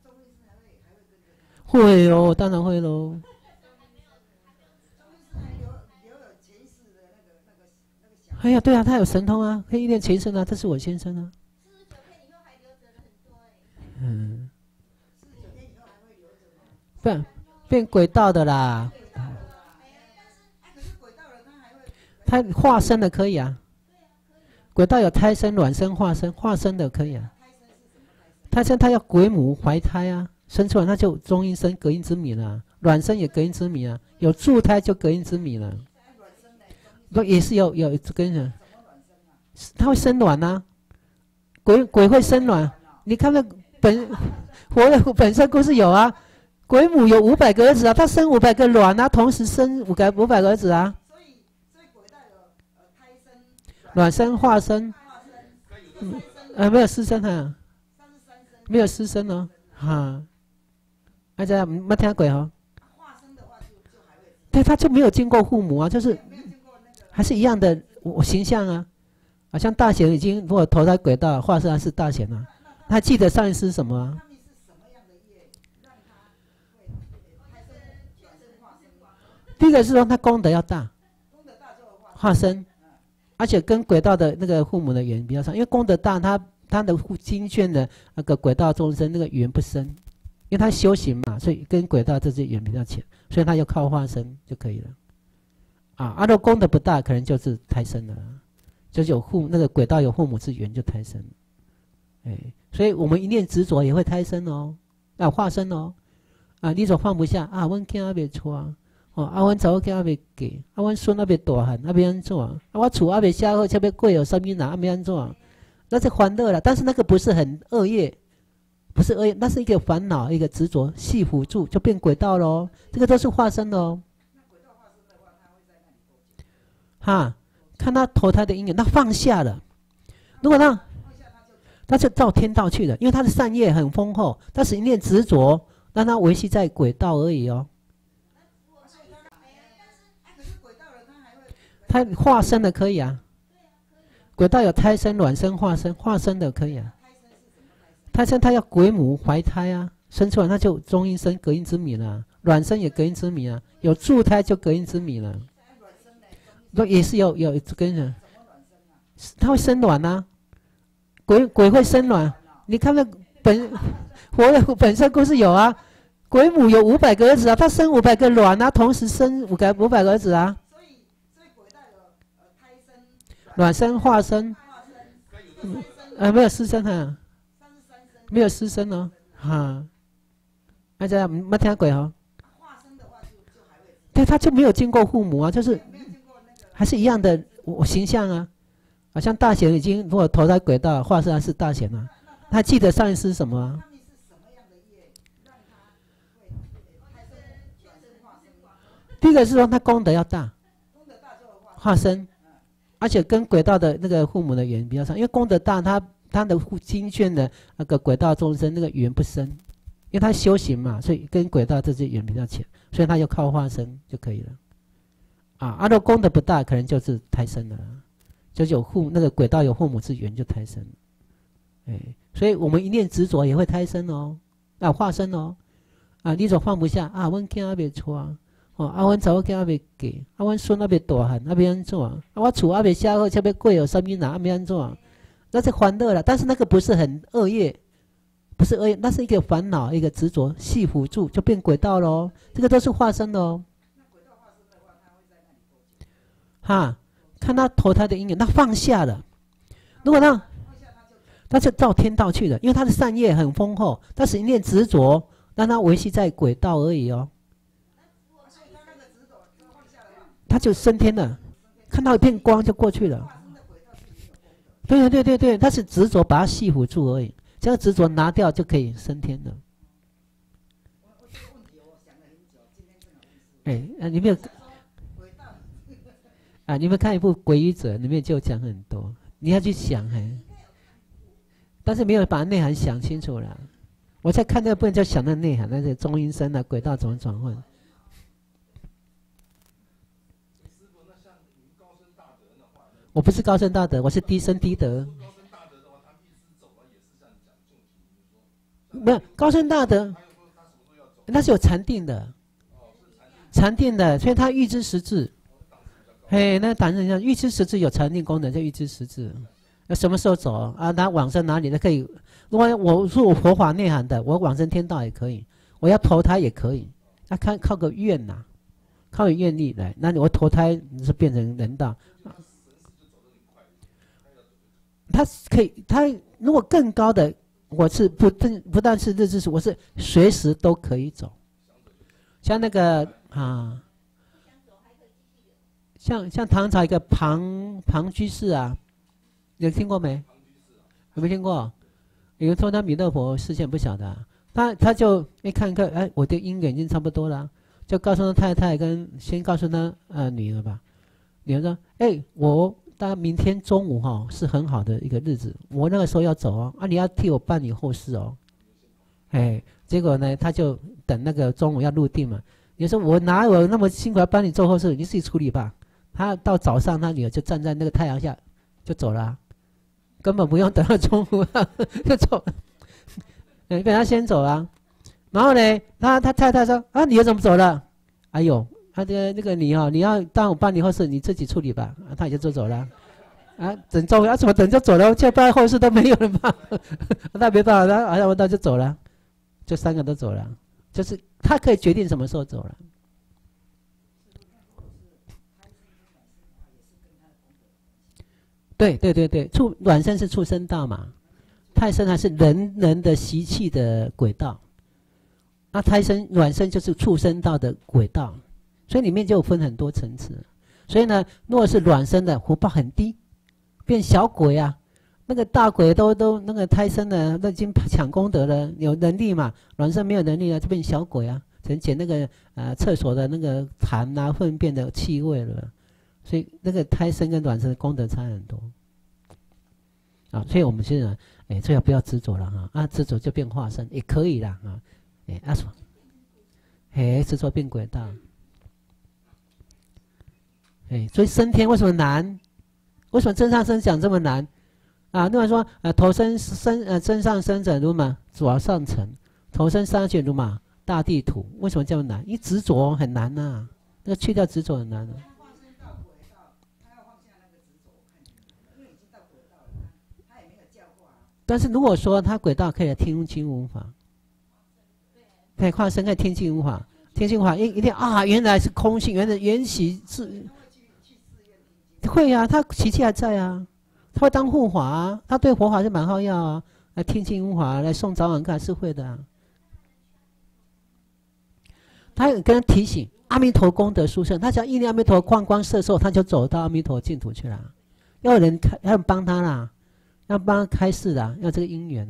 会哦，当然会喽。哎呀，对啊，他有神通啊，可以练前身啊，这是我先生啊。嗯，变轨道的啦。他化身的可以啊，轨道有胎生、卵生、化生，化身的可以啊。胎生他要鬼母怀胎啊。生出来那就中阴身隔阴之米了，卵生也隔阴之米啊，有助胎就隔阴之米了。不也是有跟着，他会生卵啊，鬼会生卵。你看那活的本身故事有啊，鬼母有500个儿子啊，他生500个卵啊，同时生500个儿子啊。所以鬼道有胎生、卵生、化生，没有私生啊，没有私生哦，哈。大家没听过哈？对，他就没有经过父母啊，就是还是一样的形象啊。好像大贤已经如果投胎轨道，化身还是大贤啊。他记得上一世什么啊？第一个是说他功德要大，化身，而且跟轨道的那个父母的缘比较长，因为功德大，他的经眷的那个轨道众生那个缘不深。因为他修行嘛，所以跟轨道这些缘比较浅，所以他要靠化身就可以了。啊，如果功德不大，可能就是胎生了，就是那个轨道有父母之缘就胎生了。哎，所以我们一念执着也会胎生哦，啊，化身哦，啊，你总放不下啊，阮囝还没出啊，哦，啊，阮查某囝还没嫁，啊，阮孙还没大汉，还没安怎啊，我厝还没写好，才要过有什么人，还没安怎，那是欢乐了，但是那个不是很恶业。不是恶业，那是一个烦恼，一个执着，系辅助就变轨道喽。这个都是化身喽。哈，看他投胎的因缘，他放下了。如果他就到天道去了，因为他的善业很丰厚，但是一念执着，让他维系在轨道而已哦。他化身的可以啊，轨道有胎生、卵生、化生，化身的可以啊。胎生他要鬼母怀胎啊，生出来那就中阴身隔阴之米了，卵生也隔阴之米啊，有助胎就隔阴之米了。不也是有跟着，他会生卵啊，鬼会生卵。你看那活的本身故事有啊，鬼母有500个儿子啊，他生500个卵啊，同时生500个儿子啊。所以鬼道有胎生、卵生、化生，没有私生啊。没有私生哦，哈，大家没听过哦。对，他就没有经过父母啊，就是还是一样的形象啊。好像大贤已经如果投胎轨道，化身还是大贤啊。他记得上一世什么啊？第一个是说他功德要大，化身，而且跟轨道的那个父母的缘比较长，因为功德大，他的经眷的那个轨道众生那个缘不深，因为他修行嘛，所以跟轨道这些缘比较浅，所以他要靠化身就可以了。啊，如果功德不大，可能就是胎生了，就是那个轨道有父母之缘就胎生了。哎，所以我们一念执着也会胎生哦，啊，化身哦，啊，你总放不下啊，阮囝还没出啊，哦，啊，阮查某囝还没嫁，啊，阮孙还没大汉，还没安怎啊，我厝还没写好，才要过有什么人，还没安怎。那是欢乐了，但是那个不是很恶业， 不是恶业，那是一个烦恼，一个执着，系辅助就变轨道喽。这个都是化身的哦。哈，看他投胎的因缘，他放下了。如果他就到天道去了，因为他的善业很丰厚，他是一念执着，让他维系在轨道而已哦。他就升天了，看到一片光就过去了。对对对对，他是执着把它系辅助而已，这个执着拿掉就可以升天了。哎，你没有啊？你们看一部《鬼语者》，里面就讲很多，你要去想但是没有把内涵想清楚了。我在看那个部分就想那内涵，那些中阴身啊，轨道怎么转换。我不是高深大德，我是低深低德。没有高深大德，那是有禅定的，禅定的，所以他预知实质。那胆人讲预知实质有禅定功能，叫预知实质。那什么时候走啊？他往生哪里都可以。如果我是我佛法内涵的，我往生天道也可以，我要投胎也可以。那靠个愿呐，靠个愿力来。那我投胎你是变成人道。他可以，他如果更高的，我是不但是日知时，我是随时都可以走。像那个像唐朝一个庞居士啊，有听过没？有没有听过？有人说他弥勒佛视线不晓得他就一看，我的姻缘已经差不多了，就告诉他太太先告诉他女儿吧。女儿说：“我。”大概明天中午是很好的一个日子，我那个时候要走哦，你要替我办理后事哦。结果呢，他就等那个中午要入定嘛。你说我哪有那么辛苦要帮你做后事，你自己处理吧。他到早上，他女儿就站在那个太阳下就走了根本不用等到中午就走了。被他先走了，然后呢，他太太说女儿怎么走了？哎呦！他那个你要当我办理后事，你自己处理吧。他已经就走了，等中午怎么等就走了？这办后事都没有了嘛？那没办法，那就走了，就3个都走了，就是他可以决定什么时候走了。对，卵生是畜生道嘛，胎生还是人的习气的轨道，那卵生就是畜生道的轨道。所以里面就有分很多层次，所以呢，如果是卵生的，福报很低，变小鬼啊，那个大鬼都那个胎生的，都已经抢功德了，有能力嘛，卵生没有能力了，就变小鬼啊，只能捡那个厕所的那个痰啊、粪便的气味了，所以那个胎生跟卵生的功德差很多所以我们现在最好不要执着了执着就变化身也可以啦什么执着变轨道。所以升天为什么难？为什么真上生讲这么难另外说投身真上生者如嘛左上层，投身上去如嘛大地土。为什么这么难？因为执着很难那个去掉执着很难但是如果说他轨道可以听经闻法，可以化身可以听经闻法，听经闻法一定原来是空性，原来缘起是。会他习气还在他会当护法他对佛法是蛮好要来听经闻法，来诵早晚课是会的他跟他提醒阿弥陀功德殊胜，他只要一念阿弥陀放光摄受，他就走到阿弥陀净土去了。要有人帮他啦，要帮他开示啦，要这个因缘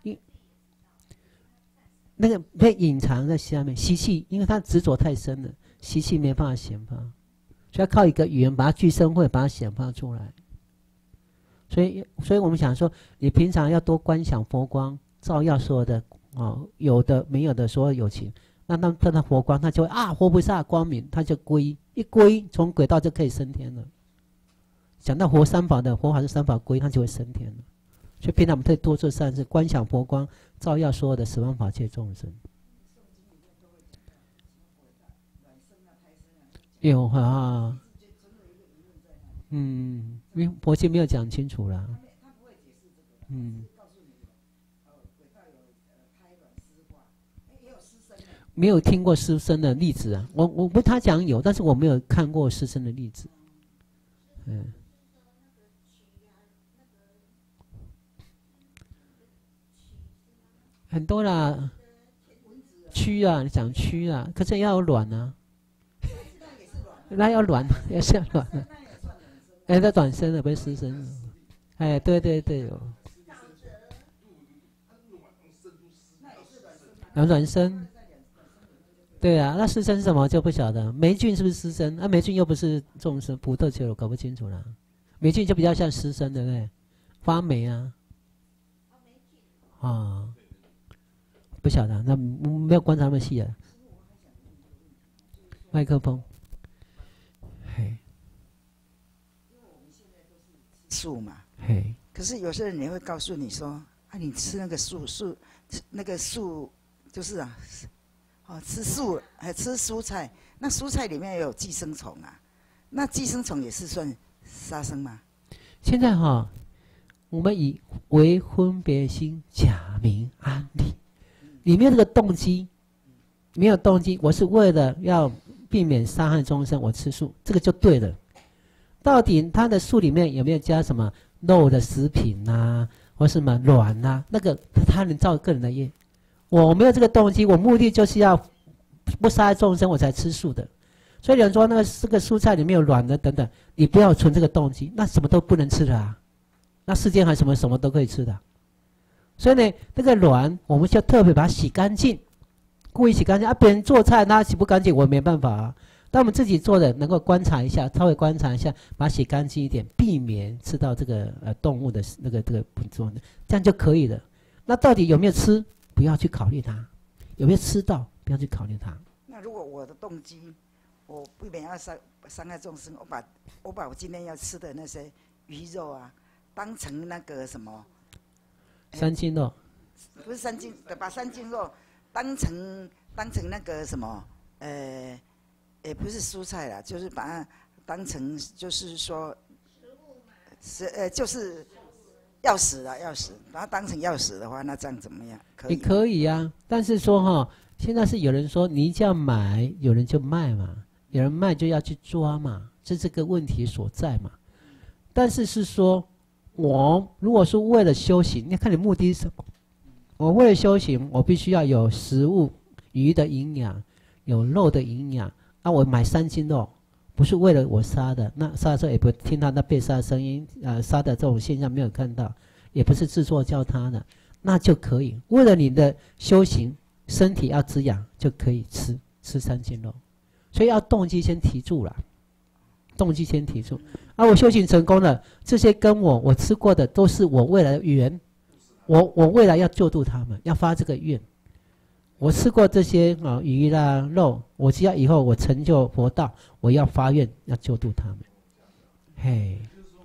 那个被隐藏在下面习气，因为他执着太深了，习气没办法显发。所以要靠一个语言把它具生会，把它显发出来。所以我们想说，你平常要多观想佛光，照耀所有的有的没有的所有有情，那他佛光，他就会活菩萨光明，他就一归从轨道就可以升天了。讲到佛三法的佛法是三法归，他就会升天了。所以平常我们可以多做善事，观想佛光，照耀所有的十方法界众生。有因为佛经没有讲清楚啦。 没有听过师生的例子啊。我不他讲有，但是我没有看过师生的例子。很多啦，蛆啊，你讲蛆啊，可是要有卵啊。那要卵，也是要卵的。那卵生的不是师生。对对对哦。卵生。对啊，那师生是什么就不晓得。霉菌是不是师生？霉菌又不是众生，普特球搞不清楚了。霉菌就比较像师生，对不对？发霉啊。不晓得，那没有观察那么细啊。麦克风。 素嘛，可是有些人也会告诉你说，你吃那个素就是吃素还吃蔬菜，那蔬菜里面也有寄生虫啊，那寄生虫也是算杀生吗？ 现在我们以为分别心假名安利，里面这个动机没有动机，我是为了要避免杀害众生，我吃素，这个就对了。到底它的素里面有没有加什么肉的食品啊，或什么卵啊？那个他能造个人的业。我没有这个动机，我目的就是要不杀害众生，我才吃素的。所以有人说这个蔬菜里面有卵的等等，你不要存这个动机，那什么都不能吃的啊。那世间还什么都可以吃的。所以呢，那个卵我们就特别把它洗干净，故意洗干净啊。别人做菜他洗不干净，我没办法啊。但我们自己做的，能够观察一下，稍微观察一下，把它洗干净一点，避免吃到这个动物的这个不做的，这样就可以了。那到底有没有吃？不要去考虑它。有没有吃到？不要去考虑它。 那如果我的动机，我避免要伤害众生，我把我今天要吃的那些鱼肉啊，当成那个什么三斤肉， 不是三斤，把三斤肉当成那个什么也不是蔬菜啦，就是把它当成就是说就是药食啦，药食，把它当成药食的话，那这样怎么样？可以？也可以啊，但是说现在是有人说你这样买，有人就卖嘛，有人卖就要去抓嘛，是这个问题所在嘛。但是说，我如果是为了修行，你看你目的是什么？我为了修行，我必须要有食物、鱼的营养，有肉的营养。我买3斤肉，不是为了我杀的，那杀的时候也不听到那被杀的声音，杀的这种现象没有看到，也不是制作叫他的，那就可以。为了你的修行，身体要滋养，就可以吃3斤肉。所以要动机先提住了，动机先提住。我修行成功了，这些跟我吃过的都是我未来的缘，我未来要救度他们，要发这个愿。我吃过这些鱼啦肉，我只要以后我成就佛道，我要发愿要救度他们。嘿，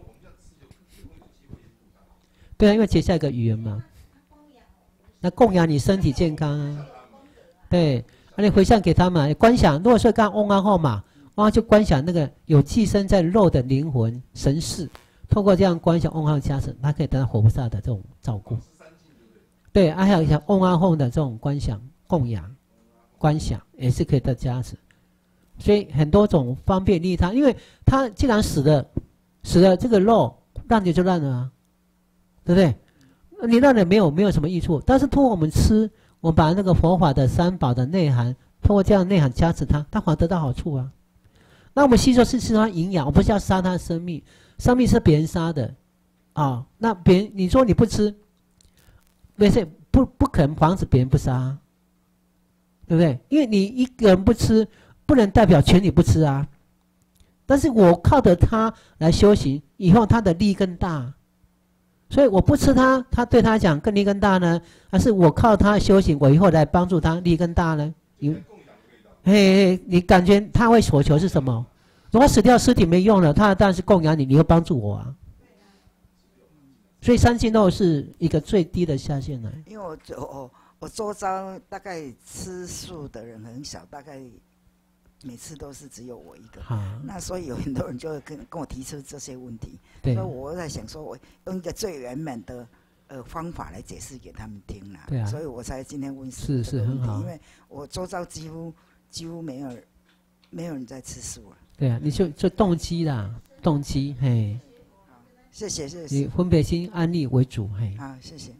对啊，因为结下一个语言嘛，那供养你身体健康啊，对，你回向给他们观想。如果说刚嗡啊后嘛，就观想那个有寄生在肉的灵魂神识，透过这样观想嗡啊加持，他可以得到佛菩萨的这种照顾。对，还有像嗡啊后的这种观想。供养、观想也是可以得加持，所以很多种方便利他。因为他既然死了这个肉烂就烂了啊，对不对？你烂了没有什么益处，但是通过我们吃，我们把那个佛法的三宝的内涵，通过这样的内涵加持它，它反而得到好处啊。那我们吸收是吃它营养，我不是要杀它的生命，生命是别人杀的那别人你说你不吃，没事，不可能防止别人不杀。对不对？因为你一个人不吃，不能代表全体不吃啊。但是我靠着它来修行，以后它的利益更大。所以我不吃它，它对他讲更利益更大呢，还是我靠它修行，我以后来帮助他利益更大呢？你感觉他会所求是什么？如果死掉尸体没用了，他当然是供养你，你会帮助我啊。所以3斤肉是一个最低的下限来。 因为我周遭大概吃素的人很少，大概每次都是只有我一个。那所以有很多人就会跟我提出这些问题。所以我在想说，我用一个最圆满的方法来解释给他们听啦。 对啊， 所以我才今天问是很好， 因为我周遭几乎没有人在吃素了。 对啊，你就动机啦，动机，嘿。 谢谢。 以分别心安利为主，嘿。 好，谢谢。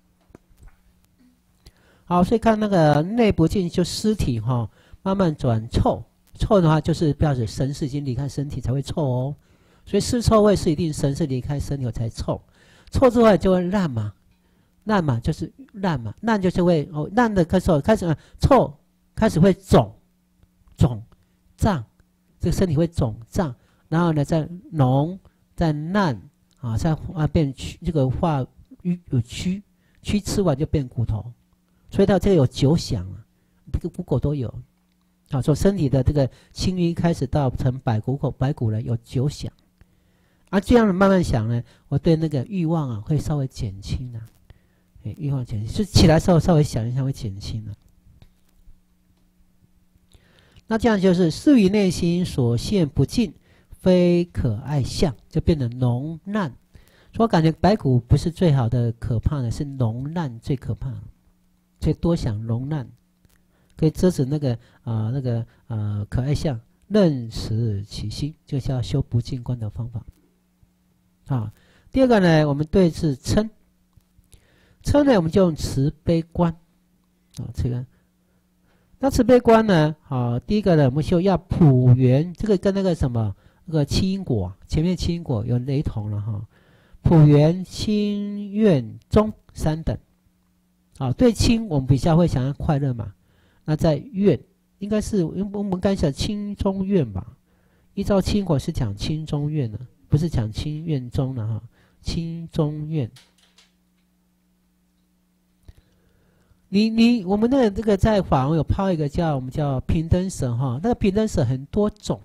好，所以看那个内不净，就尸体哈，慢慢转臭，臭的话就是表示神是已经离开身体才会臭哦。所以尸臭味是一定神是离开身体才臭，臭之后就会烂嘛，烂嘛就是烂嘛，烂就是会烂的时候开始臭，开始会肿胀，这个身体会肿胀，然后呢再脓再烂啊，再变这个化有蛆吃完就变骨头。所以它这个有9响啊，这个骨骼都有，啊，从身体的这个青瘀开始到成白骨呢，有9响，啊，这样慢慢想呢，我对那个欲望啊会稍微减轻啊，欲望减轻，就起来时候稍微想一下会减轻了。那这样就是事于内心所现不净，非可爱相，就变得脓烂。所以我感觉白骨不是最好的可怕的，是脓烂最可怕。所以多想脓烂，可以遮止那个可爱相，认识其心，就叫修不净观的方法。啊，第二个呢，我们对治嗔呢，我们就用慈悲观。啊，这个，那慈悲观呢，第一个呢，我们修要普圆，这个跟那个什么那个七因果，前面七因果有雷同了哈。普圆、清、愿、中3等。对清我们比较会想要快乐嘛，那在愿应该是我们刚才讲清中愿吧，依照清果是讲清中愿的，不是讲清愿中的哈，清中愿。我们的这个在法王有抛一个我们叫平等舍哈，那个平等舍很多种，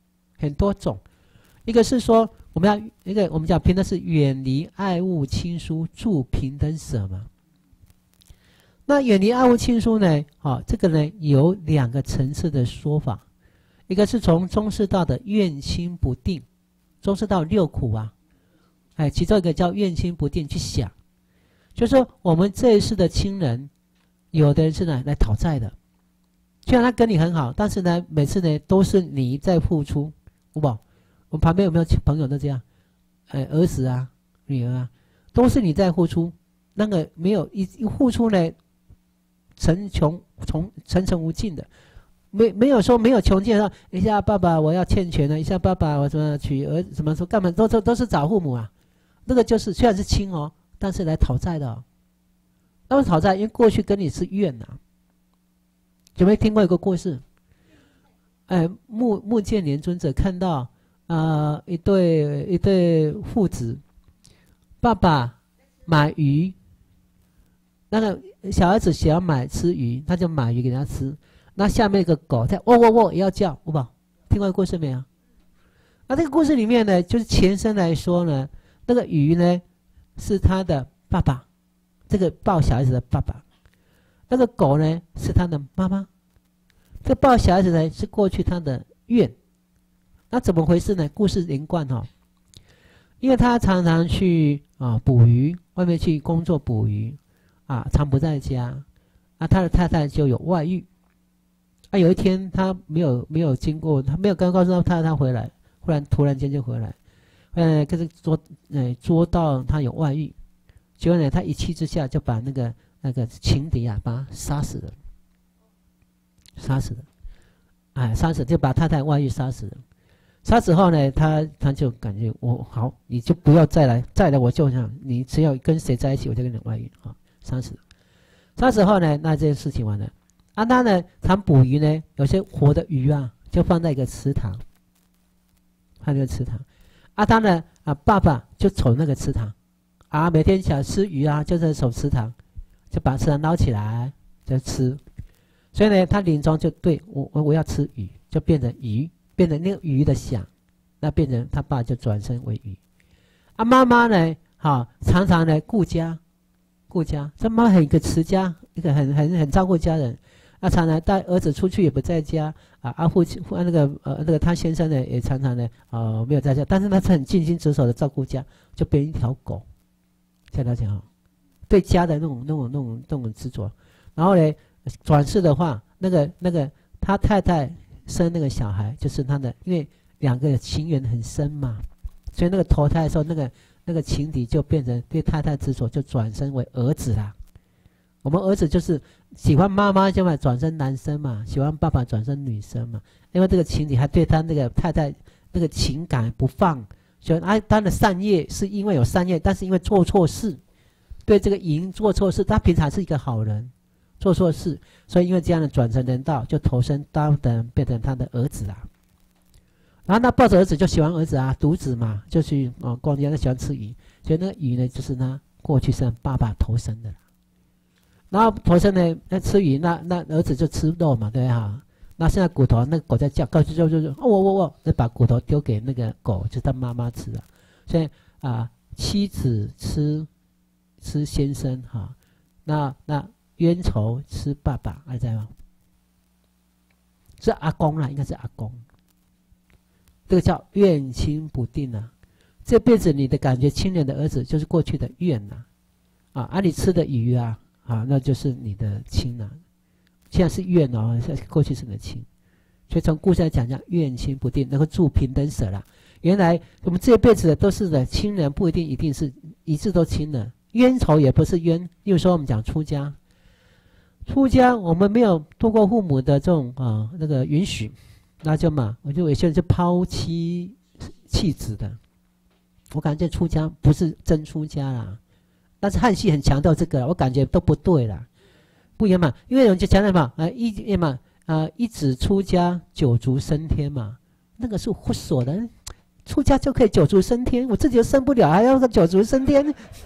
一个是说我们叫平等是远离爱物亲疏助平等舍嘛。那远离爱物亲疏呢？这个呢有2个层次的说法，一个是从中士道的怨亲不定，中士道6苦啊，其中一个叫怨亲不定去想，就是说我们这一世的亲人，有的人是来讨债的，虽然他跟你很好，但是呢每次呢都是你在付出，我们旁边有没有朋友都这样，儿子啊、女儿啊，都是你在付出，那个没有一付出呢。层层无尽的，没有说没有穷尽说一下爸爸我要欠钱了，一下爸爸我怎么娶儿子，怎么说干嘛都是找父母啊，那个就是虽然是亲哦，但是来讨债的哦。那么讨债，因为过去跟你是怨啊。有没有听过一个故事？目犍连尊者看到一对父子，爸爸买鱼。那个小孩子想要吃鱼，他就买鱼给他吃。那下面一个狗在喔也要叫，听过故事没有？那这个故事里面呢，就是前身来说呢，那个鱼呢是他的爸爸，这个抱小孩子的爸爸；那个狗呢是他的妈妈。这抱小孩子呢是过去他的愿。那怎么回事呢？故事连贯哈，因为他常常去捕鱼，外面去工作捕鱼。常不在家，他的太太就有外遇，有一天他没有经过，他没有刚告诉他太太回来，突然间就回来，可是捉到他有外遇，结果呢，他一气之下就把那个情敌把他杀死了，杀死就把太太外遇杀死了，杀死后呢，他就感觉好，你就不要再来我就想你只要跟谁在一起，我就跟你外遇杀死后呢，那这件事情完了。他呢常捕鱼呢，有些活的鱼就放在一个池塘，他呢爸爸就守那个池塘，每天想吃鱼就在守池塘，就把池塘捞起来就吃。所以呢，他临终就对我要吃鱼，就变成鱼，变成那个鱼的想，那变成他爸就转身为鱼。妈妈呢，常常呢顾家，这妈很一个持家，一个很照顾家人，常常带儿子出去也不在家，父亲那个他先生呢也常常呢没有在家，但是他是很尽心职守的照顾家，就变一条狗，这样了解哈。 对家的那种执着。然后呢，转世的话，那个他太太生那个小孩，就是他的，因为两个情缘很深嘛，所以那个投胎的时候，那个情敌就变成对太太执着，就转生为儿子啦。我们儿子就是喜欢妈妈就嘛转生男生嘛，喜欢爸爸转生女生嘛，因为这个情敌还对他那个太太那个情感不放，所以他的善业是因为有善业，但是因为做错事，对这个淫做错事，他平常是一个好人，做错事，所以因为这样的转成人道，就投身高等变成他的儿子啦。然后他抱着儿子就喜欢儿子啊，独子嘛，就去逛街，他喜欢吃鱼，所以那个鱼呢就是他过去是爸爸投生的啦。然后投生呢，那吃鱼，那儿子就吃肉嘛，对哈。那现在骨头，那个狗在叫，告诉就我，那把骨头丢给那个狗，就是他妈妈吃的。所以妻子吃先生哈，那冤仇吃爸爸，还在吗？是阿公啦，应该是阿公。这个叫怨亲不定啊。这辈子你的感觉亲人的儿子就是过去的怨呐，你吃的鱼啊。那就是你的亲了，现在是怨哦，过去是你的亲，所以从故事来讲，叫怨亲不定，能够住平等舍啦。原来我们这辈子的都是的亲人，不一定是一致都亲的，冤仇也不是冤。例如说我们讲出家我们没有透过父母的这种那个允许，那就嘛，我就有些人就抛妻弃子的，我感觉出家不是真出家啦。但是汉系很强调这个，我感觉都不对啦，不一样嘛。因为有人就强调嘛，一子出家九族升天嘛，那个是胡说的，出家就可以九族升天，我自己都升不了，还要个九族升天，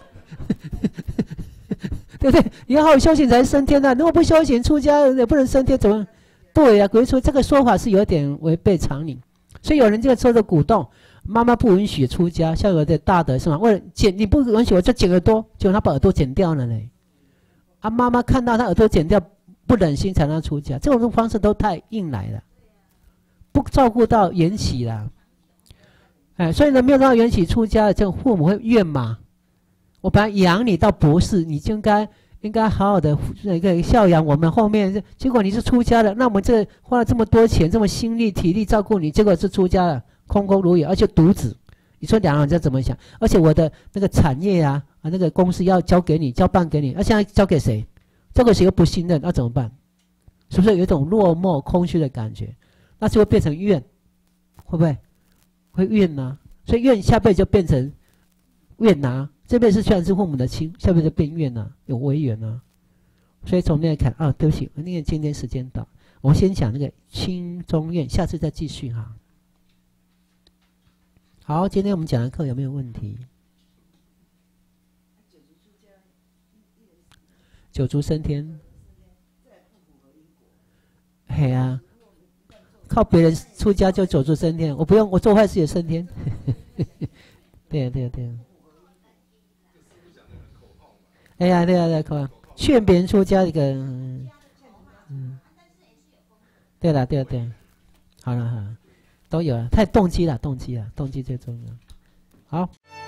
对不对？你要好好修行才升天啊，如果不修行出家也不能升天，怎么？对呀，鬼说这个说法是有点违背常理，所以有人就说的鼓动。妈妈不允许出家，像有的大德是吗？为了你不允许我就剪耳朵，结果他把耳朵剪掉了呢。妈妈看到他耳朵剪掉，不忍心才让他出家，这种方式都太硬来了，不照顾到缘起啦。所以呢，没有到缘起出家的这种父母会怨嘛。我本来养你到博士，你就应该好好的那个孝养我们，后面结果你是出家了，那我们这花了这么多钱，这么心力体力照顾你，结果是出家了。空空如也，而且独子，你说两个人这怎么想？而且我的那个产业那个公司要交给你，交办给你，现在交给谁？交给谁又不信任，那怎么办？是不是有一种落寞空虚的感觉？那就会变成怨，会不会？会怨呢？所以怨下辈子就变成怨拿，这辈子虽然是父母的亲，下辈子就变怨了，有违缘啊。所以从那看对不起，那个今天时间到，我们先讲那个亲中怨，下次再继续哈。好，今天我们讲的课有没有问题？九族升天，嘿啊，靠别人出家就九族升天，我不用，我做坏事也升天。对呀，对呀，对呀。哎呀，对呀，对呀，口号，劝别人出家这个，对了，对了，对，好了，好了。都有了，太动机了，动机最重要。好。